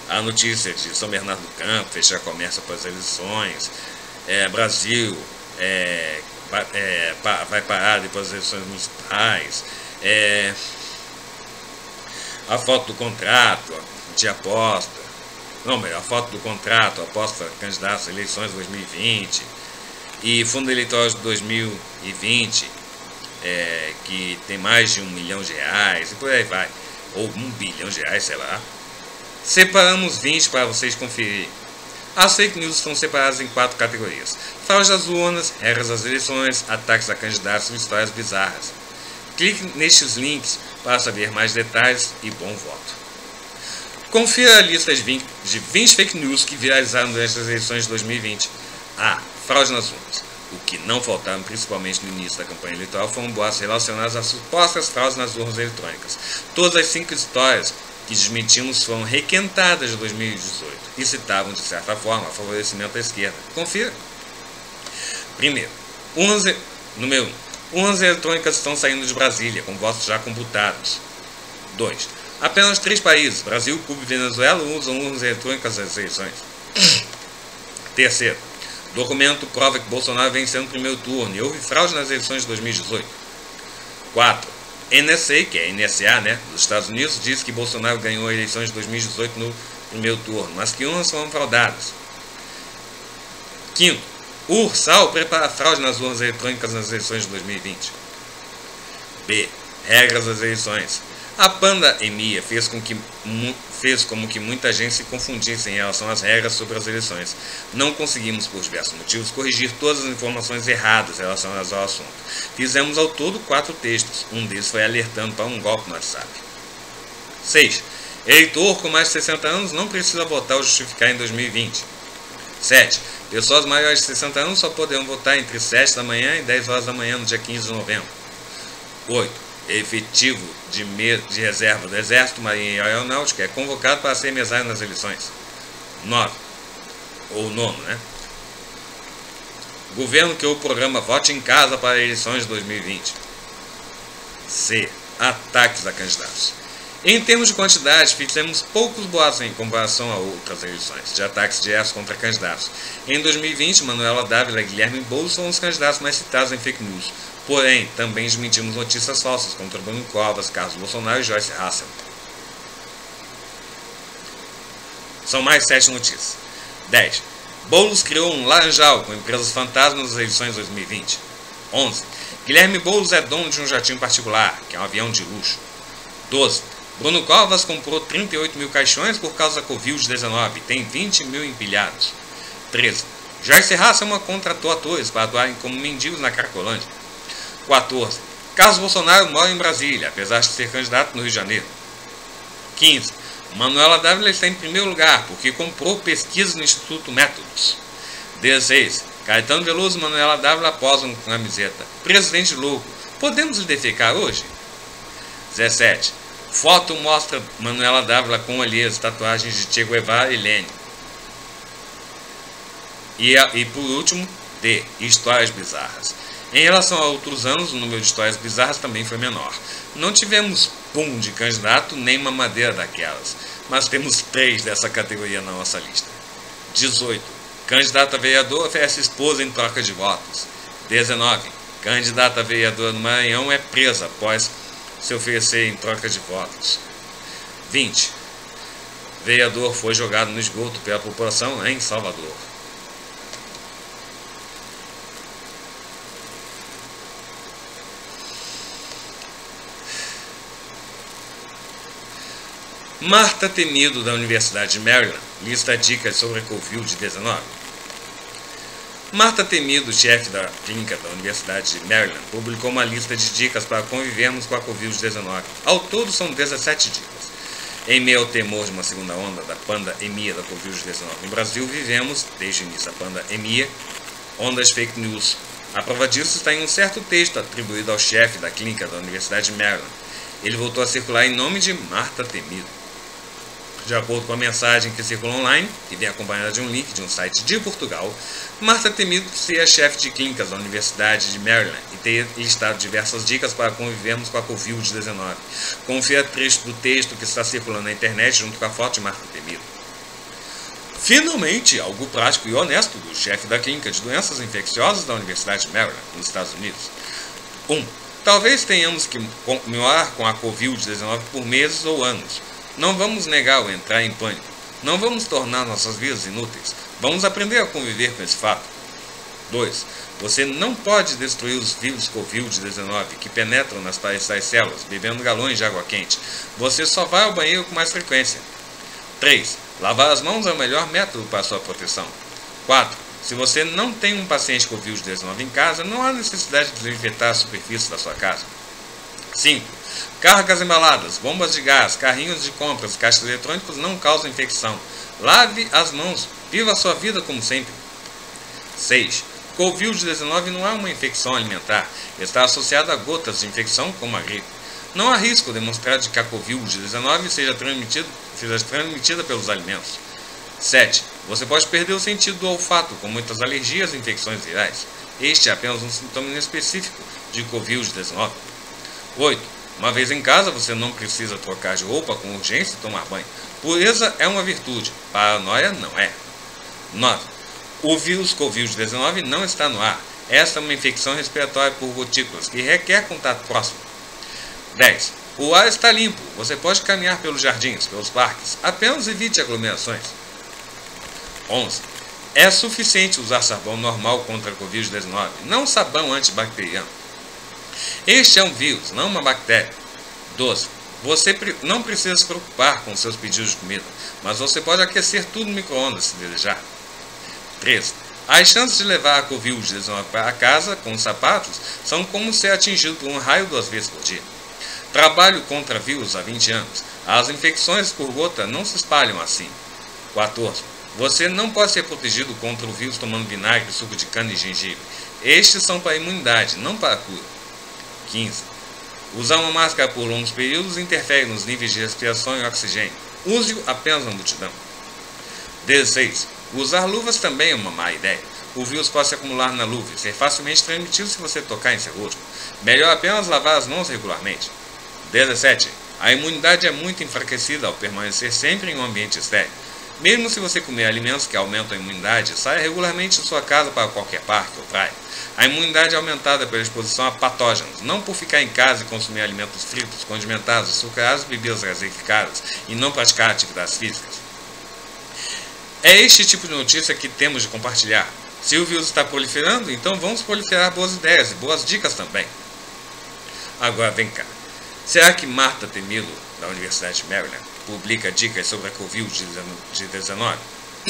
a notícia de São Bernardo do Campo fechar comércio após as eleições, é, Brasil é, é, vai parar depois das eleições municipais, é, a foto do contrato de aposta, não, a foto do contrato, aposta candidatos a eleições de dois mil e vinte, e fundo eleitoral de dois mil e vinte, é, que tem mais de um milhão de reais, e por aí vai, ou um bilhão de reais, sei lá. Separamos vinte para vocês conferirem. As fake news estão separadas em quatro categorias: fraude das urnas, regras das eleições, ataques a candidatos e histórias bizarras. Clique nestes links para saber mais detalhes e bom voto. Confira a lista de vinte, de vinte fake news que viralizaram durante as eleições de dois mil e vinte. A. Fraude nas urnas. O que não faltaram, principalmente no início da campanha eleitoral, foram boatos relacionados às supostas fraudes nas urnas eletrônicas. Todas as cinco histórias que desmentimos foram requentadas de dois mil e dezoito e citavam, de certa forma, favorecimento da esquerda. Confira. Primeiro, urnas, número um. Urnas eletrônicas estão saindo de Brasília, com votos já computados. dois. Apenas três países, Brasil, Cuba e Venezuela, usam urnas eletrônicas nas eleições. Terceiro, documento prova que Bolsonaro venceu no primeiro turno e houve fraude nas eleições de dois mil e dezoito. quatro. N S A, que é N S A, né, dos Estados Unidos, diz que Bolsonaro ganhou as eleições de dois mil e dezoito no primeiro turno, mas que urnas foram fraudadas. Quinto, o Ursal prepara fraude nas urnas eletrônicas nas eleições de dois mil e vinte. B. Regras das eleições. A pandemia fez, com que, fez como que muita gente se confundisse em relação às regras sobre as eleições. Não conseguimos, por diversos motivos, corrigir todas as informações erradas relacionadas ao assunto. Fizemos ao todo quatro textos. Um deles foi alertando para um golpe no WhatsApp. seis. Eleitor com mais de sessenta anos não precisa votar ou justificar em dois mil e vinte. sete. Pessoas maiores de sessenta anos só poderão votar entre sete da manhã e dez horas da manhã no dia quinze de novembro. oito. Efetivo de, me, de reserva do Exército, Marinha e Aeronáutica é convocado para ser mesário nas eleições. nove. Ou nono, né? Governo criou o programa Vote em Casa para eleições de dois mil e vinte. C. Ataques a candidatos. Em termos de quantidade, fizemos poucos boatos em comparação a outras eleições de ataques diretos contra candidatos. Em dois mil e vinte, Manuela Dávila e Guilherme Boulos foram os candidatos mais citados em fake news. Porém, também desmentimos notícias falsas contra Bruno Covas, Carlos Bolsonaro e Joyce Hasselmann. São mais sete notícias. dez. Boulos criou um laranjal com empresas fantasmas nas eleições de dois mil e vinte. onze. Guilherme Boulos é dono de um jatinho particular, que é um avião de luxo. doze. Bruno Covas comprou trinta e oito mil caixões por causa da covid dezenove e tem vinte mil empilhados. treze. Joyce Hasselmann contratou atores para atuarem como mendigos na Cracolândia. quatorze. Carlos Bolsonaro mora em Brasília, apesar de ser candidato no Rio de Janeiro. quinze. Manuela Dávila está em primeiro lugar, porque comprou pesquisas no Instituto Métodos. dezesseis. Caetano Veloso e Manuela Dávila posam com camiseta. Presidente louco, podemos lhe defecar hoje? dezessete. Foto mostra Manuela Dávila com olheiras, tatuagens de Che Guevara e Lenin. E, e por último, D. Histórias bizarras. Em relação a outros anos, o número de histórias bizarras também foi menor. Não tivemos pum de candidato nem mamadeira daquelas, mas temos três dessa categoria na nossa lista. dezoito. Candidato a vereador oferece esposa em troca de votos. dezenove. Candidata a vereadora no Maranhão é presa após se oferecer em troca de votos. vinte. Vereador foi jogado no esgoto pela população em Salvador. Marta Temido, da Universidade de Maryland, lista dicas sobre a covid dezenove. Marta Temido, chefe da clínica da Universidade de Maryland, publicou uma lista de dicas para convivermos com a covid dezenove. Ao todo, são dezessete dicas. Em meio ao temor de uma segunda onda da pandemia da covid dezenove no Brasil, vivemos, desde o início da pandemia, ondas fake news. A prova disso está em um certo texto atribuído ao chefe da clínica da Universidade de Maryland. Ele voltou a circular em nome de Marta Temido. De acordo com a mensagem que circula online, que vem acompanhada de um link de um site de Portugal, Marta Temido seria chefe de clínicas da Universidade de Maryland e teria listado diversas dicas para convivermos com a covid dezenove. Confira trecho do texto que está circulando na internet junto com a foto de Marta Temido. Finalmente, algo prático e honesto do chefe da Clínica de Doenças Infecciosas da Universidade de Maryland, nos Estados Unidos. um. Talvez tenhamos que morar com a covid dezenove por meses ou anos. Não vamos negar ou entrar em pânico. Não vamos tornar nossas vidas inúteis. Vamos aprender a conviver com esse fato. dois. Você não pode destruir os vírus covid dezenove que penetram nas paredes das células, bebendo galões de água quente. Você só vai ao banheiro com mais frequência. três. Lavar as mãos é o melhor método para sua proteção. quatro. Se você não tem um paciente com covid dezenove em casa, não há necessidade de desinfetar a superfície da sua casa. cinco. Cargas embaladas, bombas de gás, carrinhos de compras e caixas eletrônicos não causam infecção. Lave as mãos. Viva a sua vida como sempre. seis. covid dezenove não é uma infecção alimentar. Está associada a gotas de infecção como a gripe. Não há risco demonstrado de que a covid dezenove seja transmitida, seja transmitida pelos alimentos. sete. Você pode perder o sentido do olfato com muitas alergias e infecções virais. Este é apenas um sintoma inespecífico de covid dezenove. oito. Uma vez em casa, você não precisa trocar de roupa com urgência e tomar banho. Pureza é uma virtude, paranoia não é. nove. O vírus covid dezenove não está no ar. Esta é uma infecção respiratória por gotículas que requer contato próximo. dez. O ar está limpo. Você pode caminhar pelos jardins, pelos parques. Apenas evite aglomerações. onze. É suficiente usar sabão normal contra a covid dezenove, não sabão antibacteriano. Este é um vírus, não uma bactéria. doze. Você não precisa se preocupar com seus pedidos de comida, mas você pode aquecer tudo no micro-ondas se desejar. treze. As chances de levar a covid dezenove para casa com sapatos são como ser atingido por um raio duas vezes por dia. Trabalho contra vírus há vinte anos. As infecções por gota não se espalham assim. quatorze. Você não pode ser protegido contra o vírus tomando vinagre, suco de cana e gengibre. Estes são para a imunidade, não para a cura. quinze. Usar uma máscara por longos períodos interfere nos níveis de respiração e oxigênio. Use-o apenas na multidão. dezesseis. Usar luvas também é uma má ideia. O vírus pode se acumular na luva e ser facilmente transmitido se você tocar em seu rosto. Melhor apenas lavar as mãos regularmente. dezessete. A imunidade é muito enfraquecida ao permanecer sempre em um ambiente estéril. Mesmo se você comer alimentos que aumentam a imunidade, saia regularmente de sua casa para qualquer parque ou praia. A imunidade é aumentada pela exposição a patógenos, não por ficar em casa e consumir alimentos fritos, condimentados, açucarados e bebidas gaseificadas, e não praticar atividades físicas. É este tipo de notícia que temos de compartilhar. Se o vírus está proliferando, então vamos proliferar boas ideias e boas dicas também. Agora vem cá. Será que Marta Temilo, da Universidade de Maryland, publica dicas sobre a covid dezenove?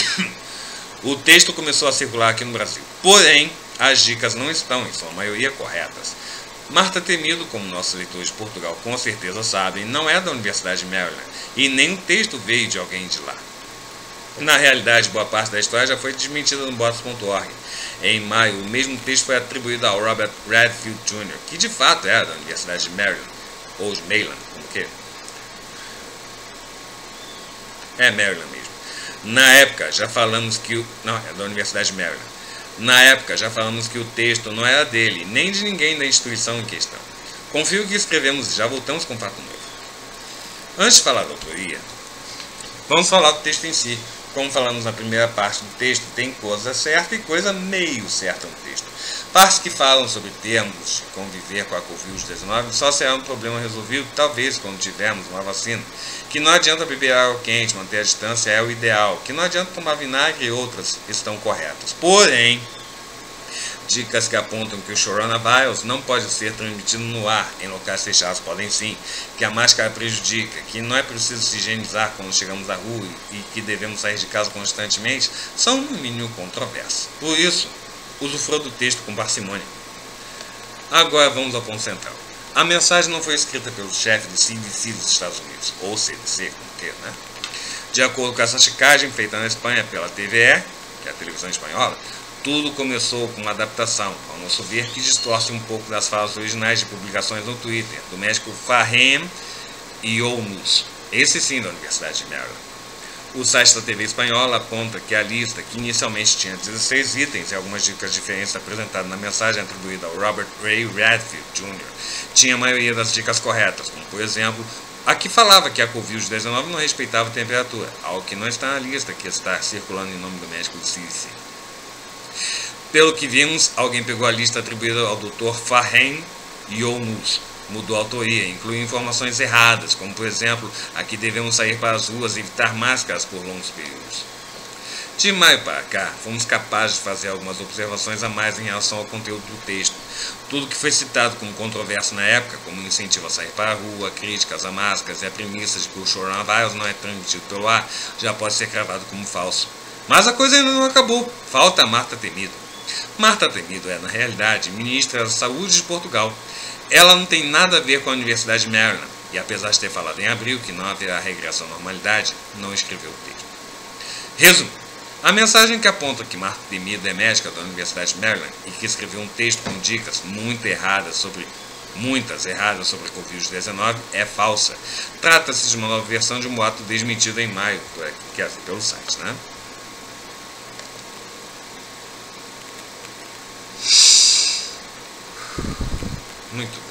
O texto começou a circular aqui no Brasil. Porém, as dicas não estão, em sua maioria, corretas. Marta Temilo, como nossos leitores de Portugal com certeza sabem, não é da Universidade de Maryland, e nem o texto veio de alguém de lá. Na realidade, boa parte da história já foi desmentida no boatos ponto org. Em maio, o mesmo texto foi atribuído ao Robert Redfield Júnior, que de fato era da Universidade de Maryland, ou de Maryland, como que? É Maryland mesmo. Na época, já falamos que o... Não, é da Universidade de Maryland. Na época, já falamos que o texto não era dele, nem de ninguém da instituição em questão. Confio que escrevemos e já voltamos com um fato novo. Antes de falar da autoria, vamos falar do texto em si. Como falamos na primeira parte do texto, tem coisa certa e coisa meio certa no texto. Partes que falam sobre termos de conviver com a covid dezenove só será um problema resolvido, talvez, quando tivermos uma vacina. Que não adianta beber água quente, manter a distância é o ideal. Que não adianta tomar vinagre e outras estão corretas. Porém, dicas que apontam que o coronavírus não pode ser transmitido no ar, em locais fechados podem sim, que a máscara prejudica, que não é preciso se higienizar quando chegamos à rua e que devemos sair de casa constantemente, são no mínimo controversas. Por isso, usufrua do texto com parcimônia. Agora vamos ao ponto central. A mensagem não foi escrita pelo chefe do C D C dos Estados Unidos, ou C D C, como queira, né? De acordo com essa checagem feita na Espanha pela T V E, que é a televisão espanhola, tudo começou com uma adaptação, ao nosso ver, que distorce um pouco das falas originais de publicações no Twitter, do médico Fahem Younus, esse sim da Universidade de Maryland. O site da T V espanhola aponta que a lista, que inicialmente tinha dezesseis itens e algumas dicas diferentes apresentadas na mensagem atribuída ao Robert Ray Redfield Júnior, tinha a maioria das dicas corretas, como por exemplo, Aqui falava que a Covid dezenove não respeitava a temperatura, algo que não está na lista que está circulando em nome do médico do C D C. Pelo que vimos, alguém pegou a lista atribuída ao doutor Farhan Younus, mudou a autoria, incluiu informações erradas, como por exemplo, aqui devemos sair para as ruas e evitar máscaras por longos períodos. De maio para cá, fomos capazes de fazer algumas observações a mais em relação ao conteúdo do texto. Tudo que foi citado como controverso na época, como incentivo a sair para a rua, críticas a máscaras e a premissa de que o coronavírus não é transmitido pelo ar, já pode ser cravado como falso. Mas a coisa ainda não acabou. Falta a Marta Temido. Marta Temido é, na realidade, ministra da Saúde de Portugal. Ela não tem nada a ver com a Universidade de Maryland, e apesar de ter falado em abril que não haverá regresso à normalidade, não escreveu o texto. Resumo. A mensagem que aponta que Marta Temido é médica da Universidade de Maryland e que escreveu um texto com dicas muito erradas sobre, muitas erradas sobre a Covid dezenove é falsa. Trata-se de uma nova versão de um boato desmentido em maio, que é pelo site, né? Muito bem.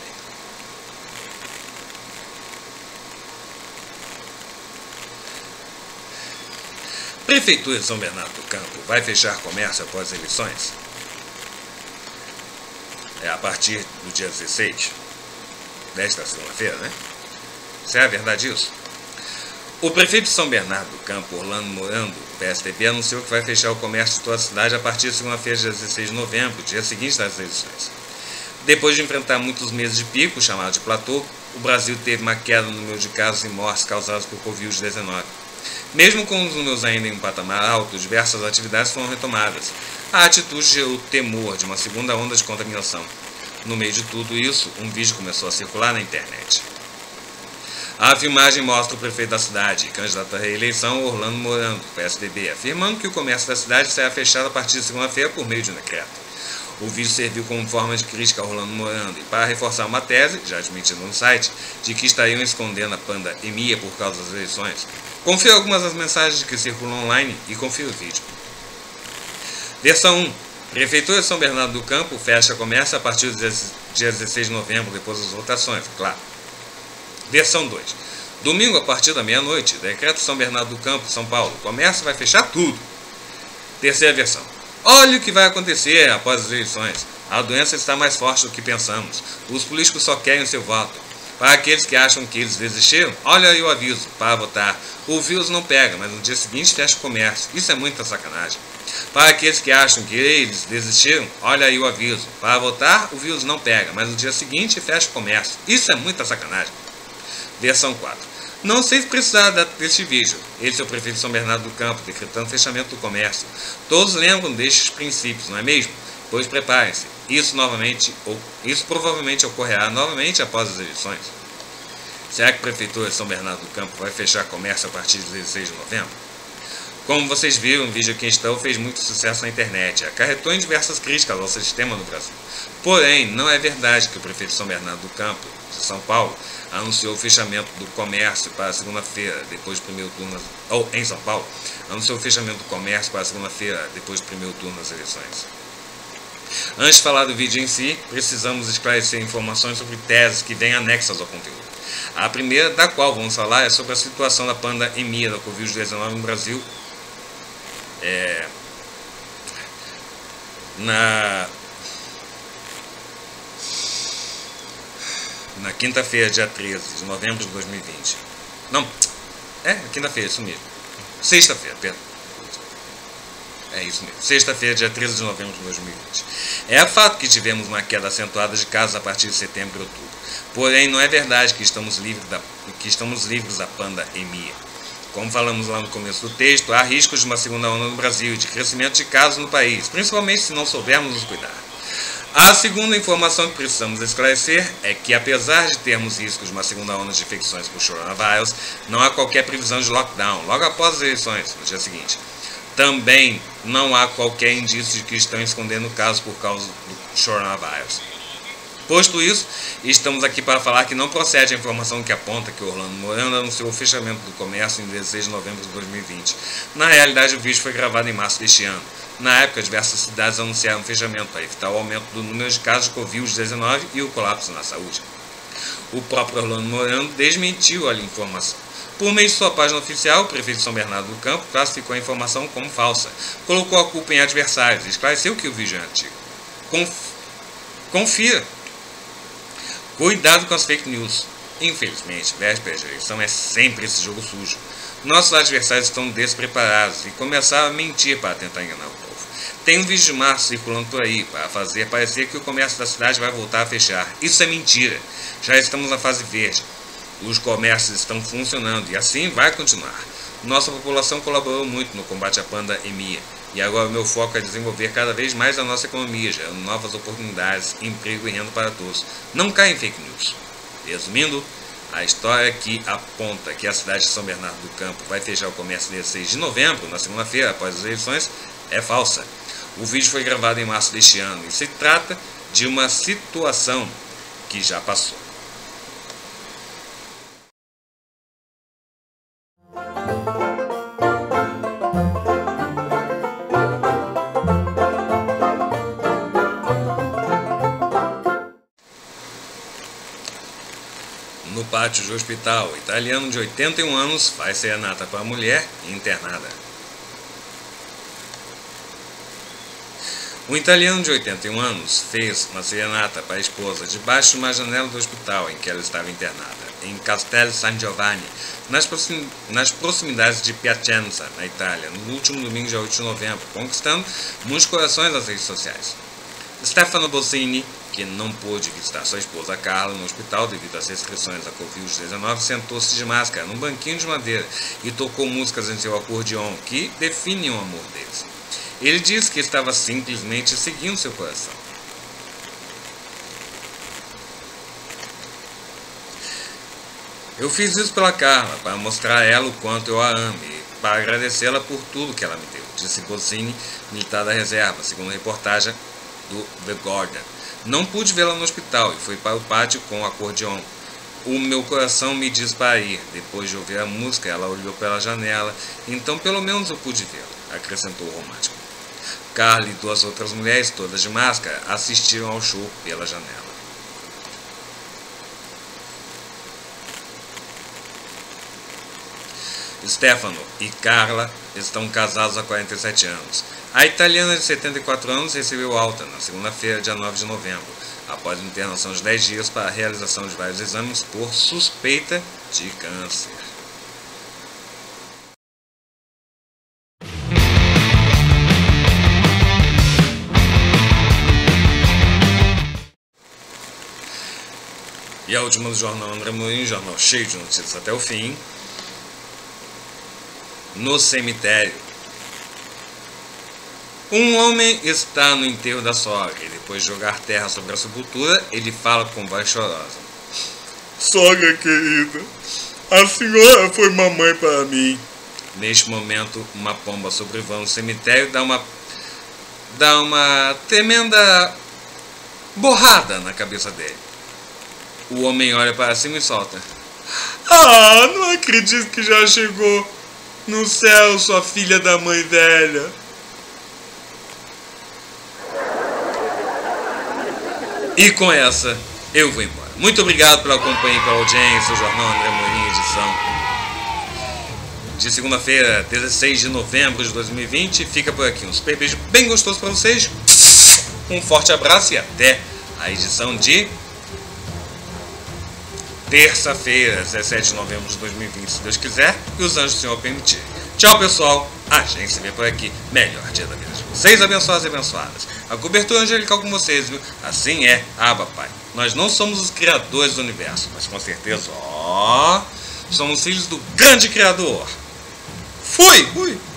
Prefeitura de São Bernardo do Campo vai fechar comércio após as eleições? É a partir do dia dezesseis, desta segunda-feira, né? Será verdade isso? O prefeito de São Bernardo do Campo, Orlando Morando, do P S D B, anunciou que vai fechar o comércio de toda a cidade a partir de segunda-feira, dia dezesseis de novembro, dia seguinte das eleições. Depois de enfrentar muitos meses de pico, chamado de platô, o Brasil teve uma queda no número de casos e mortes causadas por Covid dezenove. Mesmo com os números ainda em um patamar alto, diversas atividades foram retomadas. A atitude gerou temor de uma segunda onda de contaminação. No meio de tudo isso, um vídeo começou a circular na internet. A filmagem mostra o prefeito da cidade, candidato à reeleição, Orlando Morando, do P S D B, afirmando que o comércio da cidade será fechado a partir de segunda-feira por meio de um decreto. O vídeo serviu como forma de crítica a Orlando Morando e para reforçar uma tese, já admitida no site, de que estariam escondendo a pandemia por causa das eleições. Confira algumas das mensagens que circulam online e confira o vídeo. Versão um. Prefeitura de São Bernardo do Campo fecha comércio a partir do dia dezesseis de novembro, depois das votações, claro. Versão dois. Domingo a partir da meia-noite, decreto São Bernardo do Campo, São Paulo. O comércio vai fechar tudo. Terceira versão. Olha o que vai acontecer após as eleições. A doença está mais forte do que pensamos. Os políticos só querem o seu voto. Para aqueles que acham que eles desistiram, olha aí o aviso para votar. O vírus não pega, mas no dia seguinte fecha o comércio. Isso é muita sacanagem. Para aqueles que acham que eles desistiram, olha aí o aviso. Para votar, o vírus não pega, mas no dia seguinte fecha o comércio. Isso é muita sacanagem. Versão quatro. Não sei se precisar deste vídeo. Esse é o prefeito de São Bernardo do Campo, decretando fechamento do comércio. Todos lembram destes princípios, não é mesmo? Pois preparem-se. Isso, novamente, ou, isso provavelmente ocorrerá novamente após as eleições. Será que a Prefeitura de São Bernardo do Campo vai fechar comércio a partir de dezesseis de novembro? Como vocês viram, o vídeo aqui em questão fez muito sucesso na internet. Acarretou em diversas críticas ao sistema no Brasil. Porém, não é verdade que o prefeito de São Bernardo do Campo, de São Paulo, anunciou o fechamento do comércio para segunda-feira, depois do primeiro turno, ou em São Paulo, anunciou o fechamento do comércio para segunda-feira, depois do primeiro turno das eleições. Antes de falar do vídeo em si, precisamos esclarecer informações sobre teses que vêm anexas ao conteúdo. A primeira, da qual vamos falar, é sobre a situação da pandemia da Covid dezenove no Brasil. É, na na quinta-feira, dia treze de novembro de dois mil e vinte. Não, é, quinta-feira, isso mesmo. Sexta-feira, perdão. É isso mesmo. Sexta-feira, dia treze de novembro de dois mil e vinte. É fato que tivemos uma queda acentuada de casos a partir de setembro e outubro. Porém, não é verdade que estamos livres da, que estamos livres da pandemia. Como falamos lá no começo do texto, há riscos de uma segunda onda no Brasil e de crescimento de casos no país, principalmente se não soubermos nos cuidar. A segunda informação que precisamos esclarecer é que, apesar de termos riscos de uma segunda onda de infecções por coronavírus, não há qualquer previsão de lockdown logo após as eleições, no dia seguinte. Também não há qualquer indício de que estão escondendo casos por causa do coronavírus. Posto isso, estamos aqui para falar que não procede a informação que aponta que Orlando Morando anunciou o fechamento do comércio em dezesseis de novembro de dois mil e vinte. Na realidade, o vídeo foi gravado em março deste ano. Na época, diversas cidades anunciaram o fechamento para evitar o aumento do número de casos de Covid dezenove e o colapso na saúde. O próprio Orlando Morano desmentiu a informação. Por meio de sua página oficial, o prefeito de São Bernardo do Campo classificou a informação como falsa, colocou a culpa em adversários e esclareceu que o vídeo é antigo. Conf... Confira. Cuidado com as fake news. Infelizmente, véspera de eleição é sempre esse jogo sujo. Nossos adversários estão despreparados e começaram a mentir para tentar enganar o povo. Tem um vídeo de março circulando por aí para fazer parecer que o comércio da cidade vai voltar a fechar. Isso é mentira. Já estamos na fase verde. Os comércios estão funcionando e assim vai continuar. Nossa população colaborou muito no combate à pandemia e agora o meu foco é desenvolver cada vez mais a nossa economia, gerando novas oportunidades, emprego e renda para todos. Não caia em fake news. Resumindo, a história que aponta que a cidade de São Bernardo do Campo vai fechar o comércio dia seis de novembro, na segunda-feira após as eleições, é falsa. O vídeo foi gravado em março deste ano e se trata de uma situação que já passou. No pátio do hospital, o italiano de oitenta e um anos faz serenata para a mulher internada. Um italiano de oitenta e um anos fez uma serenata para a esposa debaixo de uma janela do hospital em que ela estava internada, em Castel San Giovanni, nas, proxim nas proximidades de Piacenza, na Itália, no último domingo, dia oito de novembro, conquistando muitos corações nas redes sociais. Stefano Bossini, que não pôde visitar sua esposa Carla no hospital devido às restrições da covid dezenove, sentou-se de máscara num banquinho de madeira e tocou músicas em seu acordeon que definem o amor deles. Ele disse que estava simplesmente seguindo seu coração. Eu fiz isso pela Carla, para mostrar a ela o quanto eu a amo e para agradecê-la por tudo que ela me deu, disse Bossini, militar da reserva, segundo a reportagem do The Guardian. Não pude vê-la no hospital e fui para o pátio com o acordeon. O meu coração me diz para ir. Depois de ouvir a música, ela olhou pela janela, então pelo menos eu pude vê-la, acrescentou o romântico. Carla e duas outras mulheres, todas de máscara, assistiram ao show pela janela. Stefano e Carla estão casados há quarenta e sete anos. A italiana de setenta e quatro anos recebeu alta na segunda-feira, dia nove de novembro, após internação de dez dias para a realização de vários exames por suspeita de câncer. E a última do jornal André Morim, jornal cheio de notícias até o fim. No cemitério. Um homem está no enterro da sogra e depois de jogar terra sobre a sepultura, ele fala com voz chorosa. Sogra querida, a senhora foi mamãe para mim. Neste momento, uma pomba sobrevoa no cemitério e dá uma, dá uma tremenda borrada na cabeça dele. O homem olha para cima e solta. Ah, não acredito que já chegou no céu, sua filha da mãe velha. E com essa, eu vou embora. Muito obrigado pela companhia e pela audiência. O Jornal André Morim, edição de segunda-feira, dezesseis de novembro de dois mil e vinte. Fica por aqui. Um super beijo bem gostoso para vocês. Um forte abraço e até a edição de terça-feira, dezessete de novembro de dois mil e vinte, se Deus quiser e os anjos do Senhor permitir. Tchau, pessoal. A gente se vê por aqui. Melhor dia da vida de vocês, abençoados e abençoadas. A cobertura angelical com vocês, viu? Assim é, Abba Pai. Nós não somos os criadores do universo, mas com certeza, ó, somos filhos do grande Criador. Fui! Fui!